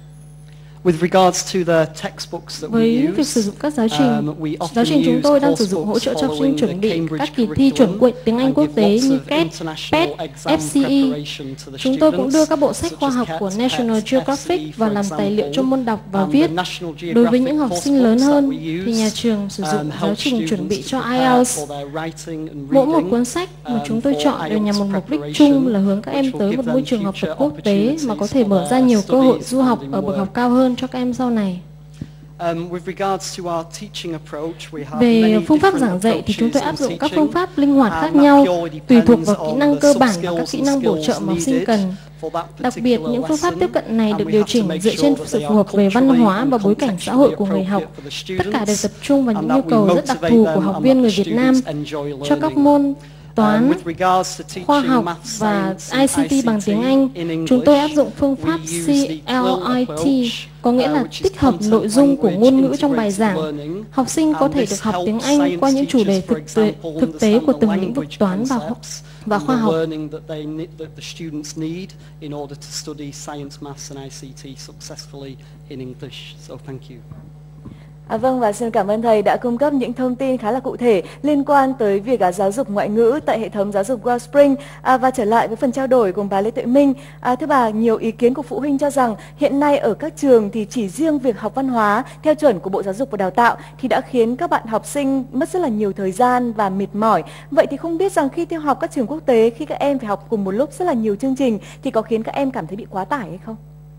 With regards to the textbooks that we Với use, việc sử dụng các giáo trình, um, we giáo often trình chúng use tôi đang sử dụng hỗ trợ cho học sinh coursebooks chuẩn bị following the các kỳ Cambridge thi chuẩn quốc- tiếng Anh curriculum quốc and tế give như lots of két, international pét, exam F C E. preparation to the Chúng tôi cũng đưa students, các bộ sách such khoa as học CAT, của PET, National F C E, Geographic và for làm tài liệu example. cho môn đọc và Um, the viết. National Đối với những Geographic học sinh lớn coursebooks that hơn we thì use, nhà trường sử dụng um, giáo help trình chuẩn bị students cho to I E prepare L T S. for their writing and Mỗi một reading, cuốn sách mà um, chúng tôi for chọn đều nhằm một I E L T S mục đích preparation, chung là hướng các em which will tới give một them môi trường học tập future quốc tế mà có thể opportunities mở for ra their nhiều cơ hội studies du học and in ở bậc work. học cao hơn cho các em sau này. Um, with regards to our teaching approach, we have Về many phương pháp different giảng dạy thì chúng tôi áp approaches dụng in các teaching, phương pháp linh hoạt and khác that nhau, purely tùy thuộc depends vào kỹ on năng the cơ bản và các subskills kỹ and năng bổ trợ skills mà học sinh needed cần. for that Đặc biệt, particular những phương pháp lesson, tiếp cận này and được we điều have to chỉnh make dựa sure trên that sự they phù are hợp về văn culturally hóa and và bối cảnh xã hội của người học. contextually appropriate for the Tất cả đều students, tập trung vào and những nhu that we cầu rất đặc motivate thù them của học and viên that người the Việt Nam students enjoy cho các learning. môn toán, Um, with regards to teaching khoa học math, và science I C T and bằng tiếng Anh. in English, Chúng tôi áp dụng phương pháp we C use the L I T, approach, có nghĩa uh, là which is tích hợp content nội dung của language ngôn ngữ trong bài integrated giảng. learning, Học sinh có and thể this được học helps tiếng Anh science qua những chủ đề teachers, for thực tế, example, thực tế của understand từng the lĩnh vực language toán và, concepts và and khoa the học. learning that they need, that the students need in order to study science, maths and I C T successfully in English. So thank you. À, vâng, và xin cảm ơn thầy đã cung cấp những thông tin khá là cụ thể liên quan tới việc à, giáo dục ngoại ngữ tại hệ thống giáo dục Wellspring. À, và trở lại với phần trao đổi cùng bà Lê Tuệ Minh. À, thưa bà, nhiều ý kiến của phụ huynh cho rằng hiện nay ở các trường thì chỉ riêng việc học văn hóa theo chuẩn của Bộ Giáo dục và Đào tạo thì đã khiến các bạn học sinh mất rất là nhiều thời gian và mệt mỏi. Vậy thì không biết rằng khi theo học các trường quốc tế, khi các em phải học cùng một lúc rất là nhiều chương trình thì có khiến các em cảm thấy bị quá tải hay không?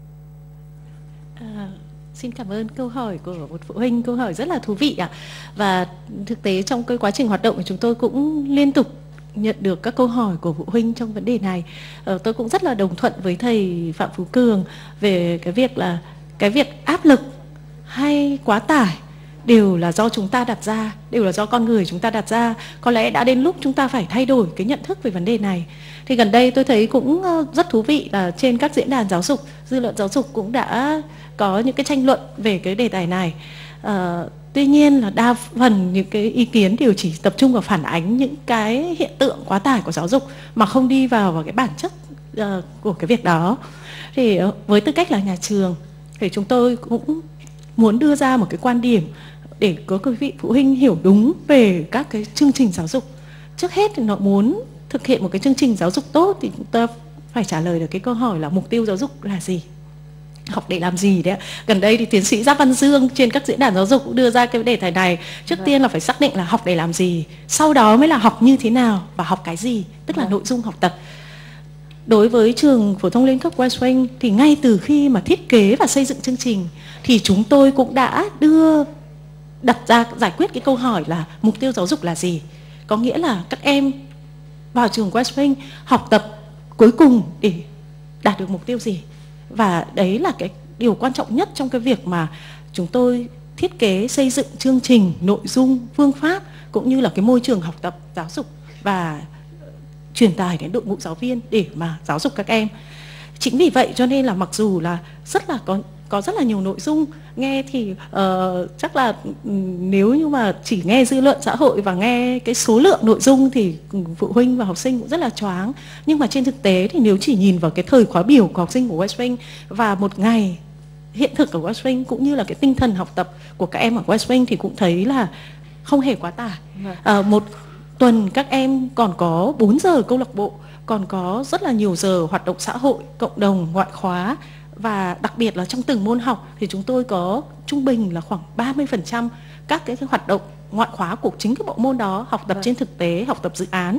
À, xin cảm ơn câu hỏi của một phụ huynh, câu hỏi rất là thú vị ạ. Và thực tế trong cái quá trình hoạt động của chúng tôi cũng liên tục nhận được các câu hỏi của phụ huynh trong vấn đề này. Ờ, tôi cũng rất là đồng thuận với thầy Phạm Phú Cường về cái việc là cái việc áp lực hay quá tải đều là do chúng ta đặt ra, đều là do con người chúng ta đặt ra. Có lẽ đã đến lúc chúng ta phải thay đổi cái nhận thức về vấn đề này. Thì gần đây tôi thấy cũng rất thú vị là trên các diễn đàn giáo dục, dư luận giáo dục cũng đã có những cái tranh luận về cái đề tài này. À, tuy nhiên là đa phần những cái ý kiến đều chỉ tập trung vào phản ánh những cái hiện tượng quá tải của giáo dục mà không đi vào vào cái bản chất uh, của cái việc đó. Thì uh, với tư cách là nhà trường thì chúng tôi cũng muốn đưa ra một cái quan điểm để có quý vị phụ huynh hiểu đúng về các cái chương trình giáo dục. Trước hết thì nó muốn thực hiện một cái chương trình giáo dục tốt thì chúng ta phải trả lời được cái câu hỏi là mục tiêu giáo dục là gì, học để làm gì đấy ạ. Gần đây thì tiến sĩ Giáp Văn Dương trên các diễn đàn giáo dục cũng đưa ra cái đề tài này. Trước Vâng. tiên là phải xác định là học để làm gì, sau đó mới là học như thế nào và học cái gì, tức là Vâng. nội dung học tập. Đối với trường phổ thông liên cấp Wellspring thì ngay từ khi mà thiết kế và xây dựng chương trình thì chúng tôi cũng đã đưa đặt ra giải quyết cái câu hỏi là mục tiêu giáo dục là gì. Có nghĩa là các em vào trường Wellspring học tập cuối cùng để đạt được mục tiêu gì. Và đấy là cái điều quan trọng nhất trong cái việc mà chúng tôi thiết kế xây dựng chương trình, nội dung, phương pháp cũng như là cái môi trường học tập giáo dục và truyền tải đến đội ngũ giáo viên để mà giáo dục các em. Chính vì vậy cho nên là mặc dù là rất là có có rất là nhiều nội dung, nghe thì uh, chắc là um, nếu như mà chỉ nghe dư luận xã hội và nghe cái số lượng nội dung thì phụ huynh và học sinh cũng rất là choáng. Nhưng mà trên thực tế thì nếu chỉ nhìn vào cái thời khóa biểu của học sinh của Wellspring và một ngày hiện thực của Wellspring cũng như là cái tinh thần học tập của các em ở Wellspring thì cũng thấy là không hề quá tải. Uh, một tuần các em còn có bốn giờ câu lạc bộ, còn có rất là nhiều giờ hoạt động xã hội, cộng đồng, ngoại khóa. Và đặc biệt là trong từng môn học thì chúng tôi có trung bình là khoảng ba mươi phần trăm các cái hoạt động ngoại khóa của chính cái bộ môn đó, học tập trên thực tế, học tập dự án.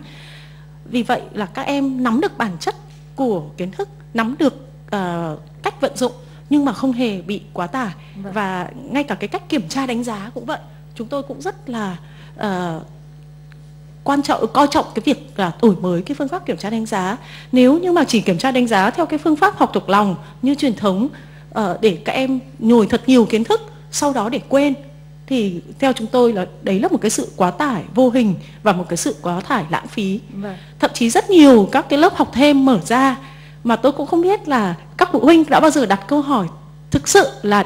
Vì vậy là các em nắm được bản chất của kiến thức, nắm được uh, cách vận dụng nhưng mà không hề bị quá tải. Vâng. Và ngay cả cái cách kiểm tra đánh giá cũng vậy. Chúng tôi cũng rất là uh, quan trọng coi trọng cái việc là đổi mới cái phương pháp kiểm tra đánh giá. Nếu như mà chỉ kiểm tra đánh giá theo cái phương pháp học thuộc lòng như truyền thống, uh, để các em nhồi thật nhiều kiến thức sau đó để quên, thì theo chúng tôi là đấy là một cái sự quá tải vô hình và một cái sự quá tải lãng phí. Vâng. Thậm chí rất nhiều các cái lớp học thêm mở ra mà tôi cũng không biết là các phụ huynh đã bao giờ đặt câu hỏi thực sự là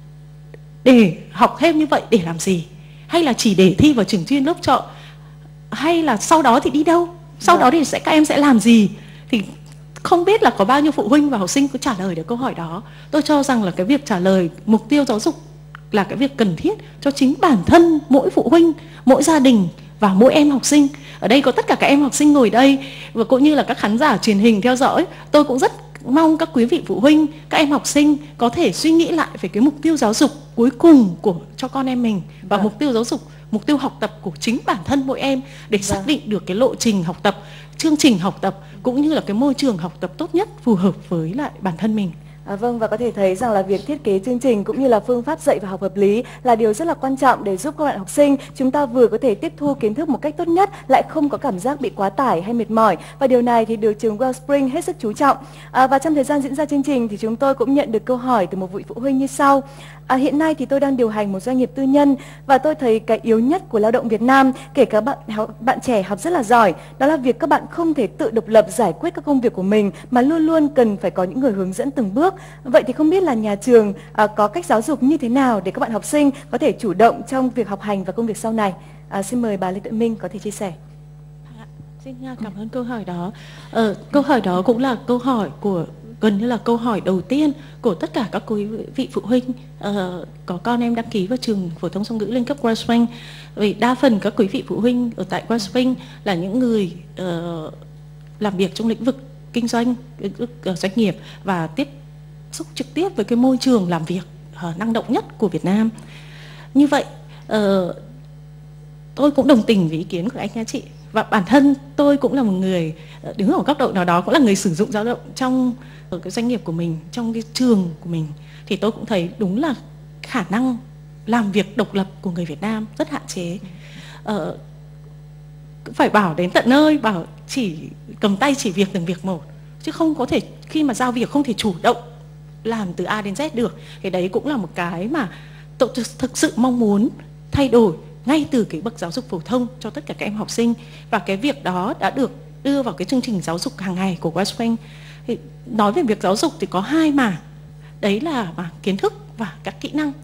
để học thêm như vậy để làm gì, hay là chỉ để thi vào trường chuyên lớp chọn, hay là sau đó thì đi đâu, sau đó thì sẽ các em sẽ làm gì. Thì không biết là có bao nhiêu phụ huynh và học sinh có trả lời được câu hỏi đó. Tôi cho rằng là cái việc trả lời mục tiêu giáo dục là cái việc cần thiết cho chính bản thân mỗi phụ huynh, mỗi gia đình và mỗi em học sinh. Ở đây có tất cả các em học sinh ngồi đây và cũng như là các khán giả truyền hình theo dõi. Tôi cũng rất mong các quý vị phụ huynh, các em học sinh có thể suy nghĩ lại về cái mục tiêu giáo dục cuối cùng của cho con em mình, và vâng. mục tiêu giáo dục, mục tiêu học tập của chính bản thân mỗi em, để vâng. xác định được cái lộ trình học tập, chương trình học tập cũng như là cái môi trường học tập tốt nhất phù hợp với lại bản thân mình. À, vâng, và có thể thấy rằng là việc thiết kế chương trình cũng như là phương pháp dạy và học hợp lý là điều rất là quan trọng để giúp các bạn học sinh chúng ta vừa có thể tiếp thu kiến thức một cách tốt nhất, lại không có cảm giác bị quá tải hay mệt mỏi. Và điều này thì được trường Wellspring hết sức chú trọng. À, và trong thời gian diễn ra chương trình thì chúng tôi cũng nhận được câu hỏi từ một vị phụ huynh như sau. À, hiện nay thì tôi đang điều hành một doanh nghiệp tư nhân và tôi thấy cái yếu nhất của lao động Việt Nam, kể cả bạn bạn trẻ học rất là giỏi, đó là việc các bạn không thể tự độc lập giải quyết các công việc của mình mà luôn luôn cần phải có những người hướng dẫn từng bước. Vậy thì không biết là nhà trường à, có cách giáo dục như thế nào để các bạn học sinh có thể chủ động trong việc học hành và công việc sau này? À, xin mời bà Lê Tuệ Minh có thể chia sẻ. Xin cảm ơn câu hỏi đó. Ờ, câu hỏi đó cũng là câu hỏi của gần như là câu hỏi đầu tiên của tất cả các quý vị phụ huynh uh, có con em đăng ký vào trường phổ thông song ngữ lên cấp Wellspring. Vì đa phần các quý vị phụ huynh ở tại Wellspring là những người uh, làm việc trong lĩnh vực kinh doanh, lĩnh vực uh, doanh nghiệp và tiếp xúc trực tiếp với cái môi trường làm việc uh, năng động nhất của Việt Nam. Như vậy uh, tôi cũng đồng tình với ý kiến của anh nha chị. Và bản thân tôi cũng là một người đứng ở góc độ nào đó, cũng là người sử dụng lao động trong ở cái doanh nghiệp của mình, trong cái trường của mình, thì tôi cũng thấy đúng là khả năng làm việc độc lập của người Việt Nam rất hạn chế. Ờ, phải bảo đến tận nơi, bảo chỉ cầm tay chỉ việc từng việc một, chứ không có thể khi mà giao việc không thể chủ động làm từ A đến Z được. Cái đấy cũng là một cái mà tôi thực sự mong muốn thay đổi ngay từ cái bậc giáo dục phổ thông cho tất cả các em học sinh, và cái việc đó đã được đưa vào cái chương trình giáo dục hàng ngày của Wellspring. Thì nói về việc giáo dục thì có hai mảng, đấy là mảng kiến thức và các kỹ năng.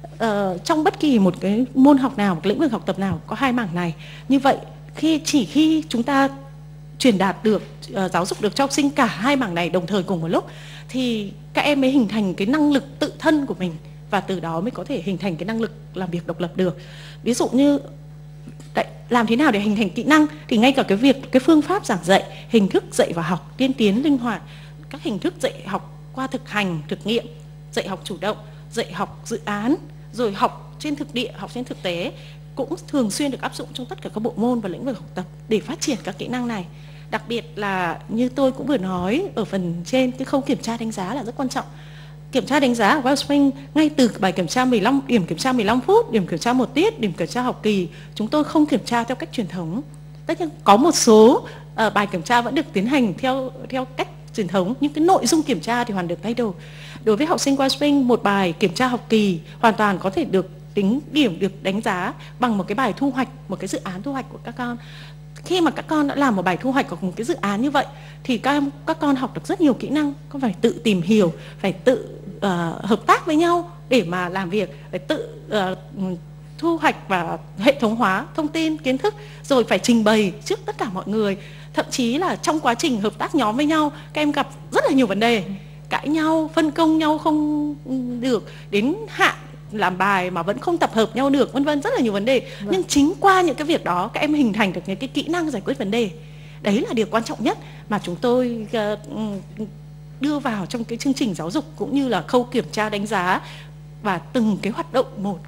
Ờ, trong bất kỳ một cái môn học nào, một cái lĩnh vực học tập nào có hai mảng này. Như vậy khi chỉ khi chúng ta truyền đạt được, uh, giáo dục được cho học sinh cả hai mảng này đồng thời cùng một lúc, thì các em mới hình thành cái năng lực tự thân của mình, và từ đó mới có thể hình thành cái năng lực làm việc độc lập được. Ví dụ như đấy, làm thế nào để hình thành kỹ năng, thì ngay cả cái việc cái phương pháp giảng dạy, hình thức dạy và học tiên tiến linh hoạt, các hình thức dạy học qua thực hành thực nghiệm, dạy học chủ động, dạy học dự án, rồi học trên thực địa, học trên thực tế cũng thường xuyên được áp dụng trong tất cả các bộ môn và lĩnh vực học tập để phát triển các kỹ năng này. Đặc biệt là như tôi cũng vừa nói ở phần trên, cái khâu kiểm tra đánh giá là rất quan trọng. Kiểm tra đánh giá ở Wellspring ngay từ bài kiểm tra mười lăm, điểm kiểm tra mười lăm phút, điểm kiểm tra một tiết, điểm kiểm tra học kỳ, chúng tôi không kiểm tra theo cách truyền thống. Tất nhiên có một số uh, bài kiểm tra vẫn được tiến hành theo theo cách truyền thống, nhưng cái nội dung kiểm tra thì hoàn được thay đổi. Đối với học sinh Wellspring, một bài kiểm tra học kỳ hoàn toàn có thể được tính điểm, được đánh giá bằng một cái bài thu hoạch, một cái dự án thu hoạch của các con. Khi mà các con đã làm một bài thu hoạch hoặc một cái dự án như vậy thì các em, các con học được rất nhiều kỹ năng. Con phải tự tìm hiểu, phải tự uh, hợp tác với nhau để mà làm việc, phải tự uh, thu hoạch và hệ thống hóa thông tin, kiến thức, rồi phải trình bày trước tất cả mọi người. Thậm chí là trong quá trình hợp tác nhóm với nhau, các em gặp rất là nhiều vấn đề, cãi nhau, phân công nhau không được, đến hạn làm bài mà vẫn không tập hợp nhau được, vân vân, rất là nhiều vấn đề. Vâng. Nhưng chính qua những cái việc đó các em hình thành được những cái kỹ năng giải quyết vấn đề. Đấy là điều quan trọng nhất mà chúng tôi uh, đưa vào trong cái chương trình giáo dục cũng như là khâu kiểm tra đánh giá và từng cái hoạt động một của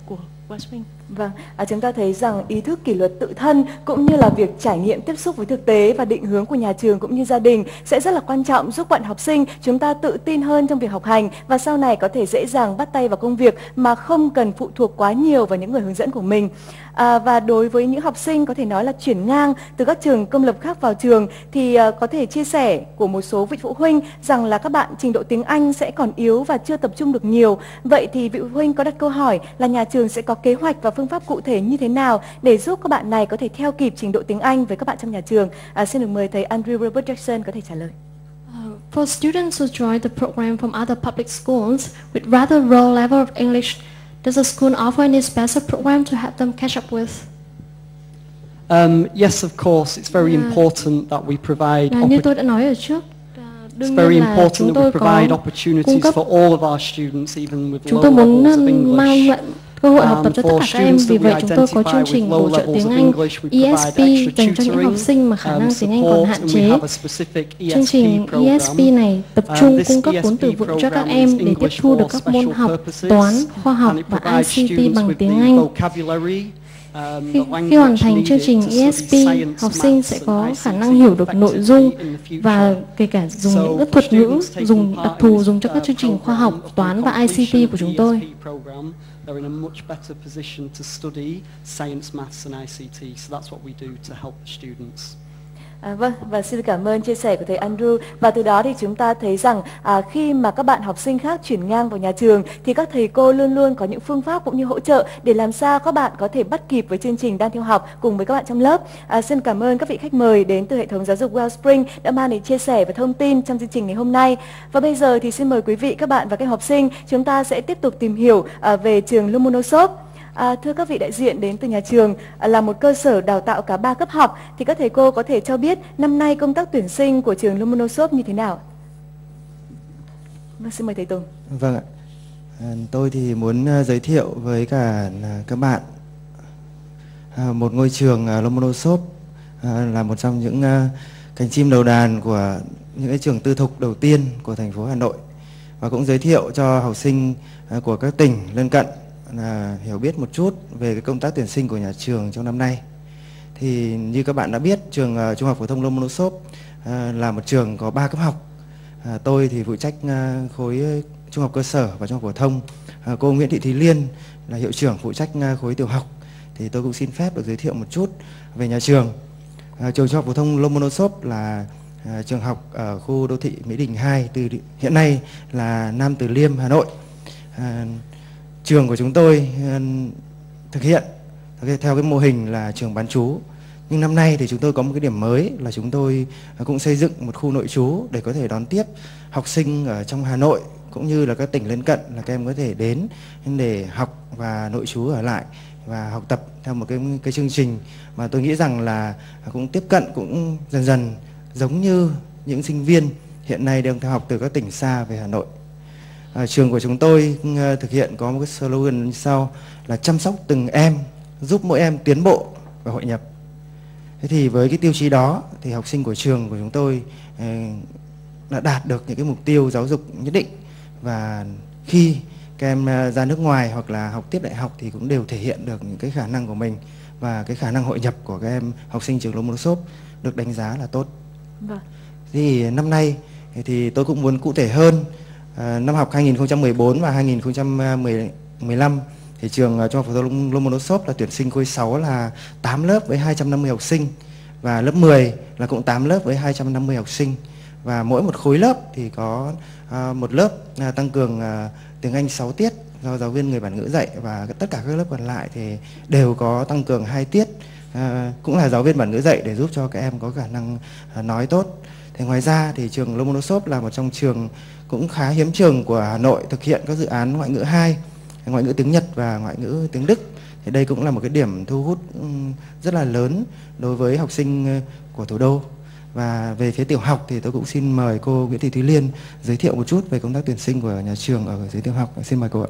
Westspring. Vâng, à, chúng ta thấy rằng ý thức kỷ luật tự thân cũng như là việc trải nghiệm tiếp xúc với thực tế và định hướng của nhà trường cũng như gia đình sẽ rất là quan trọng, giúp bạn học sinh chúng ta tự tin hơn trong việc học hành và sau này có thể dễ dàng bắt tay vào công việc mà không cần phụ thuộc quá nhiều vào những người hướng dẫn của mình. À, và đối với những học sinh có thể nói là chuyển ngang từ các trường công lập khác vào trường thì à, có thể chia sẻ của một số vị phụ huynh rằng là các bạn trình độ tiếng Anh sẽ còn yếu và chưa tập trung được nhiều. Vậy thì vị phụ huynh có đặt câu hỏi là nhà trường sẽ có kế hoạch và phương pháp cụ thể như thế nào để giúp các bạn này có thể theo kịp trình độ tiếng Anh với các bạn trong nhà trường? À, xin được mời thầy Andrew Robert Jackson có thể trả lời. Uh, for students who join the program from other public schools with rather low level of English, does the school offer any special program to help them catch up with? Um, yes, of course. It's very Yeah. important that we provide. À, như tôi đã nói ở trước, It's very important that we provide opportunities for all of our students, even with chúng low tôi muốn levels of mang English. lại cơ hội học tập Um, cho tất for cả các em. students Vì that vậy we chúng tôi có identify chương with trình low bổ trợ levels tiếng of Anh English, we E S provide P extra dành cho những học tutoring, sinh mà khả um, năng tiếng Anh còn support, hạn and we chế. have a specific E S P Chương trình E S P program. này tập Um, trung this cung cấp E S vốn P từ vựng cho các program em is để tiếp English thu được for các môn special học purposes, toán, khoa học and it và provides I C T students bằng with tiếng the Anh. vocabulary, um, Khi, the khi hoàn language thành chương needed trình to E S P, study science, học sinh maths sẽ and có I C khả T năng hiểu được nội dung effectively in the future. và kể cả dùng So những các for thuật ngữ students taking dùng part đặc in thù this, dùng cho các uh, chương trình khoa học, program, toán và I C completion T of của the chúng tôi. E S P program, they're in a much better position to study science, maths and I C T. So that's what we do to help the students. À, vâng, và xin cảm ơn chia sẻ của thầy Andrew. Và từ đó thì chúng ta thấy rằng à, khi mà các bạn học sinh khác chuyển ngang vào nhà trường thì các thầy cô luôn luôn có những phương pháp cũng như hỗ trợ để làm sao các bạn có thể bắt kịp với chương trình đang theo học cùng với các bạn trong lớp. À, xin cảm ơn các vị khách mời đến từ hệ thống giáo dục Wellspring đã mang đến chia sẻ và thông tin trong chương trình ngày hôm nay. Và bây giờ thì xin mời quý vị, các bạn và các em học sinh chúng ta sẽ tiếp tục tìm hiểu à, về trường Lomonosov. À, thưa các vị đại diện đến từ nhà trường, à, là một cơ sở đào tạo cả ba cấp học thì các thầy cô có thể cho biết năm nay công tác tuyển sinh của trường Lomonosov như thế nào? Vâng, xin mời thầy Tùng. Vâng ạ, à, tôi thì muốn uh, giới thiệu với cả uh, các bạn uh, một ngôi trường uh, Lomonosov uh, là một trong những uh, cánh chim đầu đàn của những cái trường tư thục đầu tiên của thành phố Hà Nội, và cũng giới thiệu cho học sinh uh, của các tỉnh lân cận là hiểu biết một chút về cái công tác tuyển sinh của nhà trường trong năm nay. Thì như các bạn đã biết, trường uh, Trung học phổ thông Lomonosov uh, là một trường có ba cấp học. Uh, tôi thì phụ trách uh, khối trung học cơ sở và trung học phổ thông. Uh, cô Nguyễn Thị Thúy Liên là hiệu trưởng phụ trách uh, khối tiểu học. Thì tôi cũng xin phép được giới thiệu một chút về nhà trường. Uh, trường Trung học phổ thông Lomonosov là uh, trường học ở khu đô thị Mỹ Đình hai, từ hiện nay là Nam Từ Liêm, Hà Nội. Uh, Trường của chúng tôi uh, thực hiện theo cái mô hình là trường bán trú. Nhưng năm nay thì chúng tôi có một cái điểm mới là chúng tôi uh, cũng xây dựng một khu nội trú để có thể đón tiếp học sinh ở trong Hà Nội cũng như là các tỉnh lân cận, là các em có thể đến để học và nội trú ở lại và học tập theo một cái cái chương trình mà tôi nghĩ rằng là cũng tiếp cận cũng dần dần giống như những sinh viên hiện nay đang theo học từ các tỉnh xa về Hà Nội. À, trường của chúng tôi uh, thực hiện có một cái slogan như sau là chăm sóc từng em, giúp mỗi em tiến bộ và hội nhập. Thế thì với cái tiêu chí đó thì học sinh của trường của chúng tôi uh, đã đạt được những cái mục tiêu giáo dục nhất định, và khi các em uh, ra nước ngoài hoặc là học tiếp đại học thì cũng đều thể hiện được những cái khả năng của mình, và cái khả năng hội nhập của các em học sinh trường Lomonosov được đánh giá là tốt. Vâng. Thì năm nay thì tôi cũng muốn cụ thể hơn. À, năm học hai nghìn không trăm mười bốn và hai nghìn không trăm mười lăm thì trường uh, Trung học phổ thông Lomonosov là tuyển sinh khối sáu là tám lớp với hai trăm năm mươi học sinh, và lớp mười là cũng tám lớp với hai trăm năm mươi học sinh, và mỗi một khối lớp thì có uh, một lớp uh, tăng cường uh, tiếng Anh sáu tiết do giáo viên người bản ngữ dạy, và tất cả các lớp còn lại thì đều có tăng cường hai tiết uh, cũng là giáo viên bản ngữ dạy để giúp cho các em có khả năng uh, nói tốt. Thì ngoài ra thì trường Lomonosov là một trong trường cũng khá hiếm trường của Hà Nội thực hiện các dự án ngoại ngữ hai, ngoại ngữ tiếng Nhật và ngoại ngữ tiếng Đức. Thì đây cũng là một cái điểm thu hút rất là lớn đối với học sinh của thủ đô. Và về phía tiểu học thì tôi cũng xin mời cô Nguyễn Thị Thúy Liên giới thiệu một chút về công tác tuyển sinh của nhà trường ở dưới tiểu học. Xin mời cô ạ.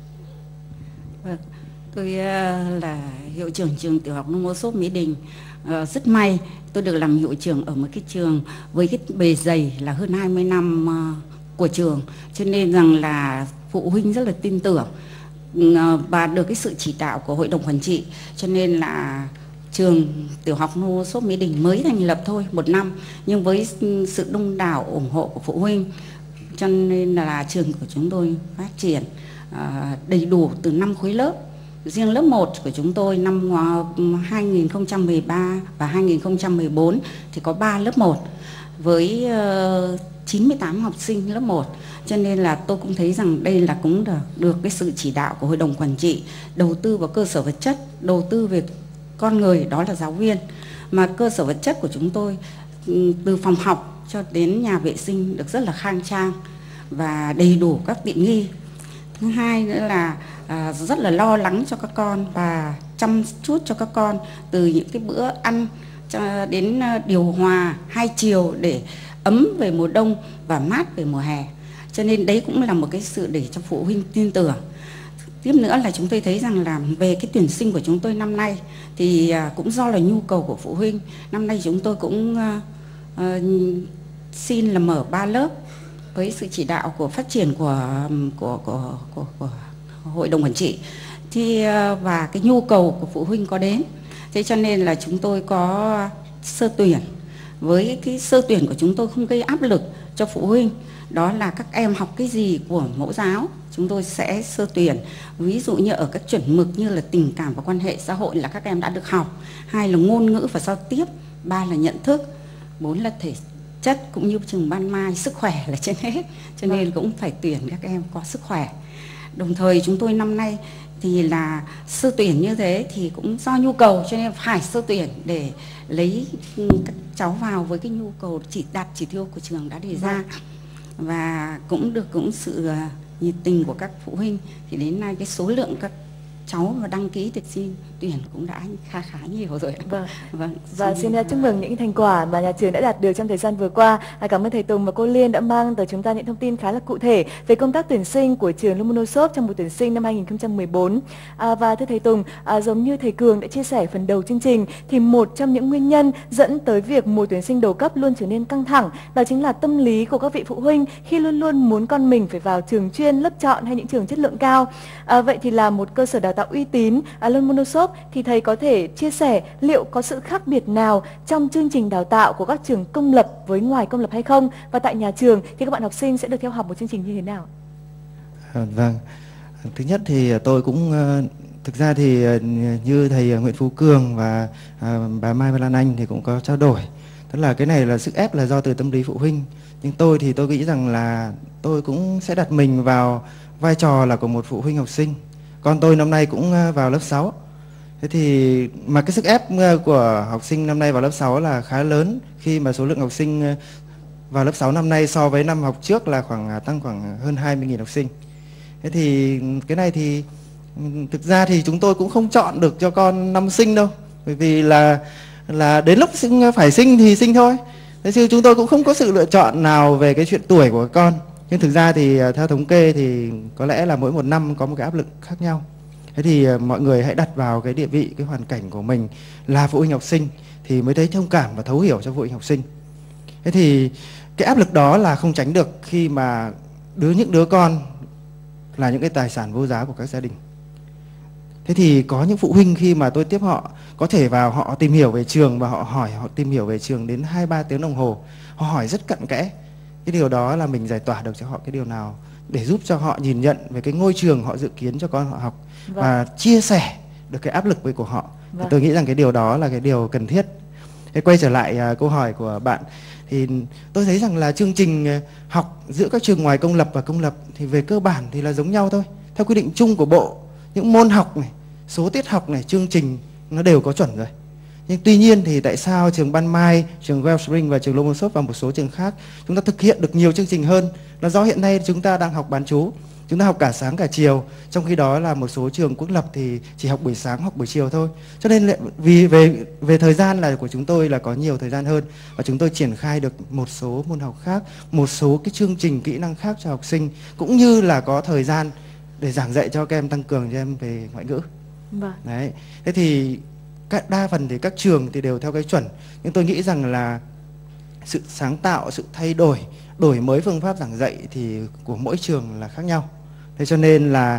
Vâng, tôi là hiệu trưởng trường tiểu học Lomonosov Mỹ Đình. Uh, rất may tôi được làm hiệu trưởng ở một cái trường với cái bề dày là hơn hai mươi năm uh, của trường, cho nên rằng là phụ huynh rất là tin tưởng. và được cái sự chỉ đạo của hội đồng quản trị, cho nên là trường tiểu học Nô Sốp Mỹ Đình mới thành lập thôi một năm, nhưng với sự đông đảo ủng hộ của phụ huynh cho nên là trường của chúng tôi phát triển đầy đủ từ năm khối lớp. Riêng lớp một của chúng tôi năm hai nghìn không trăm mười ba và hai nghìn không trăm mười bốn thì có ba lớp một với chín mươi tám học sinh lớp một. Cho nên là tôi cũng thấy rằng đây là cũng được, được cái sự chỉ đạo của hội đồng quản trị, đầu tư vào cơ sở vật chất, đầu tư về con người, đó là giáo viên. Mà cơ sở vật chất của chúng tôi từ phòng học cho đến nhà vệ sinh được rất là khang trang và đầy đủ các tiện nghi. Thứ hai nữa là à, rất là lo lắng cho các con và chăm chút cho các con, từ những cái bữa ăn cho đến điều hòa hai chiều để ấm về mùa đông và mát về mùa hè. Cho nên đấy cũng là một cái sự để cho phụ huynh tin tưởng. Tiếp nữa là chúng tôi thấy rằng là về cái tuyển sinh của chúng tôi năm nay thì cũng do là nhu cầu của phụ huynh. Năm nay chúng tôi cũng uh, xin là mở ba lớp với sự chỉ đạo của phát triển của của của của, của hội đồng quản trị. Thì uh, và cái nhu cầu của phụ huynh có đến. Thế cho nên là chúng tôi có sơ tuyển. Với cái sơ tuyển của chúng tôi không gây áp lực cho phụ huynh. Đó là các em học cái gì của mẫu giáo chúng tôi sẽ sơ tuyển. Ví dụ như ở các chuẩn mực như là tình cảm và quan hệ xã hội là các em đã được học. Hai là ngôn ngữ và giao tiếp. Ba là nhận thức. Bốn là thể chất, cũng như trường Ban Mai sức khỏe là trên hết. Cho nên cũng phải tuyển các em có sức khỏe. Đồng thời chúng tôi năm nay thì là sơ tuyển như thế thì cũng do nhu cầu, cho nên phải sơ tuyển để lấy các cháu vào với cái nhu cầu chỉ đạt chỉ tiêu của trường đã đề ra. Và cũng được cũng sự nhiệt tình của các phụ huynh, thì đến nay cái số lượng các cháu mà đăng ký để xin tuyển cũng đã khá khá nhiều rồi. Vâng. Vâng. Và xin chúc mừng những thành quả mà nhà trường đã đạt được trong thời gian vừa qua. Cảm ơn thầy Tùng và cô Liên đã mang tới chúng ta những thông tin khá là cụ thể về công tác tuyển sinh của trường Lomonosov trong mùa tuyển sinh năm hai nghìn không trăm mười bốn. À, và thưa thầy Tùng, à, giống như thầy Cường đã chia sẻ phần đầu chương trình, thì một trong những nguyên nhân dẫn tới việc mùa tuyển sinh đầu cấp luôn trở nên căng thẳng đó chính là tâm lý của các vị phụ huynh khi luôn luôn muốn con mình phải vào trường chuyên, lớp chọn hay những trường chất lượng cao. À, vậy thì là một cơ sở đào tạo uy tín à, Lomonosov thì thầy có thể chia sẻ liệu có sự khác biệt nào trong chương trình đào tạo của các trường công lập với ngoài công lập hay không, và tại nhà trường thì các bạn học sinh sẽ được theo học một chương trình như thế nào? À, vâng, thứ nhất thì tôi cũng thực ra thì như thầy Nguyễn Phú Cường và à, bà Mai Lan Anh thì cũng có trao đổi, tức là cái này là sức ép là do từ tâm lý phụ huynh, nhưng tôi thì tôi nghĩ rằng là tôi cũng sẽ đặt mình vào vai trò là của một phụ huynh học sinh. Con tôi năm nay cũng vào lớp sáu. Thế thì mà cái sức ép của học sinh năm nay vào lớp sáu là khá lớn, khi mà số lượng học sinh vào lớp sáu năm nay so với năm học trước là khoảng tăng khoảng hơn hai mươi nghìn học sinh. Thế thì cái này thì thực ra thì chúng tôi cũng không chọn được cho con năm sinh đâu, bởi vì là là đến lúc sinh phải sinh thì sinh thôi. Thế chứ chúng tôi cũng không có sự lựa chọn nào về cái chuyện tuổi của con. Nhưng thực ra thì theo thống kê thì có lẽ là mỗi một năm có một cái áp lực khác nhau. Thế thì mọi người hãy đặt vào cái địa vị, cái hoàn cảnh của mình là phụ huynh học sinh thì mới thấy thông cảm và thấu hiểu cho phụ huynh học sinh. Thế thì cái áp lực đó là không tránh được khi mà đứa những đứa con là những cái tài sản vô giá của các gia đình. Thế thì có những phụ huynh khi mà tôi tiếp họ có thể vào họ tìm hiểu về trường và họ hỏi, họ tìm hiểu về trường đến hai ba tiếng đồng hồ. Họ hỏi rất cặn kẽ. Cái điều đó là mình giải tỏa được cho họ cái điều nào để giúp cho họ nhìn nhận về cái ngôi trường họ dự kiến cho con họ học. Vâng. Và chia sẻ được cái áp lực với của họ. Vâng. Tôi nghĩ rằng cái điều đó là cái điều cần thiết. Thế quay trở lại uh, câu hỏi của bạn, thì tôi thấy rằng là chương trình học giữa các trường ngoài công lập và công lập thì về cơ bản thì là giống nhau thôi. Theo quy định chung của Bộ, những môn học này, số tiết học này, chương trình nó đều có chuẩn rồi. Nhưng tuy nhiên thì tại sao trường Ban Mai, trường Wellspring và trường Lomonosov và một số trường khác chúng ta thực hiện được nhiều chương trình hơn? Là do hiện nay chúng ta đang học bán trú, chúng ta học cả sáng cả chiều, trong khi đó là một số trường quốc lập thì chỉ học buổi sáng, học buổi chiều thôi. Cho nên vì về về thời gian là của chúng tôi là có nhiều thời gian hơn, và chúng tôi triển khai được một số môn học khác, một số cái chương trình kỹ năng khác cho học sinh, cũng như là có thời gian để giảng dạy cho các em, tăng cường cho em về ngoại ngữ. Vâng. Đấy. Thế thì các đa phần thì các trường thì đều theo cái chuẩn, nhưng tôi nghĩ rằng là sự sáng tạo, sự thay đổi, đổi mới phương pháp giảng dạy thì của mỗi trường là khác nhau. Thế cho nên là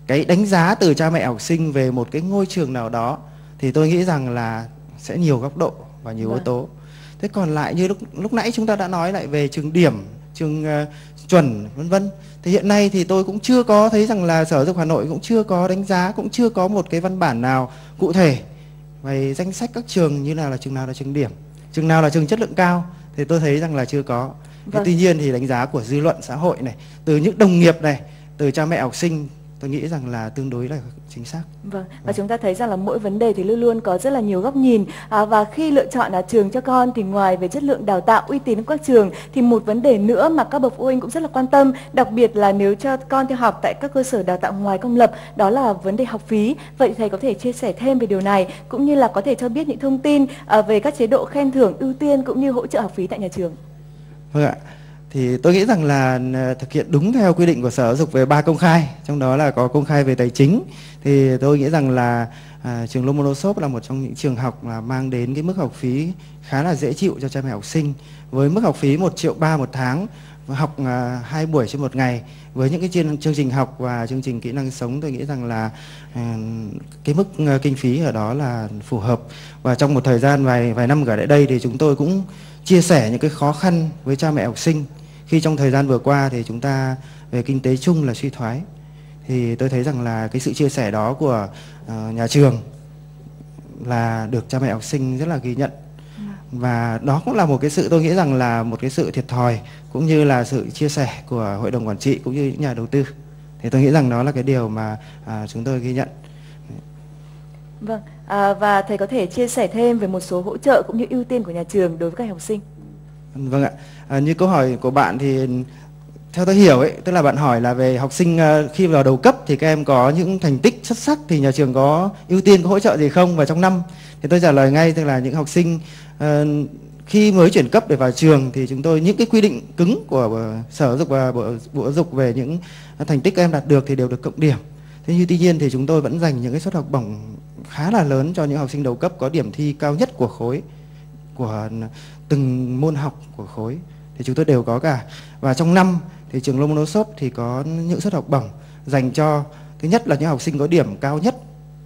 cái đánh giá từ cha mẹ học sinh về một cái ngôi trường nào đó thì tôi nghĩ rằng là sẽ nhiều góc độ và nhiều yếu tố. Thế còn lại như lúc lúc nãy chúng ta đã nói lại về trường điểm, trường uh, chuẩn vân vân. Thì hiện nay thì tôi cũng chưa có thấy rằng là Sở Giáo dục Hà Nội cũng chưa có đánh giá, cũng chưa có một cái văn bản nào cụ thể về danh sách các trường như nào là trường nào là trường điểm, trường nào là trường chất lượng cao, thì tôi thấy rằng là chưa có. Vâng. Tuy nhiên thì đánh giá của dư luận xã hội này, từ những đồng nghiệp này, từ cha mẹ học sinh, tôi nghĩ rằng là tương đối là chính xác. Vâng, và vâng. chúng ta thấy rằng là mỗi vấn đề thì luôn luôn có rất là nhiều góc nhìn, à, và khi lựa chọn là trường cho con thì ngoài về chất lượng đào tạo uy tín của các trường thì một vấn đề nữa mà các bậc phụ huynh cũng rất là quan tâm, đặc biệt là nếu cho con theo học tại các cơ sở đào tạo ngoài công lập, đó là vấn đề học phí. Vậy thầy có thể chia sẻ thêm về điều này, cũng như là có thể cho biết những thông tin à, về các chế độ khen thưởng ưu tiên cũng như hỗ trợ học phí tại nhà trường. Vâng ạ. Thì tôi nghĩ rằng là thực hiện đúng theo quy định của Sở Giáo dục về ba công khai, trong đó là có công khai về tài chính. Thì tôi nghĩ rằng là à, trường Lomonosov là một trong những trường học mà mang đến cái mức học phí khá là dễ chịu cho cha mẹ học sinh. Với mức học phí một triệu ba một tháng, học à, hai buổi trên một ngày, với những cái chương, chương trình học và chương trình kỹ năng sống, tôi nghĩ rằng là à, cái mức à, kinh phí ở đó là phù hợp. Và trong một thời gian vài vài năm gần đây thì chúng tôi cũng chia sẻ những cái khó khăn với cha mẹ học sinh khi trong thời gian vừa qua thì chúng ta về kinh tế chung là suy thoái. Thì tôi thấy rằng là cái sự chia sẻ đó của uh, nhà trường là được cha mẹ học sinh rất là ghi nhận. Và đó cũng là một cái sự, tôi nghĩ rằng là một cái sự thiệt thòi cũng như là sự chia sẻ của hội đồng quản trị cũng như những nhà đầu tư. Thì tôi nghĩ rằng đó là cái điều mà uh, chúng tôi ghi nhận. Vâng, à, và thầy có thể chia sẻ thêm về một số hỗ trợ cũng như ưu tiên của nhà trường đối với các học sinh. Vâng ạ, à, như câu hỏi của bạn thì theo tôi hiểu ấy, tức là bạn hỏi là về học sinh uh, khi vào đầu cấp thì các em có những thành tích xuất sắc thì nhà trường có ưu tiên, có hỗ trợ gì không vào trong năm. Thì tôi trả lời ngay, tức là những học sinh uh, khi mới chuyển cấp để vào trường thì chúng tôi những cái quy định cứng của Sở Giáo dục và Bộ, Bộ Giáo dục về những thành tích các em đạt được thì đều được cộng điểm. Thế nhưng tuy nhiên thì chúng tôi vẫn dành những cái suất học bổng khá là lớn cho những học sinh đầu cấp có điểm thi cao nhất của khối, của từng môn học của khối thì chúng tôi đều có cả. Và trong năm thì trường Lomonosov thì có những suất học bổng dành cho thứ nhất là những học sinh có điểm cao nhất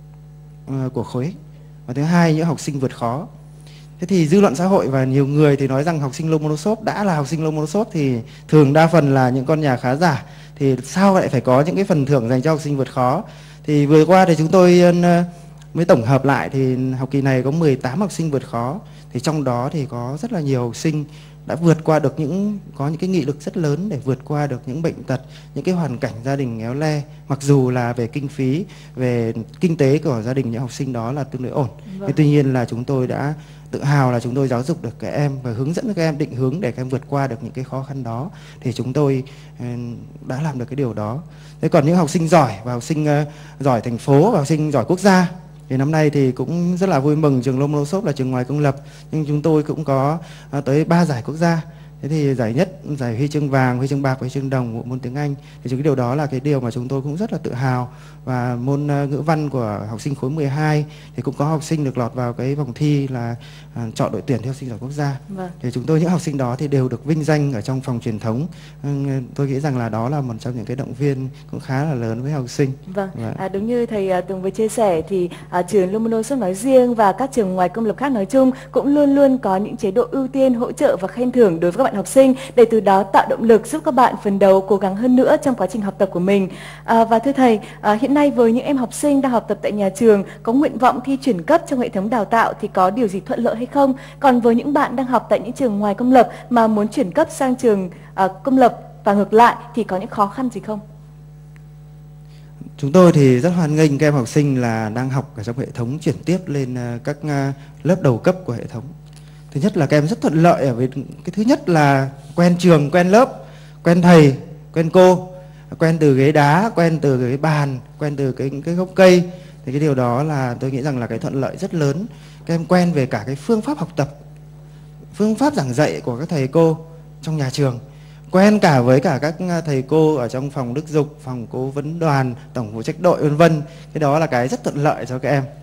uh, của khối, và thứ hai những học sinh vượt khó. Thế thì dư luận xã hội và nhiều người thì nói rằng học sinh Lomonosov đã là học sinh Lomonosov thì thường đa phần là những con nhà khá giả, thì sao lại phải có những cái phần thưởng dành cho học sinh vượt khó. Thì vừa qua thì chúng tôi uh, mới tổng hợp lại thì học kỳ này có mười tám học sinh vượt khó, thì trong đó thì có rất là nhiều học sinh đã vượt qua được những, có những cái nghị lực rất lớn để vượt qua được những bệnh tật, những cái hoàn cảnh gia đình éo le, mặc dù là về kinh phí, về kinh tế của gia đình những học sinh đó là tương đối ổn. Vâng. Thế tuy nhiên là chúng tôi đã tự hào là chúng tôi giáo dục được các em và hướng dẫn các em, định hướng để các em vượt qua được những cái khó khăn đó, thì chúng tôi đã làm được cái điều đó. Thế còn những học sinh giỏi và học sinh uh, giỏi thành phố và học sinh giỏi quốc gia thì năm nay thì cũng rất là vui mừng, trường Lomonosov là trường ngoài công lập nhưng chúng tôi cũng có uh, tới ba giải quốc gia. Thế thì giải nhất, giải huy chương vàng, huy chương bạc và huy chương đồng của môn tiếng Anh, thì cái điều đó là cái điều mà chúng tôi cũng rất là tự hào. Và môn uh, ngữ văn của học sinh khối mười hai thì cũng có học sinh được lọt vào cái vòng thi là uh, chọn đội tuyển theo học sinh giỏi quốc gia. Vâng. Thì chúng tôi những học sinh đó thì đều được vinh danh ở trong phòng truyền thống. Uh, tôi nghĩ rằng là đó là một trong những cái động viên cũng khá là lớn với học sinh. Vâng, vâng. À, đúng như thầy uh, Tùng vừa chia sẻ thì uh, trường Lomonosov nói riêng và các trường ngoài công lập khác nói chung cũng luôn luôn có những chế độ ưu tiên, hỗ trợ và khen thưởng đối với các bạn học sinh, để từ đó tạo động lực giúp các bạn phấn đấu cố gắng hơn nữa trong quá trình học tập của mình. À, và thưa thầy, à, hiện nay với những em học sinh đang học tập tại nhà trường có nguyện vọng thi chuyển cấp trong hệ thống đào tạo thì có điều gì thuận lợi hay không? Còn với những bạn đang học tại những trường ngoài công lập mà muốn chuyển cấp sang trường à, công lập và ngược lại thì có những khó khăn gì không? Chúng tôi thì rất hoan nghênh các em học sinh là đang học ở trong hệ thống chuyển tiếp lên các lớp đầu cấp của hệ thống. Thứ nhất là các em rất thuận lợi ở với cái thứ nhất là quen trường, quen lớp, quen thầy, quen cô, quen từ ghế đá, quen từ cái bàn, quen từ cái cái gốc cây. Thì cái điều đó là tôi nghĩ rằng là cái thuận lợi rất lớn. Các em quen về cả cái phương pháp học tập, phương pháp giảng dạy của các thầy cô trong nhà trường, quen cả với cả các thầy cô ở trong phòng đức dục, phòng cố vấn đoàn, tổng phụ trách đội vân vân. Cái đó là cái rất thuận lợi cho các em.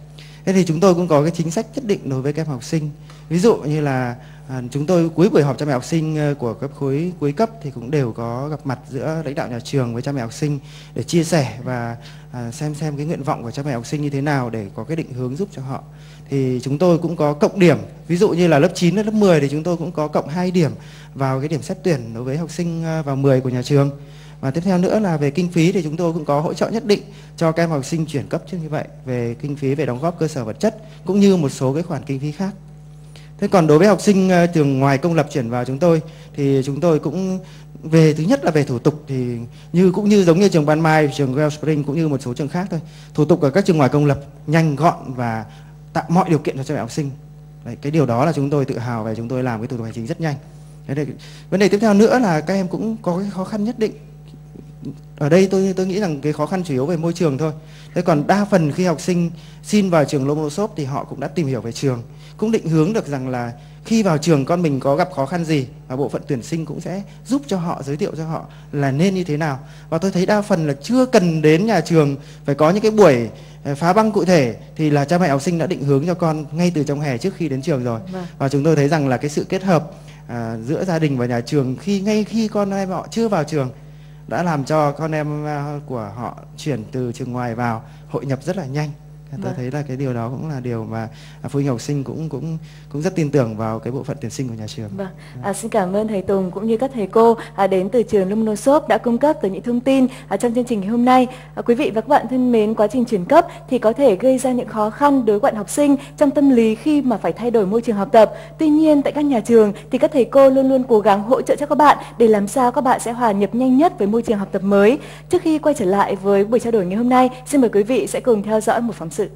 Thế thì chúng tôi cũng có cái chính sách nhất định đối với các em học sinh. Ví dụ như là à, chúng tôi cuối buổi họp cha mẹ học sinh của cấp khối cuối cấp thì cũng đều có gặp mặt giữa lãnh đạo nhà trường với cha mẹ học sinh để chia sẻ và à, xem xem cái nguyện vọng của cha mẹ học sinh như thế nào để có cái định hướng giúp cho họ. Thì chúng tôi cũng có cộng điểm, ví dụ như là lớp chín đến lớp mười thì chúng tôi cũng có cộng hai điểm vào cái điểm xét tuyển đối với học sinh vào mười của nhà trường. Và tiếp theo nữa là về kinh phí thì chúng tôi cũng có hỗ trợ nhất định cho các em học sinh chuyển cấp như vậy, về kinh phí về đóng góp cơ sở vật chất cũng như một số cái khoản kinh phí khác. Thế còn đối với học sinh trường ngoài công lập chuyển vào chúng tôi thì chúng tôi cũng về, thứ nhất là về thủ tục thì như cũng như giống như trường Ban Mai, trường Wellspring cũng như một số trường khác thôi. Thủ tục ở các trường ngoài công lập nhanh gọn và tạo mọi điều kiện cho cha mẹ học sinh. Đấy, cái điều đó là chúng tôi tự hào về, chúng tôi làm cái thủ tục hành chính rất nhanh. Đấy, vấn đề tiếp theo nữa là các em cũng có cái khó khăn nhất định. Ở đây tôi tôi nghĩ rằng cái khó khăn chủ yếu về môi trường thôi. Thế còn đa phần khi học sinh xin vào trường Lomonosov thì họ cũng đã tìm hiểu về trường, cũng định hướng được rằng là khi vào trường con mình có gặp khó khăn gì và bộ phận tuyển sinh cũng sẽ giúp cho họ, giới thiệu cho họ là nên như thế nào. Và tôi thấy đa phần là chưa cần đến nhà trường phải có những cái buổi phá băng cụ thể thì là cha mẹ học sinh đã định hướng cho con ngay từ trong hè trước khi đến trường rồi. Vâng. Và chúng tôi thấy rằng là cái sự kết hợp à, giữa gia đình và nhà trường khi ngay khi con em họ chưa vào trường đã làm cho con em của họ chuyển từ trường ngoài vào hội nhập rất là nhanh. Tôi vâng. thấy là cái điều đó cũng là điều mà phụ huynh học sinh cũng cũng cũng rất tin tưởng vào cái bộ phận tuyển sinh của nhà trường. Vâng. À, xin cảm ơn thầy Tùng cũng như các thầy cô à, đến từ trường Lomonosov đã cung cấp từ những thông tin à, trong chương trình ngày hôm nay. À, quý vị và các bạn thân mến, quá trình chuyển cấp thì có thể gây ra những khó khăn đối với bạn học sinh trong tâm lý khi mà phải thay đổi môi trường học tập. Tuy nhiên tại các nhà trường thì các thầy cô luôn luôn cố gắng hỗ trợ cho các bạn để làm sao các bạn sẽ hòa nhập nhanh nhất với môi trường học tập mới. Trước khi quay trở lại với buổi trao đổi ngày hôm nay, xin mời quý vị sẽ cùng theo dõi một phóng sự.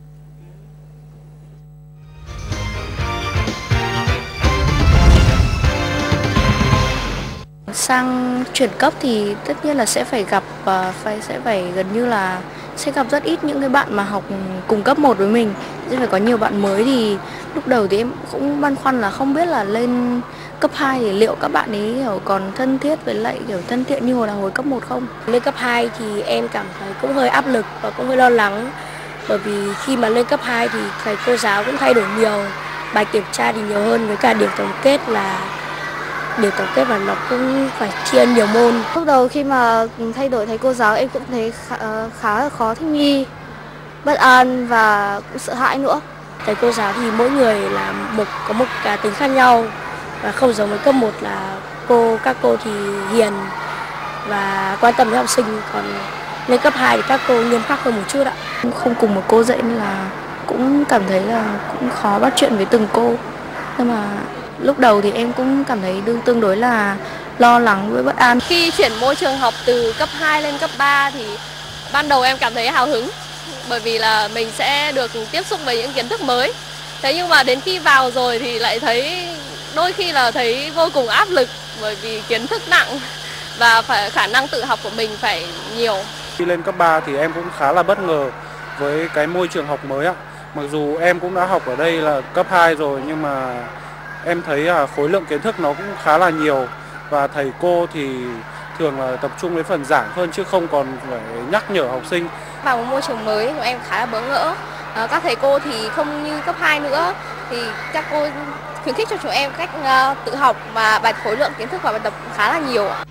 Sang chuyển cấp thì tất nhiên là sẽ phải gặp và phải sẽ phải gần như là sẽ gặp rất ít những cái bạn mà học cùng cấp một với mình. Sẽ phải có nhiều bạn mới, thì lúc đầu thì em cũng băn khoăn là không biết là lên cấp hai thì liệu các bạn ấy kiểu còn thân thiết với lại kiểu thân thiện như hồi là hồi cấp một không. Lên cấp hai thì em cảm thấy cũng hơi áp lực và cũng hơi lo lắng, bởi vì khi mà lên cấp hai thì thầy cô giáo cũng thay đổi nhiều, bài kiểm tra thì nhiều hơn, với cả điểm tổng kết là điểm tổng kết và nó cũng phải chia nhiều môn. Lúc đầu khi mà thay đổi thầy cô giáo em cũng thấy khá, khá là khó thích nghi, bất an và cũng sợ hãi nữa. Thầy cô giáo thì mỗi người là một có một cá tính khác nhau, và không giống với cấp một là cô các cô thì hiền và quan tâm đến học sinh, còn lên cấp hai thì các cô nghiêm khắc hơn một chút ạ. Không cùng một cô dạy nên là cũng cảm thấy là cũng khó bắt chuyện với từng cô. Nhưng mà lúc đầu thì em cũng cảm thấy đương tương đối là lo lắng với bất an. Khi chuyển môi trường học từ cấp hai lên cấp ba thì ban đầu em cảm thấy hào hứng, bởi vì là mình sẽ được tiếp xúc với những kiến thức mới. Thế nhưng mà đến khi vào rồi thì lại thấy đôi khi là thấy vô cùng áp lực, bởi vì kiến thức nặng và phải khả năng tự học của mình phải nhiều. Khi lên cấp ba thì em cũng khá là bất ngờ với cái môi trường học mới ạ. Mặc dù em cũng đã học ở đây là cấp hai rồi, nhưng mà em thấy là khối lượng kiến thức nó cũng khá là nhiều, và thầy cô thì thường là tập trung với phần giảng hơn chứ không còn phải nhắc nhở học sinh. Vào một môi trường mới em khá là bỡ ngỡ. À, các thầy cô thì không như cấp hai nữa, thì các cô khuyến khích cho chúng em cách uh, tự học, và bài khối lượng kiến thức và bài tập cũng khá là nhiều ạ.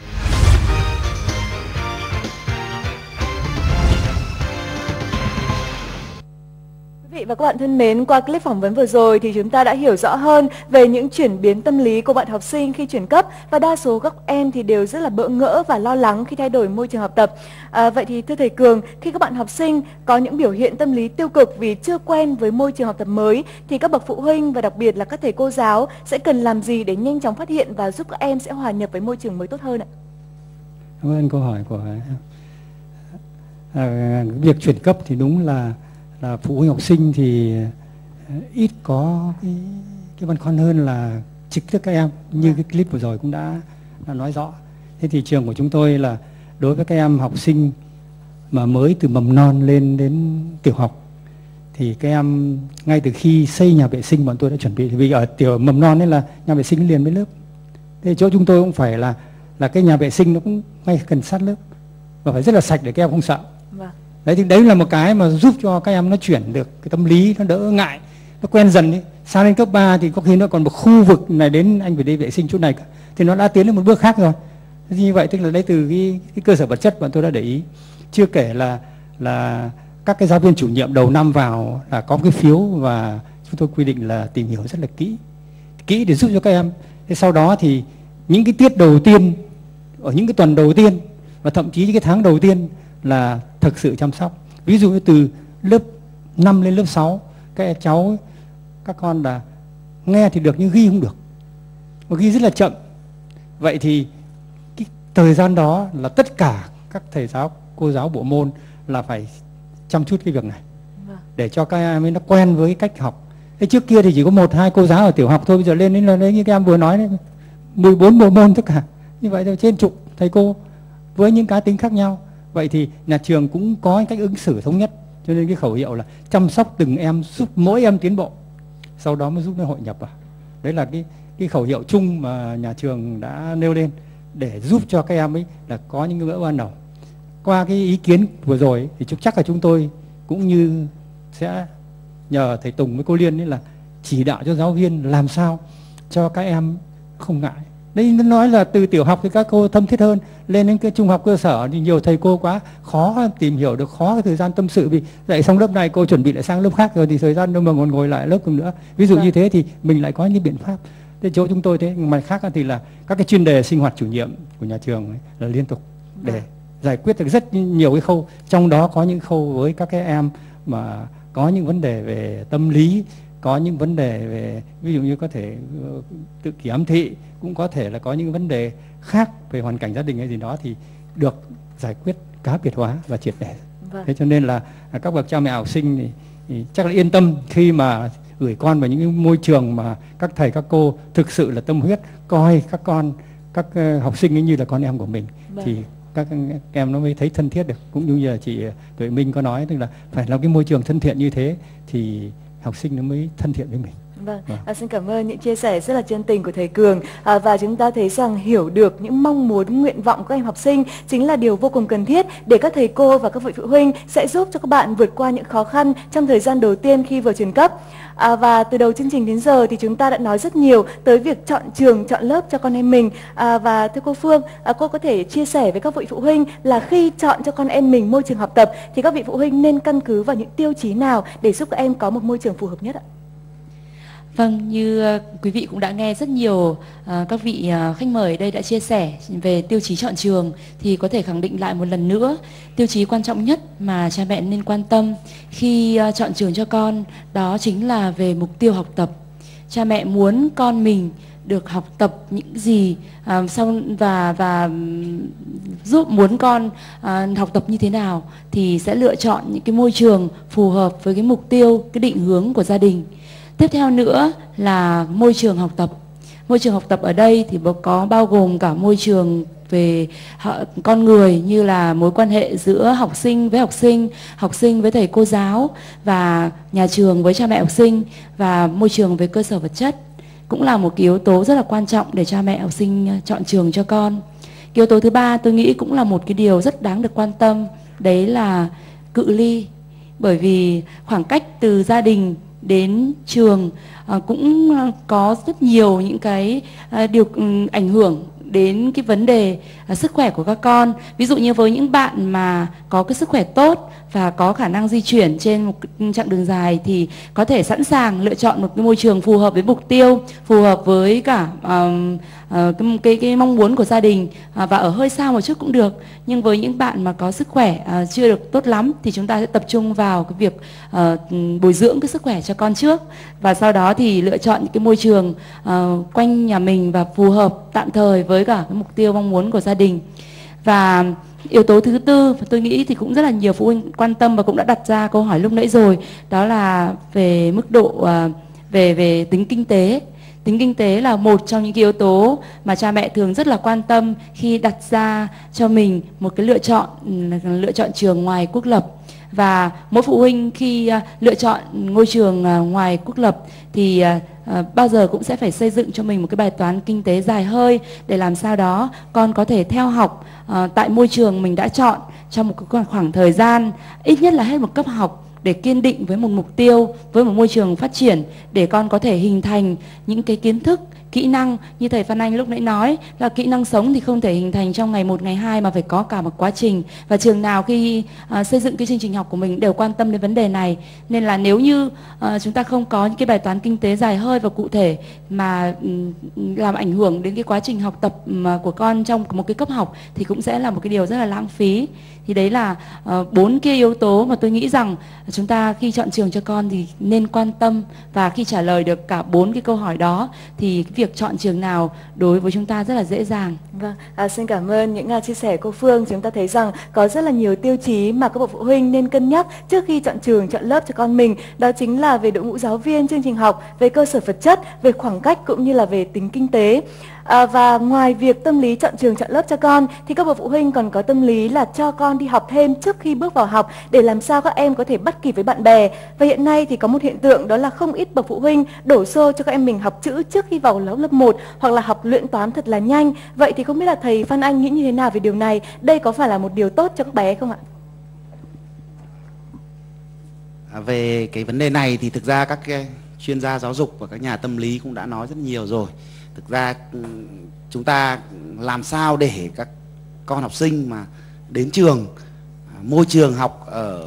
Quý vị và các bạn thân mến, qua clip phỏng vấn vừa rồi thì chúng ta đã hiểu rõ hơn về những chuyển biến tâm lý của bạn học sinh khi chuyển cấp, và đa số các em thì đều rất là bỡ ngỡ và lo lắng khi thay đổi môi trường học tập. À, vậy thì thưa thầy Cường, khi các bạn học sinh có những biểu hiện tâm lý tiêu cực vì chưa quen với môi trường học tập mới thì các bậc phụ huynh và đặc biệt là các thầy cô giáo sẽ cần làm gì để nhanh chóng phát hiện và giúp các em sẽ hòa nhập với môi trường mới tốt hơn ạ? Cảm ơn câu hỏi của em. À, việc chuyển cấp thì đúng là là phụ huynh học sinh thì ít có cái, cái băn khoăn hơn là trực tiếp các em, như cái clip vừa rồi cũng đã, đã nói rõ. Thế thì trường của chúng tôi là đối với các em học sinh mà mới từ mầm non lên đến tiểu học thì các em ngay từ khi xây nhà vệ sinh bọn tôi đã chuẩn bị, vì ở tiểu mầm non ấy là nhà vệ sinh liền với lớp. Thế chỗ chúng tôi cũng phải là là cái nhà vệ sinh nó cũng ngay gần sát lớp và phải rất là sạch để các em không sợ. Vâng. Đấy thì đấy là một cái mà giúp cho các em nó chuyển được cái tâm lý, nó đỡ ngại, nó quen dần đi. Sang đến cấp ba thì có khi nó còn một khu vực này đến anh phải đi vệ sinh chỗ này cả, thì nó đã tiến lên một bước khác rồi. Như vậy tức là đấy từ cái, cái cơ sở vật chất bọn tôi đã để ý. Chưa kể là là các cái giáo viên chủ nhiệm đầu năm vào là có cái phiếu và chúng tôi quy định là tìm hiểu rất là kỹ, kỹ để giúp cho các em. Thế sau đó thì những cái tiết đầu tiên, ở những cái tuần đầu tiên và thậm chí những cái tháng đầu tiên là thực sự chăm sóc. Ví dụ như từ lớp năm lên lớp sáu, các cháu, các con là nghe thì được nhưng ghi không được, và ghi rất là chậm. Vậy thì cái thời gian đó là tất cả các thầy giáo, cô giáo bộ môn là phải chăm chút cái việc này để cho các em ấy nó quen với cách học. Thế trước kia thì chỉ có một hai cô giáo ở tiểu học thôi, bây giờ lên đến là đấy như các em vừa nói đấy, mười bốn bộ môn tất cả. Như vậy thì trên chục thầy cô với những cá tính khác nhau. Vậy thì nhà trường cũng có cách ứng xử thống nhất, cho nên cái khẩu hiệu là chăm sóc từng em, giúp mỗi em tiến bộ, sau đó mới giúp nó hội nhập vào. Đấy là cái cái khẩu hiệu chung mà nhà trường đã nêu lên để giúp cho các em ấy là có những cái bữa ban đầu. Qua cái ý kiến vừa rồi ấy, thì chắc là chúng tôi cũng như sẽ nhờ thầy Tùng với cô Liên ấy là chỉ đạo cho giáo viên làm sao cho các em không ngại. Đây nó nói là từ tiểu học thì các cô thâm thiết hơn, lên đến cái trung học cơ sở thì nhiều thầy cô quá khó tìm hiểu được, khó cái thời gian tâm sự, vì dạy xong lớp này cô chuẩn bị lại sang lớp khác rồi thì thời gian đâu mà còn ngồi lại lớp cùng nữa. Ví dụ như thế thì mình lại có những biện pháp. Thế chỗ chúng tôi thế, mà khác thì là các cái chuyên đề sinh hoạt chủ nhiệm của nhà trường ấy, là liên tục để giải quyết được rất nhiều cái khâu, trong đó có những khâu với các cái em mà có những vấn đề về tâm lý, có những vấn đề về ví dụ như có thể uh, tự kỷ ám thị, cũng có thể là có những vấn đề khác về hoàn cảnh gia đình hay gì đó thì được giải quyết cá biệt hóa và triệt để. Vâng. Thế cho nên là uh, các bậc cha mẹ học sinh thì, thì chắc là yên tâm khi mà gửi con vào những cái môi trường mà các thầy các cô thực sự là tâm huyết coi các con, các uh, học sinh ấy như là con em của mình. Vâng. Thì các em nó mới thấy thân thiết được. Cũng như là chị Tuệ Minh có nói, tức là phải làm cái môi trường thân thiện như thế thì học sinh nó mới thân thiện với mình. Vâng, à, xin cảm ơn những chia sẻ rất là chân tình của thầy Cường, à, và chúng ta thấy rằng hiểu được những mong muốn, nguyện vọng của các em học sinh chính là điều vô cùng cần thiết để các thầy cô và các vị phụ huynh sẽ giúp cho các bạn vượt qua những khó khăn trong thời gian đầu tiên khi vừa chuyển cấp. À, và từ đầu chương trình đến giờ thì chúng ta đã nói rất nhiều tới việc chọn trường, chọn lớp cho con em mình. À, và thưa cô Phương, à, cô có thể chia sẻ với các vị phụ huynh là khi chọn cho con em mình môi trường học tập thì các vị phụ huynh nên căn cứ vào những tiêu chí nào để giúp các em có một môi trường phù hợp nhất ạ? Vâng, như uh, quý vị cũng đã nghe rất nhiều uh, các vị uh, khách mời ở đây đã chia sẻ về tiêu chí chọn trường, thì có thể khẳng định lại một lần nữa, tiêu chí quan trọng nhất mà cha mẹ nên quan tâm khi uh, chọn trường cho con đó chính là về mục tiêu học tập. Cha mẹ muốn con mình được học tập những gì uh, sau và và giúp muốn con uh, học tập như thế nào thì sẽ lựa chọn những cái môi trường phù hợp với cái mục tiêu, cái định hướng của gia đình. Tiếp theo nữa là môi trường học tập. Môi trường học tập ở đây thì có bao gồm cả môi trường về con người, như là mối quan hệ giữa học sinh với học sinh, học sinh với thầy cô giáo, và nhà trường với cha mẹ học sinh, và môi trường về cơ sở vật chất cũng là một cái yếu tố rất là quan trọng để cha mẹ học sinh chọn trường cho con. Cái yếu tố thứ ba tôi nghĩ cũng là một cái điều rất đáng được quan tâm, đấy là cự ly. Bởi vì khoảng cách từ gia đình đến trường à, cũng có rất nhiều những cái à, điều um, ảnh hưởng đến cái vấn đề à, sức khỏe của các con. Ví dụ như với những bạn mà có cái sức khỏe tốt và có khả năng di chuyển trên một chặng đường dài thì có thể sẵn sàng lựa chọn một cái môi trường phù hợp với mục tiêu, phù hợp với cả um, uh, cái, cái cái mong muốn của gia đình, uh, và ở hơi xa một chút cũng được. Nhưng với những bạn mà có sức khỏe uh, chưa được tốt lắm thì chúng ta sẽ tập trung vào cái việc uh, bồi dưỡng cái sức khỏe cho con trước, và sau đó thì lựa chọn những cái môi trường uh, quanh nhà mình và phù hợp tạm thời với cả cái mục tiêu mong muốn của gia đình. Và yếu tố thứ tư tôi nghĩ thì cũng rất là nhiều phụ huynh quan tâm và cũng đã đặt ra câu hỏi lúc nãy rồi, đó là về mức độ uh, về về tính kinh tế. Tính kinh tế là một trong những cái yếu tố mà cha mẹ thường rất là quan tâm khi đặt ra cho mình một cái lựa chọn lựa chọn trường ngoài quốc lập. và mỗi phụ huynh khi uh, lựa chọn ngôi trường uh, ngoài quốc lập thì uh, uh, bao giờ cũng sẽ phải xây dựng cho mình một cái bài toán kinh tế dài hơi để làm sao đó con có thể theo học uh, tại môi trường mình đã chọn trong một cái khoảng thời gian ít nhất là hết một cấp học, để kiên định với một mục tiêu, với một môi trường phát triển, để con có thể hình thành những cái kiến thức, kỹ năng như thầy Phan Anh lúc nãy nói là kỹ năng sống thì không thể hình thành trong ngày một, ngày hai mà phải có cả một quá trình, và trường nào khi uh, xây dựng cái chương trình học của mình đều quan tâm đến vấn đề này. Nên là nếu như uh, chúng ta không có những cái bài toán kinh tế dài hơi và cụ thể mà um, làm ảnh hưởng đến cái quá trình học tập um, của con trong một cái cấp học thì cũng sẽ là một cái điều rất là lãng phí. Thì đấy là bốn uh, cái yếu tố mà tôi nghĩ rằng chúng ta khi chọn trường cho con thì nên quan tâm, và khi trả lời được cả bốn cái câu hỏi đó thì cái việc chọn trường nào đối với chúng ta rất là dễ dàng. Vâng, à, xin cảm ơn những uh, chia sẻ của cô Phương. Chúng ta thấy rằng có rất là nhiều tiêu chí mà các bậc phụ huynh nên cân nhắc trước khi chọn trường, chọn lớp cho con mình. Đó chính là về đội ngũ giáo viên, chương trình học, về cơ sở vật chất, về khoảng cách cũng như là về tính kinh tế. À, và ngoài việc tâm lý chọn trường chọn lớp cho con thì các bậc phụ huynh còn có tâm lý là cho con đi học thêm trước khi bước vào học để làm sao các em có thể bắt kịp với bạn bè. Và hiện nay thì có một hiện tượng đó là không ít bậc phụ huynh đổ xô cho các em mình học chữ trước khi vào lớp lớp một, hoặc là học luyện toán thật là nhanh. Vậy thì không biết là thầy Phan Anh nghĩ như thế nào về điều này? Đây có phải là một điều tốt cho các bé không ạ? À, về cái vấn đề này thì thực ra các cái chuyên gia giáo dục và các nhà tâm lý cũng đã nói rất nhiều rồi. Thực ra chúng ta làm sao để các con học sinh mà đến trường, môi trường học ở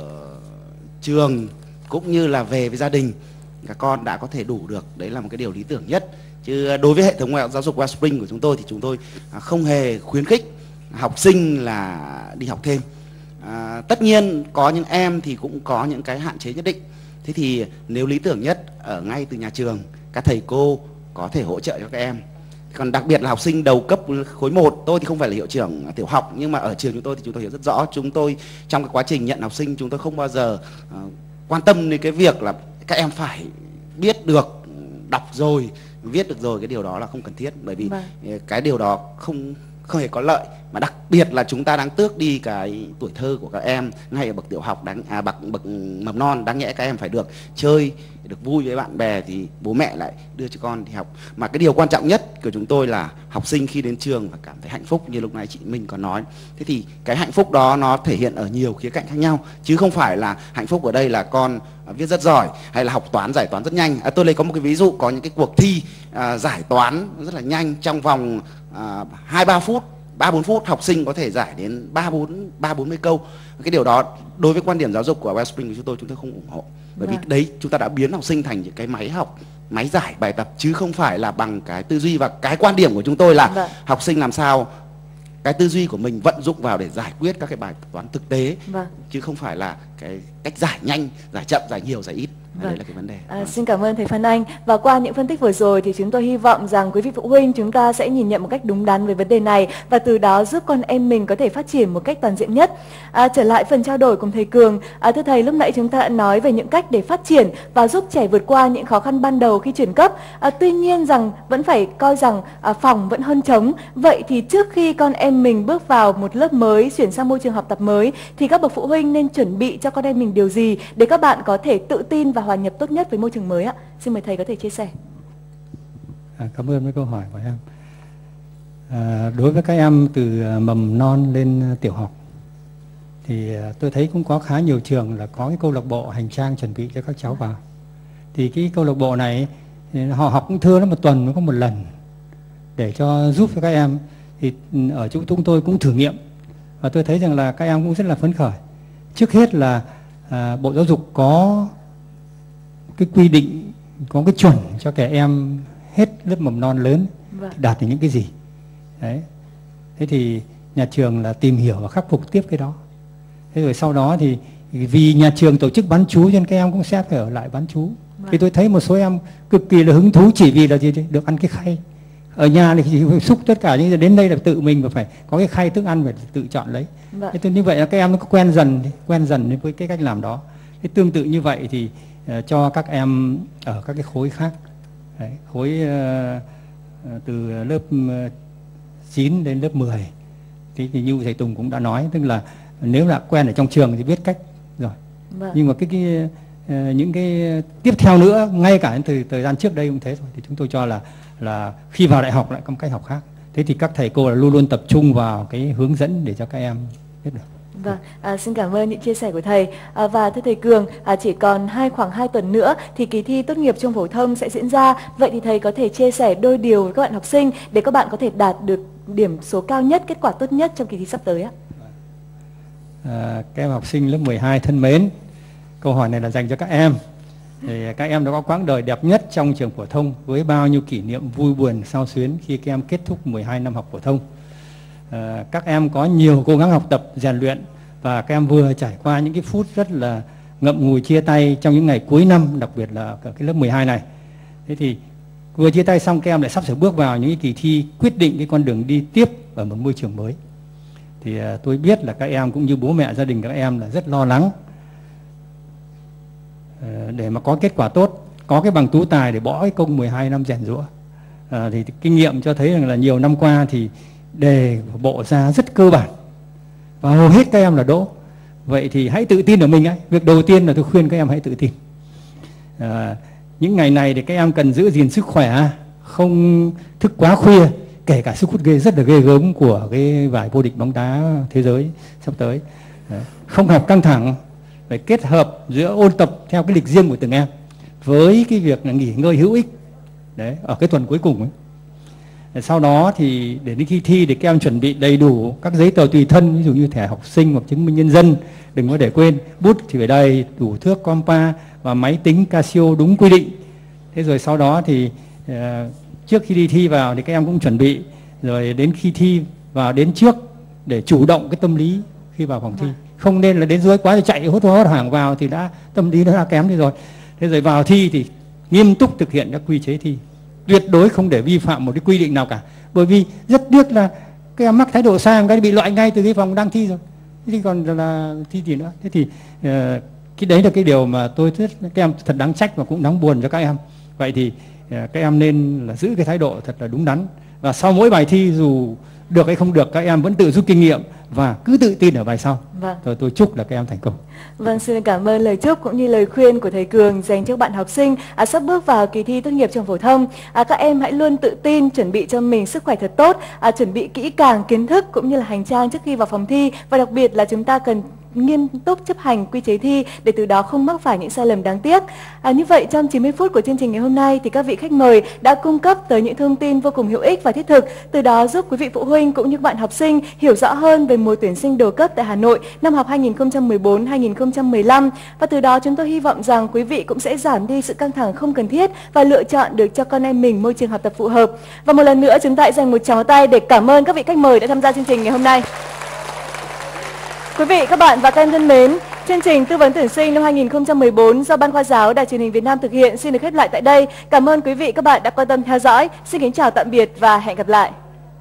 trường cũng như là về với gia đình, các con đã có thể đủ được, đấy là một cái điều lý tưởng nhất. Chứ đối với hệ thống giáo dục Wellspring của chúng tôi thì chúng tôi không hề khuyến khích học sinh là đi học thêm. À, tất nhiên có những em thì cũng có những cái hạn chế nhất định. Thế thì nếu lý tưởng nhất ở ngay từ nhà trường, các thầy cô có thể hỗ trợ cho các em. Còn đặc biệt là học sinh đầu cấp khối một, tôi thì không phải là hiệu trưởng tiểu học, nhưng mà ở trường chúng tôi thì chúng tôi hiểu rất rõ. Chúng tôi trong cái quá trình nhận học sinh, chúng tôi không bao giờ uh, quan tâm đến cái việc là các em phải biết được đọc rồi, viết được rồi. Cái điều đó là không cần thiết, bởi vì vâng. cái điều đó không không hề có lợi, mà đặc biệt là chúng ta đang tước đi cái tuổi thơ của các em ngay ở bậc tiểu học, đáng à, bậc bậc mầm non. Đáng nhẽ các em phải được chơi, được vui với bạn bè, thì bố mẹ lại đưa cho con đi học. Mà cái điều quan trọng nhất của chúng tôi là học sinh khi đến trường phải cảm thấy hạnh phúc, như lúc nãy chị Minh có nói. Thế thì cái hạnh phúc đó nó thể hiện ở nhiều khía cạnh khác nhau, chứ không phải là hạnh phúc ở đây là con viết rất giỏi hay là học toán giải toán rất nhanh. À, tôi lấy có một cái ví dụ, có những cái cuộc thi à, giải toán rất là nhanh, trong vòng hai ba phút, ba bốn phút học sinh có thể giải đến ba bốn ba bốn mươi câu. Cái điều đó đối với quan điểm giáo dục của Wellspring của chúng tôi, chúng tôi không ủng hộ. Bởi vì đấy chúng ta đã biến học sinh thành những cái máy học, máy giải bài tập, chứ không phải là bằng cái tư duy. Và cái quan điểm của chúng tôi là vâng. học sinh làm sao cái tư duy của mình vận dụng vào để giải quyết các cái bài toán thực tế, vâng. chứ không phải là cái cách giải nhanh, giải chậm, giải nhiều, giải ít. Vâng. Đấy là cái vấn đề. À, xin cảm ơn thầy Phan Anh. Và qua những phân tích vừa rồi thì chúng tôi hy vọng rằng quý vị phụ huynh chúng ta sẽ nhìn nhận một cách đúng đắn về vấn đề này, và từ đó giúp con em mình có thể phát triển một cách toàn diện nhất. À, trở lại phần trao đổi cùng thầy Cường, à, thưa thầy, lúc nãy chúng ta đã nói về những cách để phát triển và giúp trẻ vượt qua những khó khăn ban đầu khi chuyển cấp. À, tuy nhiên rằng vẫn phải coi rằng à, phòng vẫn hơn trống. Vậy thì trước khi con em mình bước vào một lớp mới, chuyển sang môi trường học tập mới, thì các bậc phụ huynh nên chuẩn bị cho con em mình điều gì để các bạn có thể tự tin và hòa nhập tốt nhất với môi trường mới ạ? Xin mời thầy có thể chia sẻ. À, cảm ơn với câu hỏi của em. À, đối với các em từ mầm non lên tiểu học thì tôi thấy cũng có khá nhiều trường là có cái câu lạc bộ hành trang chuẩn bị cho các cháu vào. Thì cái câu lạc bộ này họ học cũng thưa nó một tuần nó có một lần để cho giúp cho các em. Thì ở chỗ chúng tôi cũng thử nghiệm và tôi thấy rằng là các em cũng rất là phấn khởi. Trước hết là à, Bộ Giáo dục có cái quy định, có cái chuẩn cho trẻ em hết lớp mầm non lớn vâng. đạt được những cái gì. Đấy. Thế thì nhà trường là tìm hiểu và khắc phục tiếp cái đó. Thế rồi sau đó thì vì nhà trường tổ chức bán trú cho nên các em cũng sẽ phải ở lại bán trú. Vâng. Thì tôi thấy một số em cực kỳ là hứng thú chỉ vì là gì được ăn cái khay. Ở nhà thì chỉ xúc tất cả, nhưng đến đây là tự mình và phải có cái khay thức ăn phải tự chọn lấy. Vâng. Thế như vậy là các em nó quen dần, quen dần với cái cách làm đó. Thế tương tự như vậy thì uh, cho các em ở các cái khối khác. Đấy, khối uh, từ lớp uh, chín đến lớp mười. Thì, thì như thầy Tùng cũng đã nói, tức là nếu đã quen ở trong trường thì biết cách rồi. Vâng. Nhưng mà cái, cái uh, những cái tiếp theo nữa, ngay cả từ thời gian trước đây cũng thế rồi, thì chúng tôi cho là là khi vào đại học lại có một cách học khác. Thế thì các thầy cô là luôn luôn tập trung vào cái hướng dẫn để cho các em biết được. Vâng, à, xin cảm ơn những chia sẻ của thầy. À, và thưa thầy Cường, à, chỉ còn hai khoảng hai tuần nữa thì kỳ thi tốt nghiệp trung phổ thông sẽ diễn ra. Vậy thì thầy có thể chia sẻ đôi điều với các bạn học sinh để các bạn có thể đạt được điểm số cao nhất, kết quả tốt nhất trong kỳ thi sắp tới ạ? À, các em học sinh lớp mười hai thân mến, câu hỏi này là dành cho các em. Thì các em đã có quãng đời đẹp nhất trong trường phổ thông với bao nhiêu kỷ niệm vui buồn xao xuyến khi các em kết thúc mười hai năm học phổ thông. À, các em có nhiều cố gắng học tập, rèn luyện và các em vừa trải qua những cái phút rất là ngậm ngùi chia tay trong những ngày cuối năm, đặc biệt là ở cái lớp mười hai này. Thế thì vừa chia tay xong các em lại sắp sửa bước vào những cái kỳ thi quyết định cái con đường đi tiếp ở một môi trường mới. Thì à, tôi biết là các em cũng như bố mẹ gia đình các em là rất lo lắng à, để mà có kết quả tốt, có cái bằng tú tài để bỏ cái công mười hai năm rèn giũa. À, thì kinh nghiệm cho thấy rằng là nhiều năm qua thì đề của bộ ra rất cơ bản và hầu hết các em là đỗ. Vậy thì hãy tự tin ở mình ấy. Việc đầu tiên là tôi khuyên các em hãy tự tin. À, những ngày này thì các em cần giữ gìn sức khỏe, không thức quá khuya, kể cả sức hút ghê rất là ghê gớm của cái giải vô địch bóng đá thế giới sắp tới. Đấy. Không học căng thẳng, phải kết hợp giữa ôn tập theo cái lịch riêng của từng em với cái việc là nghỉ ngơi hữu ích. Đấy, ở cái tuần cuối cùng ấy. Sau đó thì để đến khi thi thì các em chuẩn bị đầy đủ các giấy tờ tùy thân, ví dụ như thẻ học sinh hoặc chứng minh nhân dân, đừng có để quên. Bút thì phải đầy đủ, thước compa và máy tính Casio đúng quy định. Thế rồi sau đó thì uh, trước khi đi thi vào thì các em cũng chuẩn bị, rồi đến khi thi vào đến trước để chủ động cái tâm lý khi vào phòng thi. Không nên là đến dưới quá thì chạy hốt hốt hoảng vào thì đã tâm lý nó đã kém đi rồi. Thế rồi vào thi thì nghiêm túc thực hiện các quy chế thi, tuyệt đối không để vi phạm một cái quy định nào cả, bởi vì rất tiếc là các em mắc thái độ sai một cái bị loại ngay từ cái phòng đang thi rồi. Thế thì còn là thi gì nữa. Thế thì uh, cái đấy là cái điều mà tôi rất các em thật đáng trách và cũng đáng buồn cho các em. Vậy thì uh, các em nên là giữ cái thái độ thật là đúng đắn, và sau mỗi bài thi dù được hay không được các em vẫn tự rút kinh nghiệm và cứ tự tin ở bài sau. Vâng. Rồi tôi chúc là các em thành công. Vâng, xin cảm ơn lời chúc cũng như lời khuyên của thầy Cường dành cho bạn học sinh à, sắp bước vào kỳ thi tốt nghiệp trung phổ thông. À, các em hãy luôn tự tin, chuẩn bị cho mình sức khỏe thật tốt, à, chuẩn bị kỹ càng kiến thức cũng như là hành trang trước khi vào phòng thi, và đặc biệt là chúng ta cần nghiêm túc chấp hành quy chế thi để từ đó không mắc phải những sai lầm đáng tiếc. À, như vậy trong chín mươi phút của chương trình ngày hôm nay thì các vị khách mời đã cung cấp tới những thông tin vô cùng hữu ích và thiết thực, từ đó giúp quý vị phụ huynh cũng như các bạn học sinh hiểu rõ hơn về mùa tuyển sinh đầu cấp tại Hà Nội năm học hai nghìn không trăm mười bốn hai nghìn không trăm mười lăm, và từ đó chúng tôi hy vọng rằng quý vị cũng sẽ giảm đi sự căng thẳng không cần thiết và lựa chọn được cho con em mình môi trường học tập phù hợp. Và một lần nữa chúng ta hãy dành một tràng tay để cảm ơn các vị khách mời đã tham gia chương trình ngày hôm nay. Quý vị, các bạn và các em thân mến, chương trình tư vấn tuyển sinh năm hai nghìn không trăm mười bốn do Ban Khoa giáo Đài Truyền hình Việt Nam thực hiện xin được khép lại tại đây. Cảm ơn quý vị các bạn đã quan tâm theo dõi. Xin kính chào tạm biệt và hẹn gặp lại.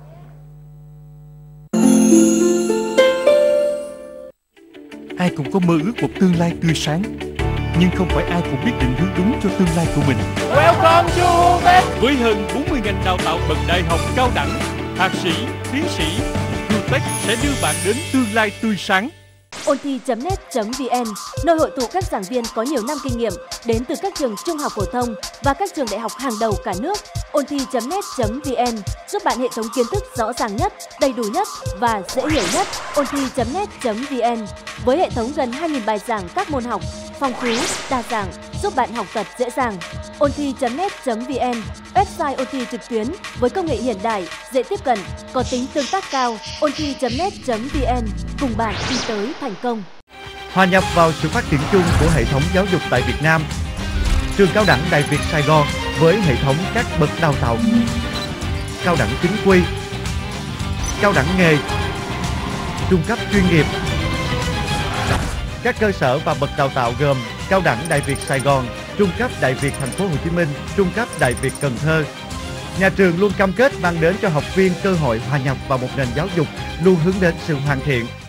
Ai cũng có mơ ước một tương lai tươi sáng, nhưng không phải ai cũng biết định hướng đúng cho tương lai của mình. Welcome to Hutech. Với hơn bốn mươi ngành đào tạo bậc đại học cao đẳng, thạc sĩ, tiến sĩ, Hutech sẽ đưa bạn đến tương lai tươi sáng. ôn thi chấm net chấm vn, nơi hội tụ các giảng viên có nhiều năm kinh nghiệm đến từ các trường trung học phổ thông và các trường đại học hàng đầu cả nước. ôn thi chấm net chấm vn giúp bạn hệ thống kiến thức rõ ràng nhất, đầy đủ nhất và dễ hiểu nhất. ôn thi chấm net chấm vn với hệ thống gần hai nghìn bài giảng các môn học, phong phú, đa dạng, giúp bạn học tập dễ dàng. ôn thi chấm net chấm vn, website ôn thi trực tuyến với công nghệ hiện đại, dễ tiếp cận, có tính tương tác cao. ôn thi chấm net chấm vn cùng bạn đi tới thành công. Hòa nhập vào sự phát triển chung của hệ thống giáo dục tại Việt Nam. Trường Cao đẳng Đại Việt Sài Gòn với hệ thống các bậc đào tạo: cao đẳng chính quy, cao đẳng nghề, trung cấp chuyên nghiệp. Các cơ sở và bậc đào tạo gồm Cao đẳng Đại Việt Sài Gòn, Trung cấp Đại Việt Thành phố Hồ Chí Minh, Trung cấp Đại Việt Cần Thơ. Nhà trường luôn cam kết mang đến cho học viên cơ hội hòa nhập vào một nền giáo dục luôn hướng đến sự hoàn thiện,